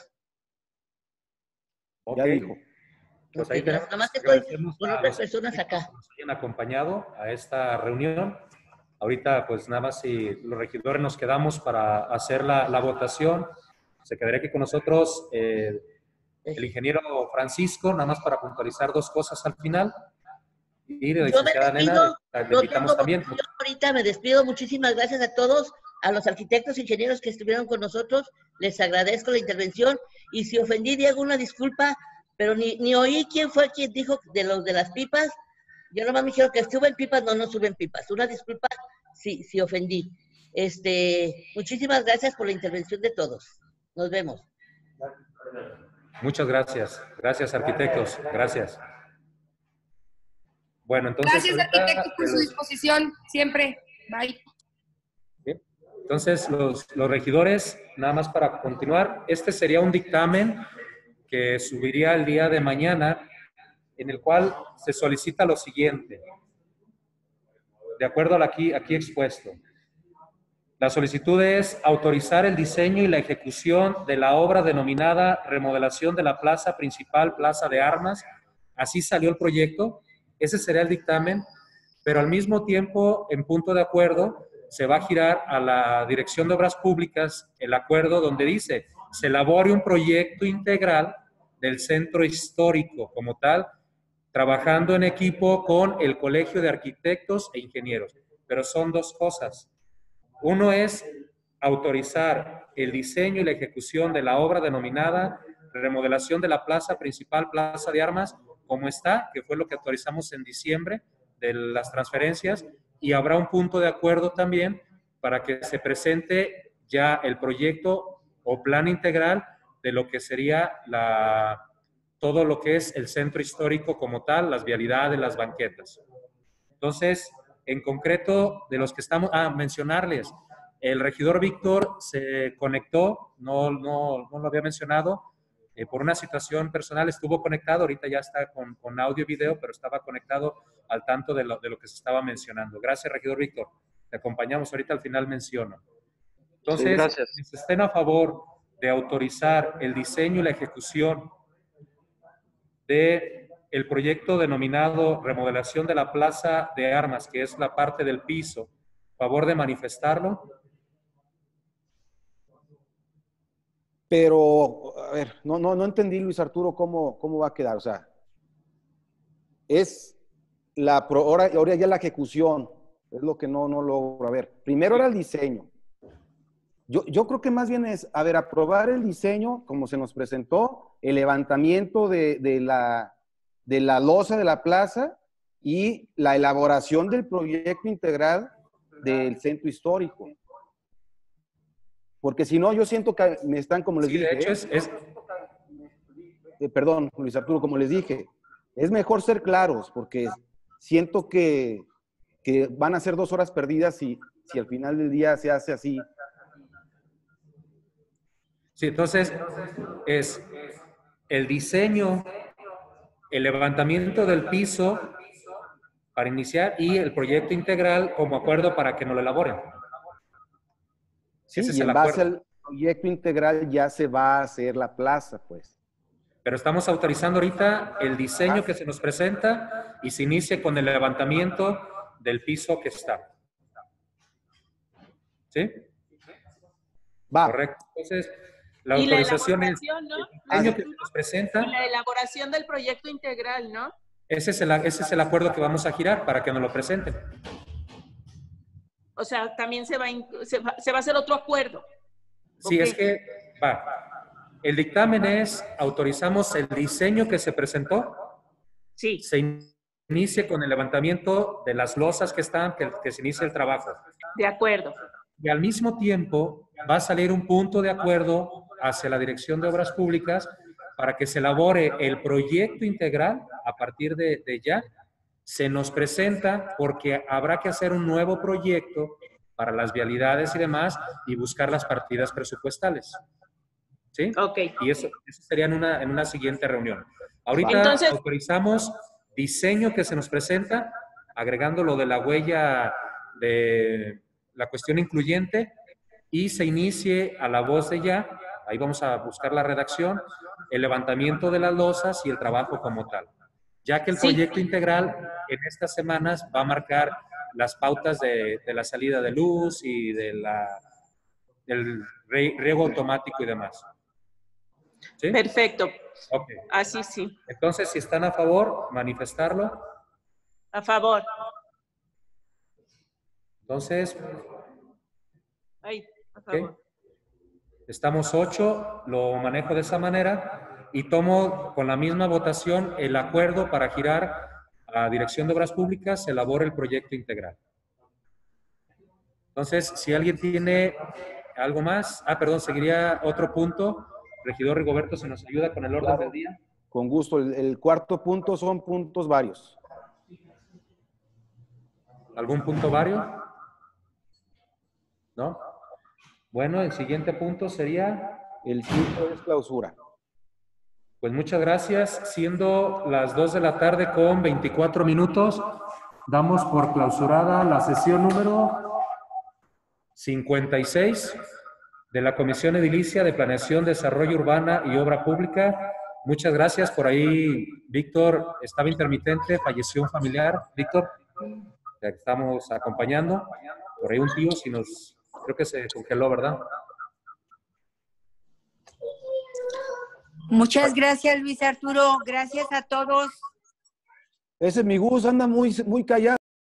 Ya dijo. Pues ahí Pero tenemos, nada más que estoy agradecemos con a otras los personas acá. que nos hayan acompañado a esta reunión. Ahorita, pues nada más si los regidores nos quedamos para hacer la votación, se quedaría aquí con nosotros el ingeniero Francisco, nada más para puntualizar dos cosas al final. Y la Yo me licenciada despido, Nena, la no invitamos tengo también. votación ahorita, me despido. Muchísimas gracias a todos, a los arquitectos e ingenieros que estuvieron con nosotros. Les agradezco la intervención y si ofendí, Diego, una disculpa, pero ni oí quién fue quien dijo de los de las pipas. Yo nomás me dijeron que suben pipas, no suben pipas. Una disculpa si ofendí. Muchísimas gracias por la intervención de todos. Nos vemos. Muchas gracias. Gracias, arquitectos. Gracias. Bueno, entonces... Gracias, arquitectos, por su disposición, siempre. Bye. Bien. Entonces, los regidores, nada más para continuar, este sería un dictamen que subiría el día de mañana, en el cual se solicita lo siguiente, de acuerdo al aquí expuesto. La solicitud es autorizar el diseño y la ejecución de la obra denominada remodelación de la plaza principal, Plaza de Armas. Así salió el proyecto, ese sería el dictamen, pero al mismo tiempo, en punto de acuerdo, se va a girar a la Dirección de Obras Públicas el acuerdo donde dice, se elabore un proyecto integral del centro histórico como tal, trabajando en equipo con el Colegio de Arquitectos e Ingenieros. Pero son dos cosas. Uno es autorizar el diseño y la ejecución de la obra denominada remodelación de la plaza principal, Plaza de Armas, como está, que fue lo que autorizamos en diciembre de las transferencias, y habrá un punto de acuerdo también para que se presente ya el proyecto o plan integral de lo que sería todo lo que es el centro histórico como tal, las vialidades, las banquetas. Entonces, en concreto, de los que estamos, mencionarles, el regidor Víctor se conectó, no lo había mencionado, por una situación personal estuvo conectado, ahorita ya está con audio y video, pero estaba conectado al tanto de lo que se estaba mencionando. Gracias, regidor Víctor. Te acompañamos, ahorita al final menciono. Entonces, sí, gracias. si estén a favor de autorizar el diseño y la ejecución de el proyecto denominado remodelación de la Plaza de Armas, que es la parte del piso, favor de manifestarlo. Pero, a ver, no entendí, Luis Arturo, cómo va a quedar. O sea, es ahora ya la ejecución, es lo que no logro. A ver, primero era el diseño. Yo creo que más bien es, a ver, aprobar el diseño, como se nos presentó, el levantamiento de la losa de la plaza y la elaboración del proyecto integral del centro histórico. Porque si no, yo siento que me están, como les dije. De hecho, perdón, Luis Arturo, como les dije, es mejor ser claros, porque siento que van a ser 2 horas perdidas si al final del día se hace así. Sí, entonces es el diseño, el levantamiento del piso para iniciar y el proyecto integral como acuerdo para que nos lo elaboren. Sí, y en base al proyecto integral ya se va a hacer la plaza, pues. Pero estamos autorizando ahorita el diseño que se nos presenta y se inicia con el levantamiento del piso que está. ¿Sí? Va. Correcto. Entonces, la autorización es el diseño que se nos presenta. Y la elaboración del proyecto integral, ¿no? Ese es el acuerdo que vamos a girar para que nos lo presenten. O sea, también se va a hacer otro acuerdo. Sí, es que va. El dictamen es, autorizamos el diseño que se presentó. Sí. Se inicie con el levantamiento de las losas que están, que se inicie el trabajo. De acuerdo. Y al mismo tiempo va a salir un punto de acuerdo hacia la Dirección de Obras Públicas para que se elabore el proyecto integral a partir de ya. Se nos presenta porque habrá que hacer un nuevo proyecto para las vialidades y demás y buscar las partidas presupuestales. ¿Sí? Ok. Y eso sería en una siguiente reunión. Ahorita entonces, autorizamos diseño que se nos presenta, agregando lo de la huella de la cuestión incluyente, y se inicie a la voz de ya, ahí vamos a buscar la redacción, el levantamiento de las losas y el trabajo como tal. Ya que el proyecto integral en estas semanas va a marcar las pautas de la salida de luz y del riego automático y demás. ¿Sí? Perfecto. Okay. Así sí. Entonces, si están a favor, manifestarlo. A favor. Entonces, Ay, a favor. Okay. Estamos 8, lo manejo de esa manera y tomo con la misma votación el acuerdo para girar a Dirección de Obras Públicas, se elabora el proyecto integral. Entonces, si alguien tiene algo más, perdón, seguiría otro punto. Regidor Rigoberto, ¿se nos ayuda con el orden del día? Con gusto. El cuarto punto son puntos varios. ¿Algún punto vario? ¿No? Bueno, el siguiente punto sería... El quinto es clausura. Pues muchas gracias. Siendo las 2 de la tarde con 24 minutos, damos por clausurada la sesión número 56 de la Comisión Edilicia de Planeación, Desarrollo Urbana y Obra Pública. Muchas gracias. Por ahí, Víctor, estaba intermitente, falleció un familiar. Víctor, te estamos acompañando. Por ahí un tío, creo que se congeló, ¿verdad? Muchas gracias, Luis Arturo. Gracias a todos. Ese mi Gus anda muy callado.